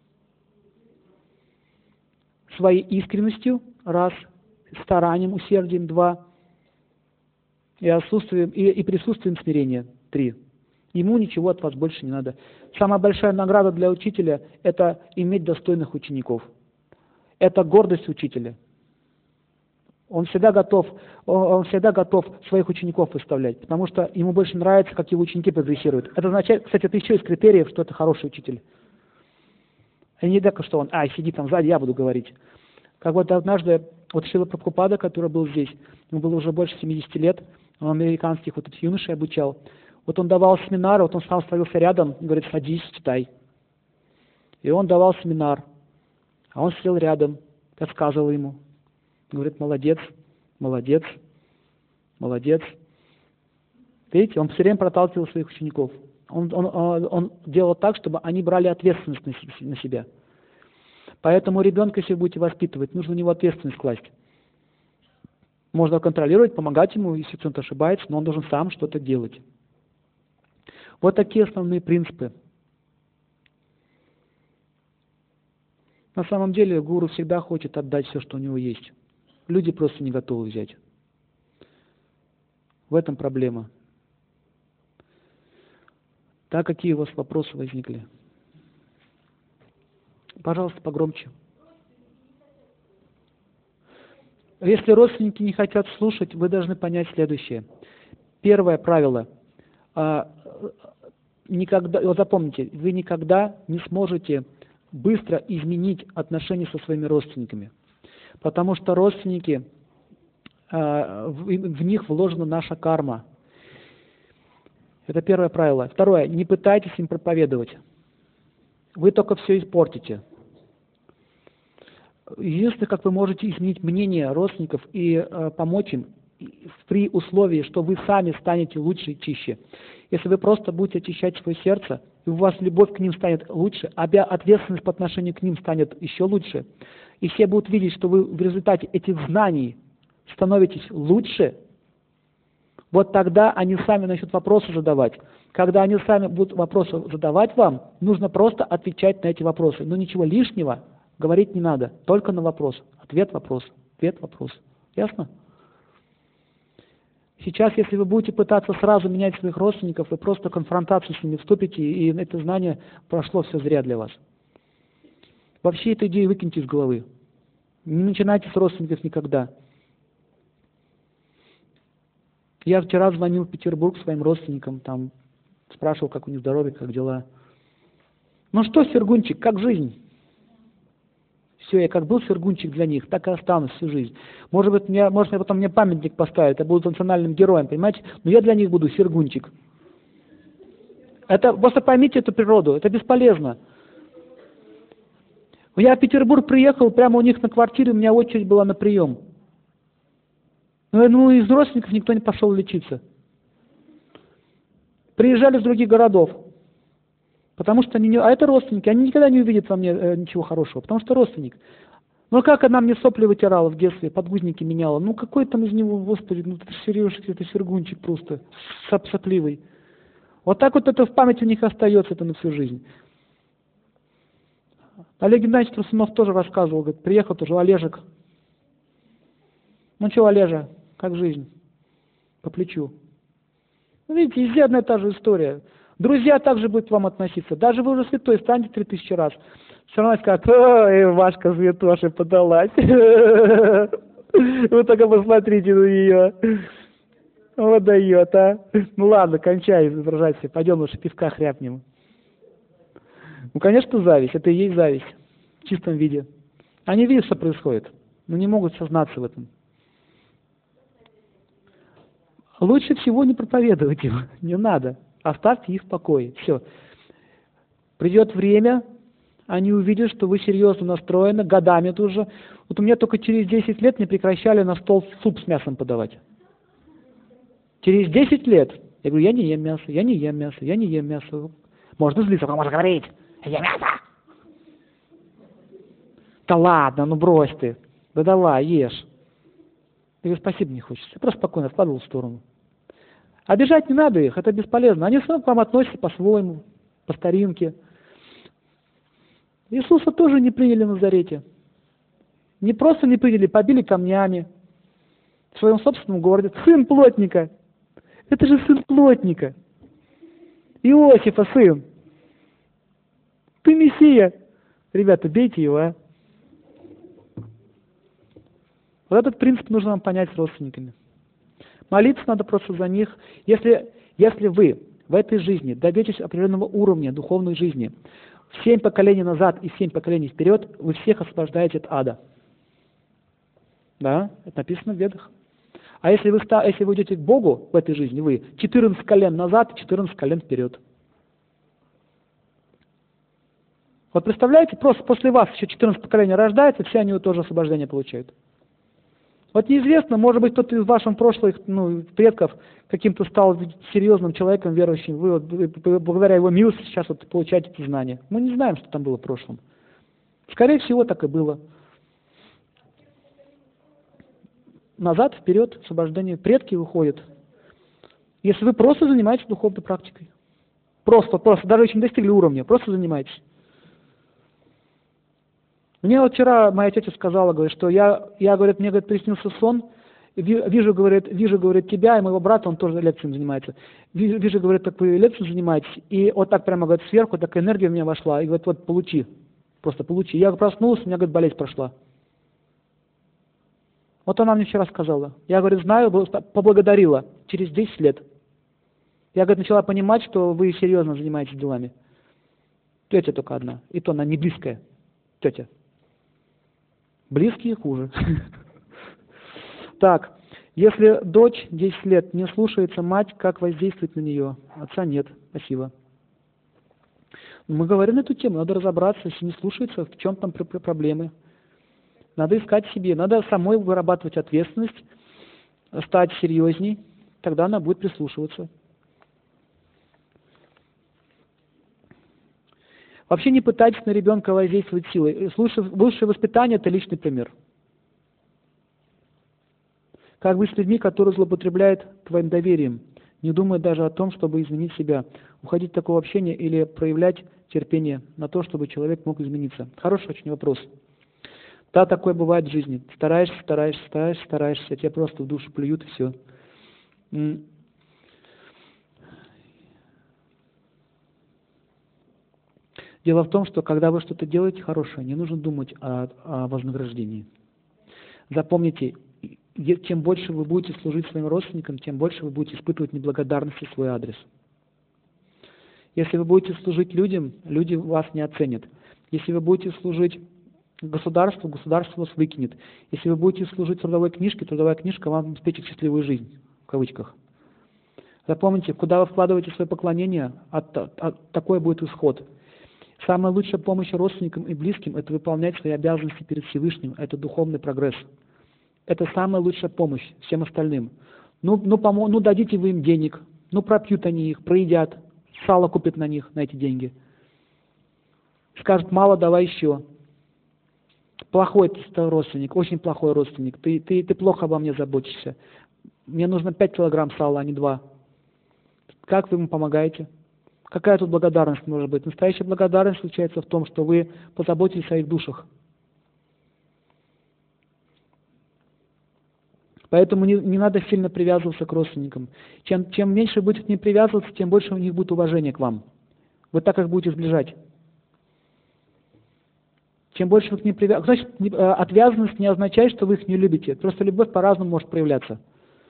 [SPEAKER 1] Своей искренностью, раз, старанием, усердием, два, и отсутствием, и присутствием смирения, три. Ему ничего от вас больше не надо. Самая большая награда для учителя – это иметь достойных учеников. Это гордость учителя. Он всегда готов своих учеников выставлять, потому что ему больше нравится, как его ученики прогрессируют. Это означает, кстати, это еще из критериев, что это хороший учитель. А не так, что он, сиди там сзади, я буду говорить. Как вот однажды, вот Шрила Прабхупада, который был здесь, ему было уже больше 70 лет, он американских вот этих юношей обучал. Вот он давал семинар, вот он сам становился рядом, и говорит, садись, читай. И он давал семинар, а он сидел рядом, подсказывал ему. Говорит, молодец, молодец, молодец. Видите, он все время проталкивал своих учеников. Он делал так, чтобы они брали ответственность на себя. Поэтому ребенка, если вы будете воспитывать, нужно на него ответственность класть. Можно контролировать, помогать ему, если кто-то ошибается, но он должен сам что-то делать. Вот такие основные принципы. На самом деле гуру всегда хочет отдать все, что у него есть. Люди просто не готовы взять. В этом проблема. Так, какие у вас вопросы возникли? Пожалуйста, погромче. Если родственники не хотят слушать, вы должны понять следующее. Первое правило. Вот запомните, вы никогда не сможете быстро изменить отношения со своими родственниками. Потому что родственники, в них вложена наша карма. Это первое правило. Второе. Не пытайтесь им проповедовать. Вы только все испортите. Единственное, как вы можете изменить мнение родственников и помочь им, при условии, что вы сами станете лучше и чище. Если вы просто будете очищать свое сердце, и у вас любовь к ним станет лучше, а ответственность по отношению к ним станет еще лучше, и все будут видеть, что вы в результате этих знаний становитесь лучше, вот тогда они сами начнут вопросы задавать. Когда они сами будут вопросы задавать вам, нужно просто отвечать на эти вопросы. Но ничего лишнего говорить не надо, только на вопрос. Ответ, вопрос, ответ, вопрос. Ясно? Сейчас, если вы будете пытаться сразу менять своих родственников, вы просто в конфронтацию с ними вступите, и это знание прошло все зря для вас. Вообще эту идею выкиньте из головы. Не начинайте с родственников никогда. Я вчера звонил в Петербург своим родственникам, там спрашивал, как у них здоровье, как дела. Ну что, Сергунчик, как жизнь? Все, я как был Сергунчик для них, так и останусь всю жизнь. Может быть, потом мне памятник поставят, я буду национальным героем, понимаете? Но я для них буду Сергунчик. Это, просто поймите эту природу, это бесполезно. Я в Петербург приехал, прямо у них на квартире, у меня очередь была на прием. Ну, из родственников никто не пошел лечиться. Приезжали из других городов. Потому что это родственники, они никогда не увидят во мне ничего хорошего, потому что родственник. Ну как она мне сопли вытирала в детстве, подгузники меняла, ну какой там из него, господи, ну это Сережка, это Сергунчик просто, сопливый. Вот так вот это в памяти у них остается, это на всю жизнь. Олег Геннадьевич Трусунов тоже рассказывал, говорит, приехал тоже Олежек. Ну что, Олежа, как жизнь? По плечу. Ну, видите, везде одна и та же история. Друзья также будут к вам относиться. Даже вы уже святой станете 3000 раз. Все равно скажут, ой, Вашка святоша подалась. Вы только посмотрите на нее. Вот дает, а. Ну ладно, кончай изображать. Пойдем лучше пивка хряпнем. Ну, конечно, зависть. Это и есть зависть. В чистом виде. Они видят, что происходит, но не могут сознаться в этом. Лучше всего не проповедовать им. Не надо. Оставьте их в покое. Все. Придет время, они увидят, что вы серьезно настроены, годами тоже. Вот у меня только через 10 лет не прекращали на стол суп с мясом подавать. Через 10 лет. Я говорю, я не ем мясо, я не ем мясо, я не ем мясо. Можно злиться, а можно говорить, я ем мясо. Да ладно, ну брось ты. Да давай, ешь. Я говорю, спасибо не хочется. Я просто спокойно откладывал в сторону. Обижать не надо их, это бесполезно. Они все равно к вам относятся по-своему, по старинке. Иисуса тоже не приняли в Назарете. Не просто не приняли, побили камнями в своем собственном городе. Сын плотника. Это же сын плотника. Иосифа сын. Ты Мессия. Ребята, бейте его, а. Вот этот принцип нужно вам понять с родственниками. Молиться надо просто за них. Если вы в этой жизни добьетесь определенного уровня духовной жизни, в 7 поколений назад и 7 поколений вперед, вы всех освобождаете от ада. Да, это написано в Ведах. А если вы идете к Богу в этой жизни, вы 14 колен назад и 14 колен вперед. Вот представляете, просто после вас еще 14 поколений рождается, все они тоже освобождение получают. Вот неизвестно, может быть, кто-то из ваших прошлых предков каким-то стал серьезным человеком, верующим. Вы благодаря его милости сейчас получаете эти знания. Мы не знаем, что там было в прошлом. Скорее всего, так и было. Назад, вперед, освобождение. Предки выходят. Если вы просто занимаетесь духовной практикой. Просто, даже еще не достигли уровня, просто занимаетесь. Мне вот вчера моя тетя сказала, говорит, что говорит, мне, говорит, приснился сон, вижу, говорит, тебя и моего брата, он тоже лекциями занимается. Вижу, говорит, как вы лекциями занимаетесь, и вот так прямо, говорит, сверху такая энергия в меня вошла, и говорит, вот получи, просто получи. Я проснулся, у меня, говорит, болезнь прошла. Вот она мне вчера сказала. Я, говорит, знаю, поблагодарила через 10 лет. Я, говорит, начала понимать, что вы серьезно занимаетесь делами. Тетя только одна, и то она не близкая тетя. Близкие хуже. Так, если дочь 10 лет не слушается мать, как воздействовать на нее? Отца нет. Спасибо. Мы говорим на эту тему, надо разобраться, если не слушается, в чем там проблемы. Надо искать себе, надо самой вырабатывать ответственность, стать серьезней, тогда она будет прислушиваться. Вообще не пытайтесь на ребенка воздействовать силой. Лучшее воспитание – это личный пример. Как быть с людьми, которые злоупотребляют твоим доверием, не думая даже о том, чтобы изменить себя, уходить от такого общения или проявлять терпение на то, чтобы человек мог измениться? Хороший очень вопрос. Да, такое бывает в жизни. Стараешься, а тебя просто в душу плюют и все. Дело в том, что когда вы что-то делаете хорошее, не нужно думать о вознаграждении. Запомните, чем больше вы будете служить своим родственникам, тем больше вы будете испытывать неблагодарность в свой адрес. Если вы будете служить людям, люди вас не оценят. Если вы будете служить государству, государство вас выкинет. Если вы будете служить трудовой книжке, трудовая книжка вам обеспечит счастливую жизнь, в кавычках. Запомните, куда вы вкладываете свое поклонение, такой будет исход. Самая лучшая помощь родственникам и близким – это выполнять свои обязанности перед Всевышним, это духовный прогресс. Это самая лучшая помощь всем остальным. Ну дадите вы им денег, пропьют они их, проедят, сало купят на них, на эти деньги. Скажут, мало, давай еще. Плохой ты родственник, очень плохой родственник, ты плохо обо мне заботишься. Мне нужно 5 килограмм сала, а не 2. Как вы ему помогаете? Какая тут благодарность может быть? Настоящая благодарность заключается в том, что вы позаботились о их душах. Поэтому не надо сильно привязываться к родственникам. Чем меньше будете к ним привязываться, тем больше у них будет уважения к вам. Вы так их будете сближать. Чем больше вы к ним привязываетесь... Значит, отвязанность не означает, что вы их не любите. Просто любовь по-разному может проявляться.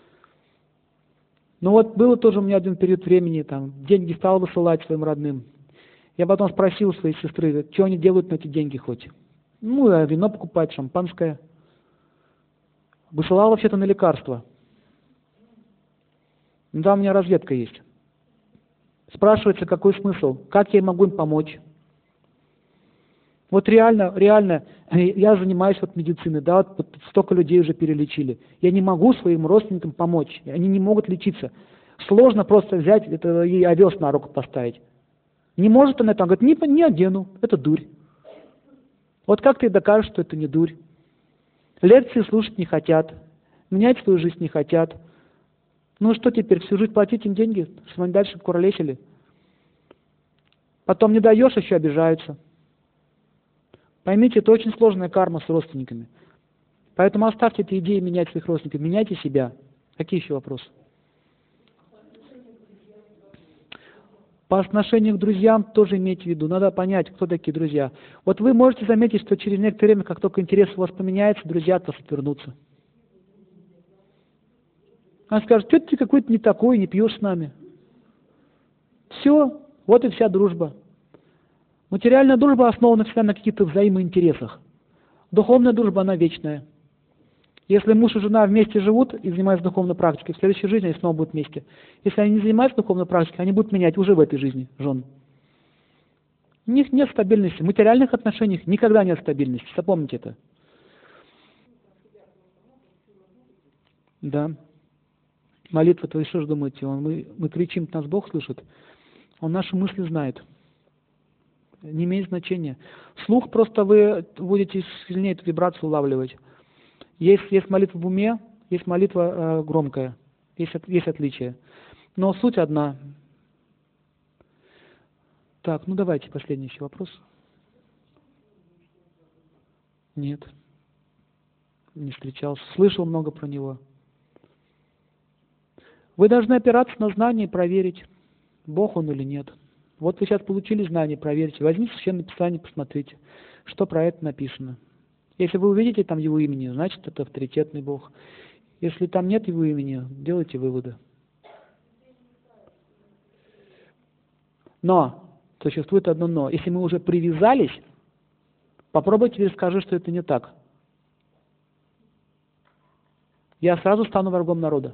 [SPEAKER 1] Ну вот было тоже у меня один период времени, деньги стал высылать своим родным. Я потом спросил у своей сестры, что они делают на эти деньги хоть. Вино покупать, шампанское. Высылал вообще-то на лекарства. Да, у меня разведка есть. Спрашивается, какой смысл, как я могу им помочь. Вот реально, реально, я занимаюсь вот медициной, да, вот столько людей уже перелечили. Я не могу своим родственникам помочь, они не могут лечиться. Сложно просто взять это и овес на руку поставить. Не может она это, он говорит, не одену, это дурь. Вот как ты докажешь, что это не дурь? Лекции слушать не хотят, менять свою жизнь не хотят. Ну что теперь, всю жизнь платить им деньги, чтобы они дальше куролесили? Потом не даешь, еще обижаются. Поймите, это очень сложная карма с родственниками. Поэтому оставьте эти идеи менять своих родственников, меняйте себя. Какие еще вопросы? По отношению к друзьям тоже имейте в виду, надо понять, кто такие друзья. Вот вы можете заметить, что через некоторое время, как только интерес у вас поменяется, друзья от вас отвернутся. Она скажет, что ты какой-то не такой, не пьешь с нами. Все, вот и вся дружба. Материальная дружба основана всегда на каких-то взаимоинтересах. Духовная дружба, она вечная. Если муж и жена вместе живут и занимаются духовной практикой, в следующей жизни они снова будут вместе. Если они не занимаются духовной практикой, они будут менять уже в этой жизни жен. У них нет стабильности. В материальных отношениях никогда нет стабильности. Запомните это. Да. Молитва, вы что же думаете? Мы кричим, нас Бог слышит. Он наши мысли знает. Не имеет значения. Слух просто вы будете сильнее эту вибрацию улавливать. Есть молитва в уме, есть молитва громкая, есть отличия. Но суть одна. Так, ну давайте последний еще вопрос. Нет, не встречался. Слышал много про него. Вы должны опираться на знания и проверить, Бог он или нет. Вот вы сейчас получили знания, проверьте. Возьмите Священное Писание, посмотрите, что про это написано. Если вы увидите там его имени, значит это авторитетный Бог. Если там нет его имени, делайте выводы. Но, существует одно но. Если мы уже привязались, попробуйте и скажи, что это не так. Я сразу стану врагом народа.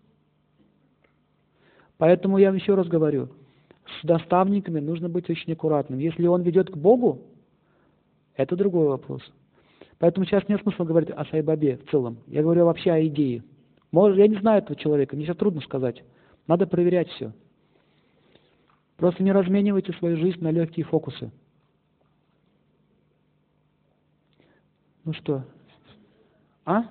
[SPEAKER 1] Поэтому я еще раз говорю, с наставниками нужно быть очень аккуратным. Если он ведет к Богу, это другой вопрос. Поэтому сейчас нет смысла говорить о Сайбабе в целом. Я говорю вообще о идее. Может, я не знаю этого человека, мне сейчас трудно сказать. Надо проверять все. Просто не разменивайте свою жизнь на легкие фокусы. Ну что? А?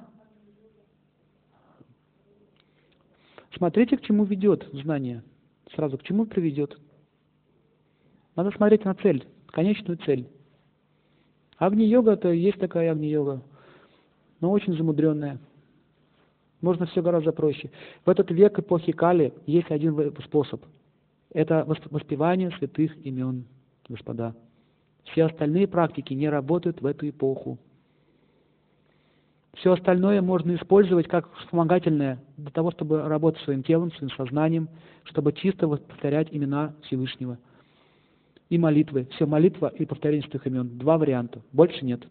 [SPEAKER 1] Смотрите, к чему ведет знание. Сразу, к чему приведет. Надо смотреть на цель, конечную цель. Агни-йога, это есть такая агни-йога, но очень замудренная. Можно все гораздо проще. В этот век эпохи Кали есть один способ. Это воспевание святых имен, господа. Все остальные практики не работают в эту эпоху. Все остальное можно использовать как вспомогательное для того, чтобы работать своим телом, своим сознанием, чтобы чисто повторять имена Всевышнего. И молитвы. Все молитва и повторение святых имен. Два варианта. Больше нет.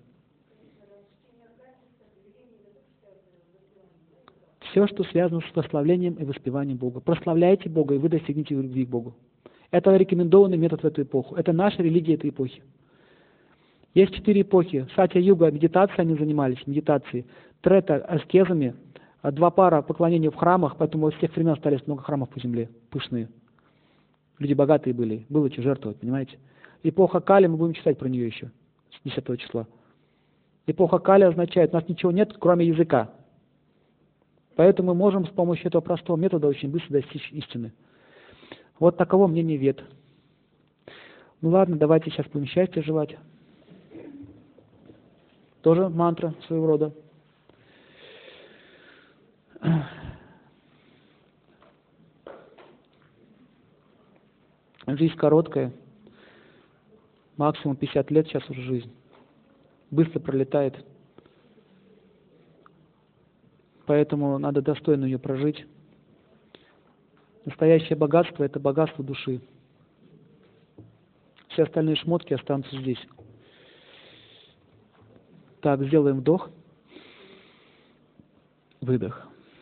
[SPEAKER 1] Все, что связано с прославлением и воспеванием Бога. Прославляйте Бога, и вы достигнете любви к Богу. Это рекомендованный метод в эту эпоху. Это наша религия этой эпохи. Есть 4 эпохи. Сатья-юга, медитацией они занимались, медитацией. Трета, аскезами. 2 пара поклонения в храмах, поэтому с тех времен остались много храмов по земле, пышные. Люди богатые были, было что жертвовать, понимаете? Эпоха Кали, мы будем читать про нее еще, с 10 числа. Эпоха Кали означает, у нас ничего нет, кроме языка. Поэтому мы можем с помощью этого простого метода очень быстро достичь истины. Вот таково мнение Вед. Ну ладно, давайте сейчас будем счастья желать. Тоже мантра своего рода. Жизнь короткая. Максимум 50 лет сейчас уже жизнь. Быстро пролетает. Поэтому надо достойно ее прожить. Настоящее богатство – это богатство души. Все остальные шмотки останутся здесь. Так, сделаем вдох. Выдох.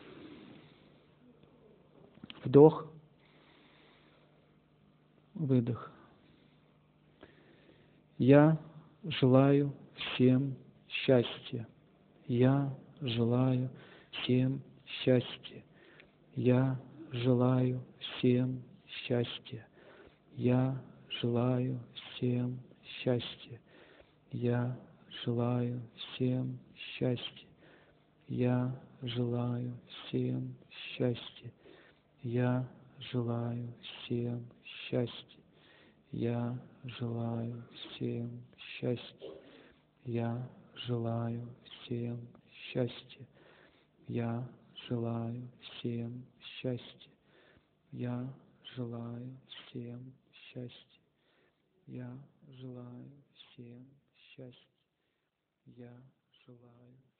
[SPEAKER 1] Вдох. Выдох. Я желаю всем счастья. Я желаю всем счастья. Я желаю всем счастья. Я желаю всем счастья. Я желаю всем счастья. Я желаю всем счастья. Я желаю всем счастья. Я желаю всем счастья. Я желаю всем счастья. Я желаю всем счастья. Я желаю всем счастья. Я желаю всем счастья. Я желаю